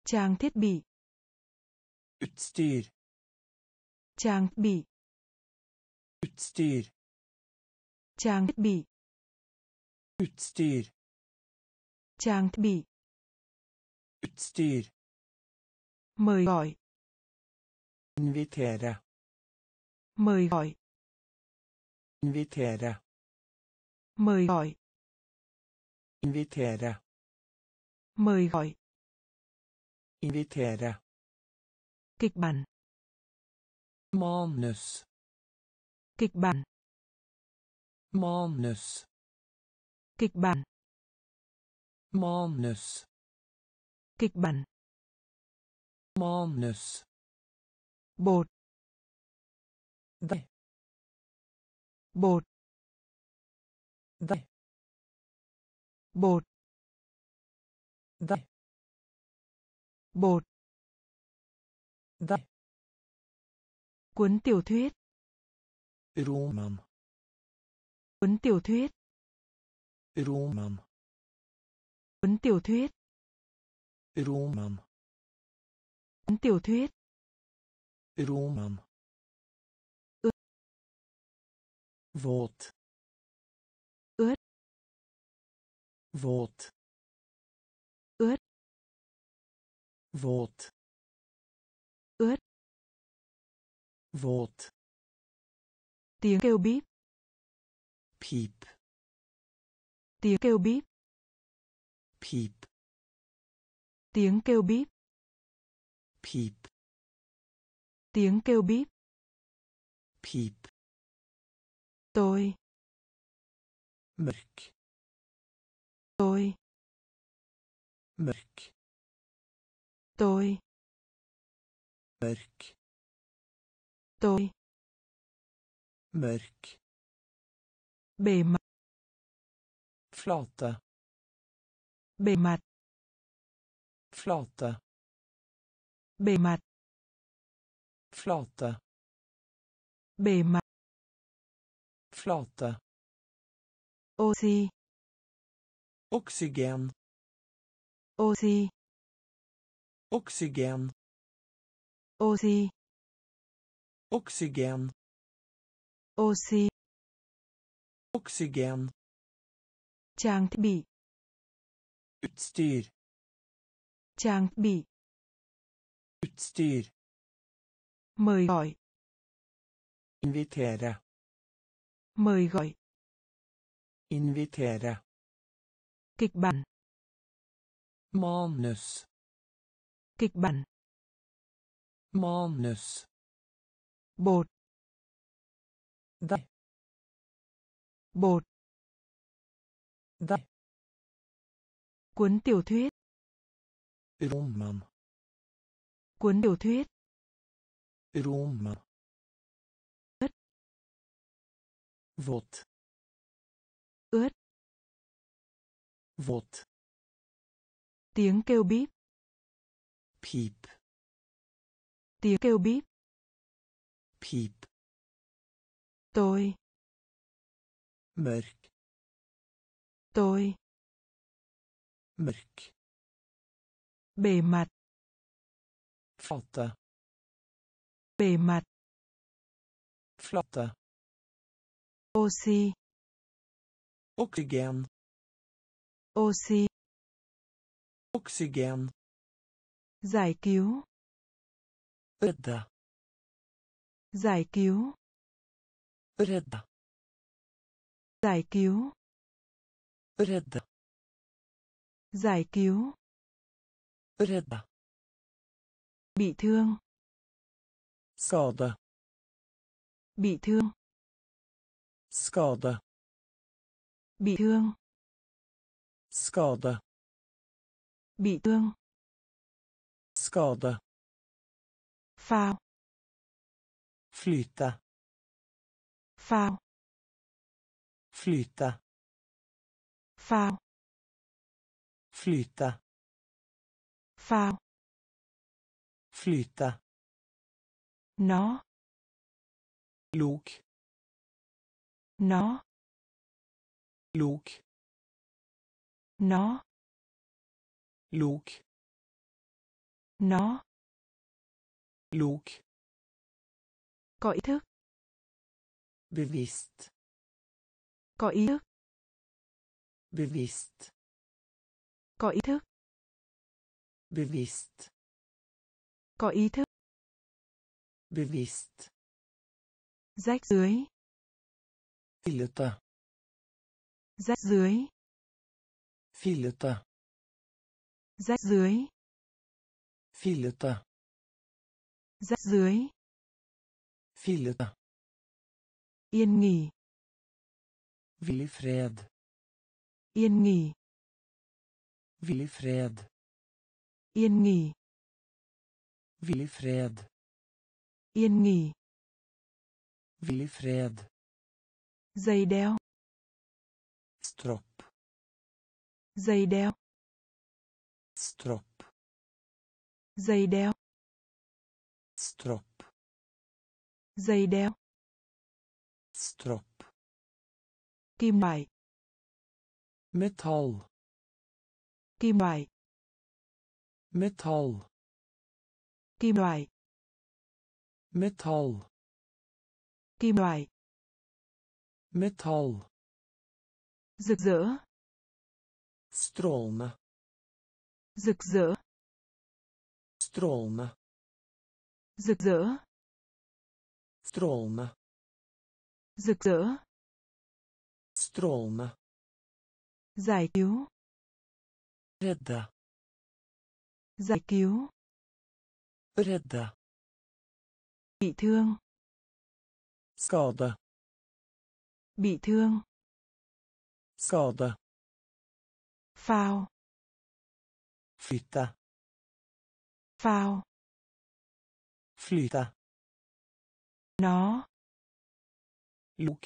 Trang thiết bị. Utstyr. Trang thiết bị. Utstyr. Trang thiết bị. Utstyr. Trang thiết bị. Utstyr. Mời gọi. Invitere. Mời gọi. Invitere. Mời gọi. Invitere. Mời gọi. Invitere. Kịch bản. Manus. Kịch bản. Manus. Kịch bản. Manus. Kịch bản. Manus. Bột. Deig. Bột. Deig. Bột. Deig. Bột. Deig. Cuốn tiểu thuyết. Roman. Cuốn tiểu thuyết. Roman. Cuốn tiểu thuyết. Roman. Cuốn tiểu thuyết. Roman. Ướt. Våt. Ướt. Våt. Ướt. Våt. Ướt. Våt. Tiếng kêu bíp. Pip. Tiếng kêu bíp. Pip. Tiếng kêu bíp. Pip. Tiếng kêu bíp. Pip. Tôi. Mørk. Tôi. Mørk. Tôi. Mørk. Tôi. Mørk. Bề mặt. Flate. Bề mặt. Flate. Bề mặt. Flate. Bề mặt. Flate. Oxy. Oksygen. Oxy. Oksygen. Oxy. Oksygen. Oxy. Oksygen. Trang thiết bị. Utstyr. Trang thiết bị. Utstyr. Mời gọi. Invitere. Mời gọi. Invitere. Kịch bản. Manus. Kịch bản. Manus. Bột. Deig. Bột. Deig. Cuốn tiểu thuyết. Roman. Cuốn tiểu thuyết. Roman. Ướt. Våt. Ướt. Våt. Tiếng kêu bíp. Pip. Tiếng kêu bíp. Pip. Tôi. Mørk. Tôi. Mørk. Bề mặt. Flate. Bề mặt. Flate. Oxy. Oksygen. Oxy. Oksygen. Giải cứu. Rädda. Giải cứu. Rädda. Giải cứu. Rädda. Giải cứu. Rädda. Bị thương. Skade. Bị thương. Skade. Bị thương. Skade. Bị thương. Skade. Phao. Flyte. Phao. Flyte. Phao. Flyte. Phao. Flyte. Nó. Lok. Nó. Lok. Nó. Lok. Nó. Log. Có ý thức. Bevisst. Có ý thức. Bevisst. Có ý thức. Bevisst. Có ý thức. Bevisst. Rách dưới. Fillete. Rách dưới. Fillete. Rách dưới. Fillete. Rách dưới. Fillete. Yên nghỉ. Hvil i fred. Yên nghỉ. Hvil i fred. Yên nghỉ. Hvil i fred. Yên nghỉ. Hvil i fred. Dây đeo. Stropp. Dây đeo. Stropp. Dây đeo. Stropp. Dây đeo. Stropp. Kim loại. Metall. Kim loại. Metall. Kim loại. Metall. Kim loại. Metall. Rực rỡ. Strålende. Rực rỡ. Strålende. Rực rỡ. Strålende. Rực rỡ. Strålende. Giải cứu. Redde. Giải cứu. Redde. Bị thương. Skade. Bị thương. Skade. Phao. Flytte. Phao. Flyte. Nó. Lok.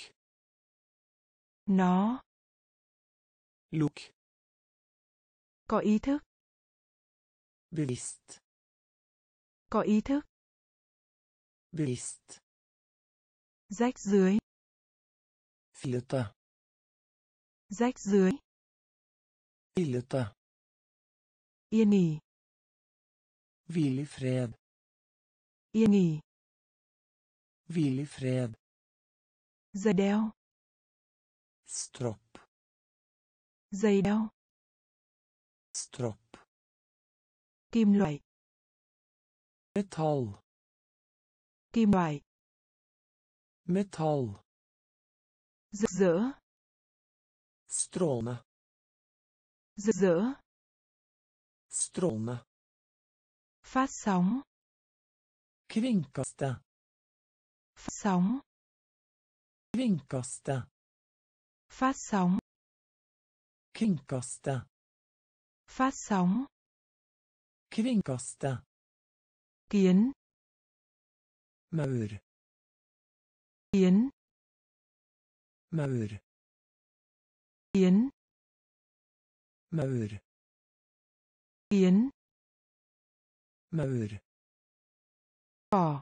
Nó. Lok. Có ý thức. Bevisst. Có ý thức. Bevisst. Rách dưới. Fillete. Rách dưới. Fillete. Yên nghỉ. Hvil i fred. Yên nghỉ. Hvil i fred. Dây đeo. Stropp. Dây đeo. Stropp. Kim loại. Metall. Kim loại. Metall. Rực rỡ. Strålende. Rực rỡ. Strålende. Phát sóng. Kringkaste. Phát sóng. Kringkaste. Phát sóng. Kringkaste. Phát sóng. Kringkaste. Kiến. Maur. Kiến. Maur. Kiến. Maur. Kiến. Maur. Cỏ.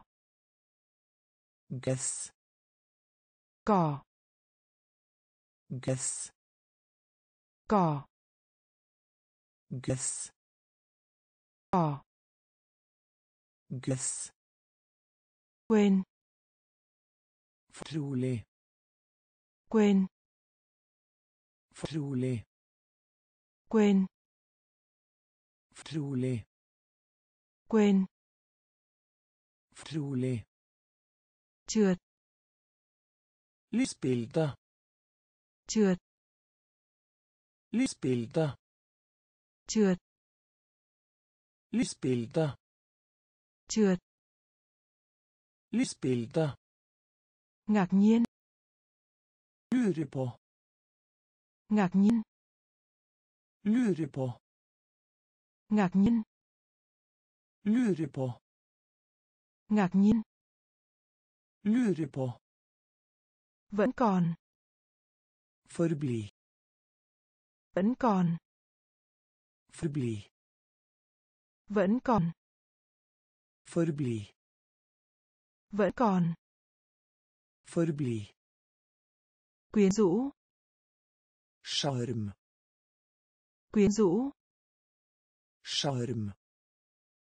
Gess. Cỏ. Gess. Cỏ. Gess. Cỏ. Gess. Quên. Fortrolig. Quên. Fortrolig. Quên. Fortrolig. Quên. Fortrolig. Trượt. Lysbilde. Trượt. Lysbilde. Trượt. Lysbilde. Trượt. Lysbilde. Ngạc nhiên. Lure på. Ngạc nhiên. Lure på. Ngạc nhiên. Lure på. Ngạc nhiên. Lure på. Vẫn còn. Forbli. Vẫn còn. Forbli. Vẫn còn. Forbli. Vẫn còn. Forbli. Quyến rũ. Charm. Quyến rũ. Charm.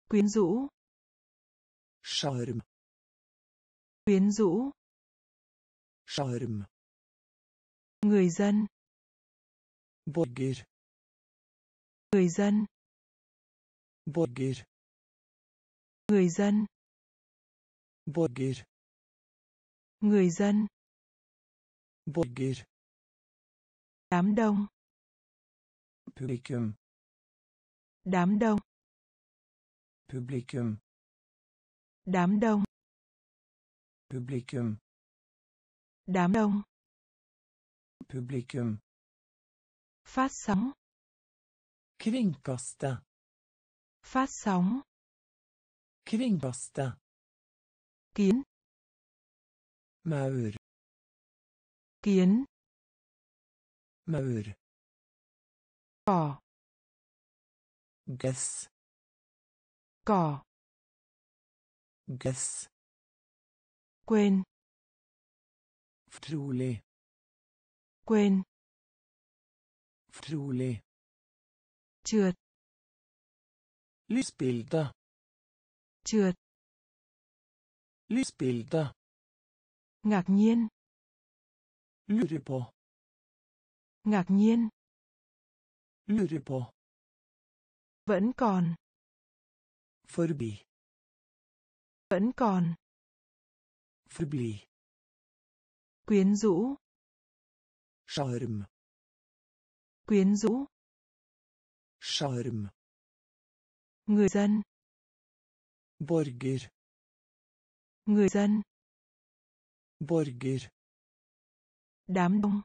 Quyến rũ. Sjarm. Quyến rũ. Sjarm. Người dân. Borger. Người dân. Borger. Người dân. Borger. Người dân. Borger. Đám đông. Publikum. Đám đông. Publikum. Đám đông. Publikum. Đám đông. Publikum. Phát sóng. Kringkasta. Phát sóng. Kringkasta. Kiến. Maur. Kiến. Maur. Cỏ. Gess. Cỏ. Gess. Quên. Förtrolig. Quên. Förtrolig. Trượt. Lysbilda. Trượt. Lysbilda. Ngạc nhiên. Lure på. Ngạc nhiên. Lure på. Vẫn còn. Förbi. Vẫn còn. Förbli. Quyến rũ. Charm. Quyến rũ. Charm. Người dân. Borger. Người dân. Borger. Đám đông.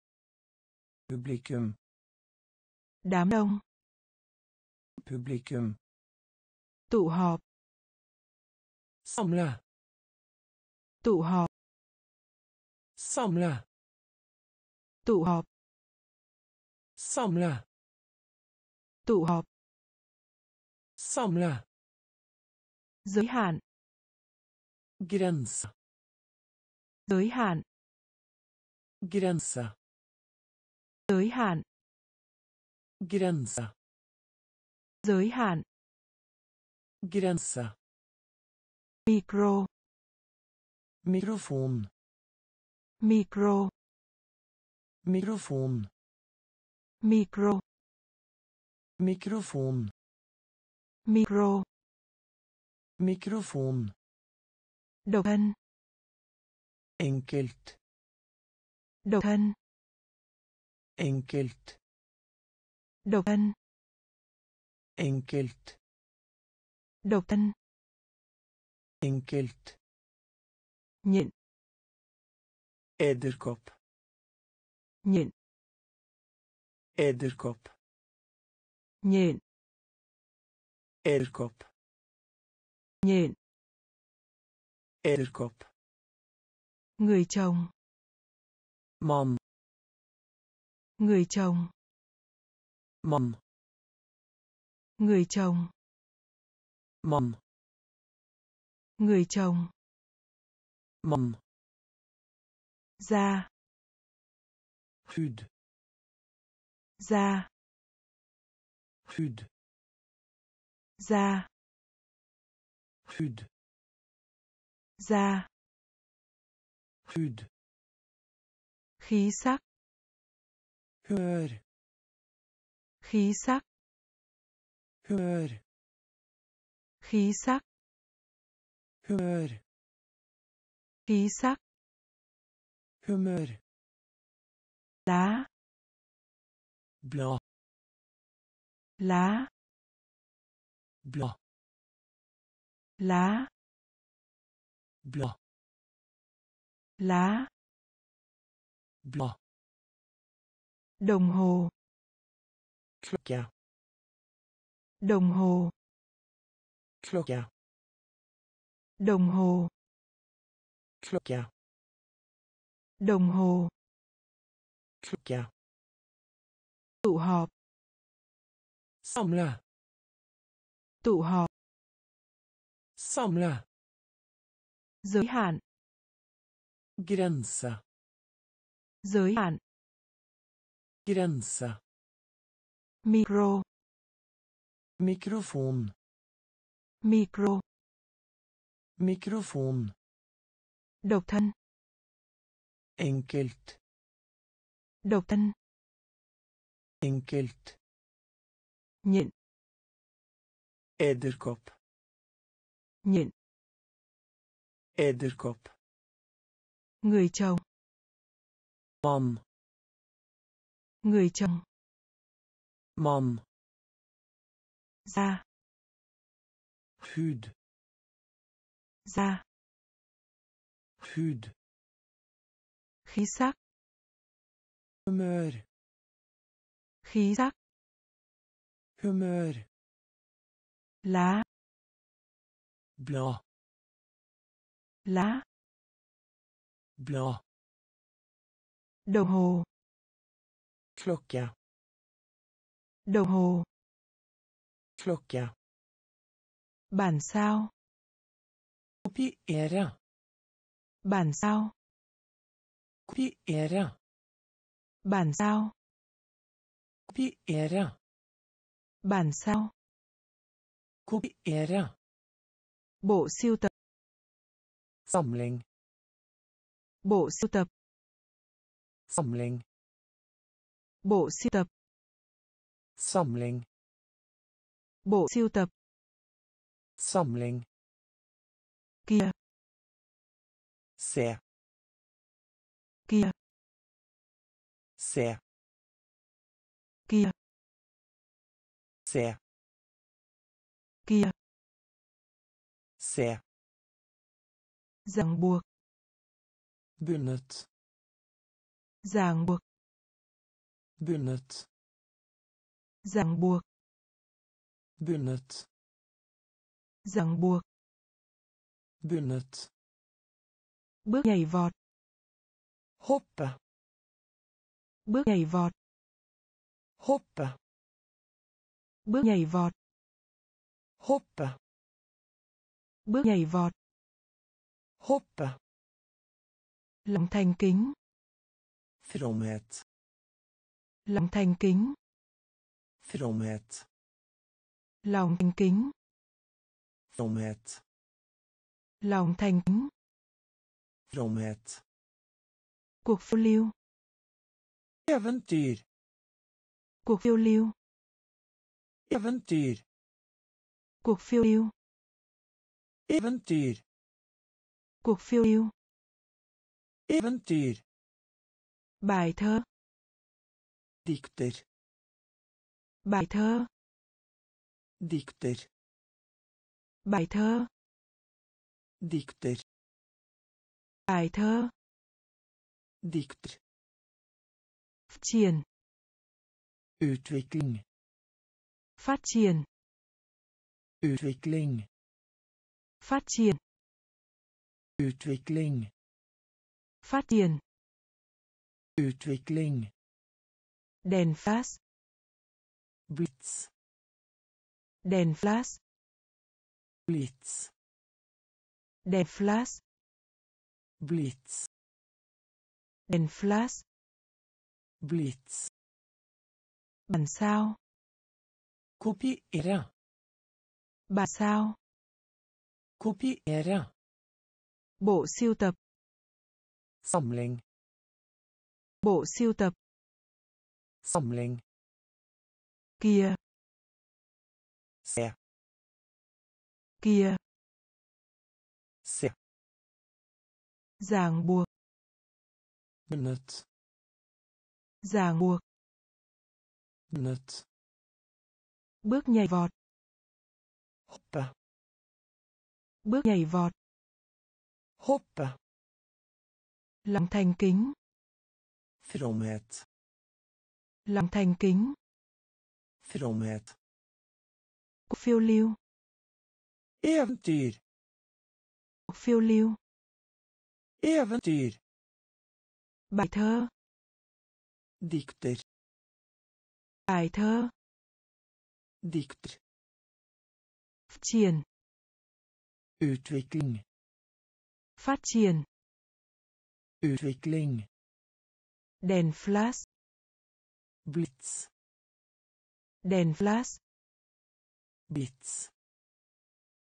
Publikum. Đám đông. Publikum. Tụ họp. Samla. Tụ họp. Samla. Tụ họp. Samla. Tụ họp. Samla. Giới hạn. Gränsa. Giới hạn. Gränsa. Giới hạn. Gränsa. Giới hạn. Gränsa. Micro. Mikrofon. Micro. Mikrofon. Micro. Mikrofon. Micro. Mikrofon. Độc thân. Enkelt. Độc thân. Enkelt. Độc thân. Enkelt. Độc thân. Enkelt. Nhện. Edderkopp. Nhện. Edderkopp. Nhện. Edderkopp. Nhện. Edderkopp. Người chồng. Man. Người chồng. Man. Người chồng. Man. Người chồng. Man. Da. Hud. Da. Hud. Da. Hud. Da. Hud. Khí sắc. Hör. Khí sắc. Hör. Khí sắc. Hör. Khí sắc. Humör. Lá. Blad. Lá. Blad. Lá. Blad. Lá. Blad. Đồng hồ. Klocka. Đồng hồ. Klocka. Đồng hồ. Klocka. Đồng hồ. Klocka. Tụ họp. Samla. Tụ họp. Samla. Giới hạn. Gränsa. Giới hạn. Gränsa. Micro. Mikrofon. Micro. Mikrofon. Độc thân. Enkelt. Độc thân. Enkelt. Nhện. Edderkopp. Nhện. Edderkopp. Người chồng. Man. Người chồng. Man. Da. Hud. Da. Hud. Khí sắc. Humør. Khí sắc. Humør. Lá. Blad. Lá. Blad. Đồng hồ. Klokke. Đồng hồ. Klokke. Bản sao. Kopiere. Bản sao. Kopiere. Bản sao. Kopiere. Bản sao. Kopiere. Bộ sưu tập. Samling. Bộ sưu tập. Samling. Bộ sưu tập. Samling. Bộ sưu tập. Samling. Kia. Se. Kia. Se. Kia. Se. Kia. Se. Ràng buộc. Bundet. Ràng buộc. Bundet. Ràng buộc. Bundet. Ràng buộc. Bundet. Bước nhảy vọt. Hoppe. Bước nhảy vọt. Hoppe. Bước nhảy vọt. Hoppe. Bước nhảy vọt. Hoppe. Lòng thành kính. Fromhet. Lòng thành kính. Fromhet. Lòng thành kính. Fromhet. Lòng thành kính. Fromhet. Cuộc phiêu lưu. Eventyr. Cuộc phiêu lưu. Eventyr. Cuộc phiêu lưu. Eventyr. Cuộc phiêu lưu. Eventyr. Bài thơ. Dikter. Bài thơ. Dikter. Bài thơ. Dikter. Bài thơ. Dikter. Phát triển. Utvikling. Phát triển. Utvikling. Phát triển. Utvikling. Phát triển. Utvikling. Đèn flash. Blitz. Đèn flash. Blitz. Đèn flash. Blitz. Đèn flash. Blitz. Bản sao. Kopiere. Bản sao. Kopiere. Bộ sưu tập. Samling. Bộ sưu tập. Samling. Kia. Se. Kia. Se. Ràng buộc. Bundet. Ràng buộc. Bundet. Bước nhảy vọt. Hoppe. Bước nhảy vọt. Hoppe. Lòng thành kính. Fromhet. Lòng thành kính. Fromhet. Cuộc phiêu lưu. Eventyr. Cuộc phiêu lưu. Eventyr. Bài thơ. Dikter. Bài thơ. Dikter. Phát triển. Utvikling. Phát triển. Utvikling. Đèn flash. Blitz. Đèn flash. Blitz.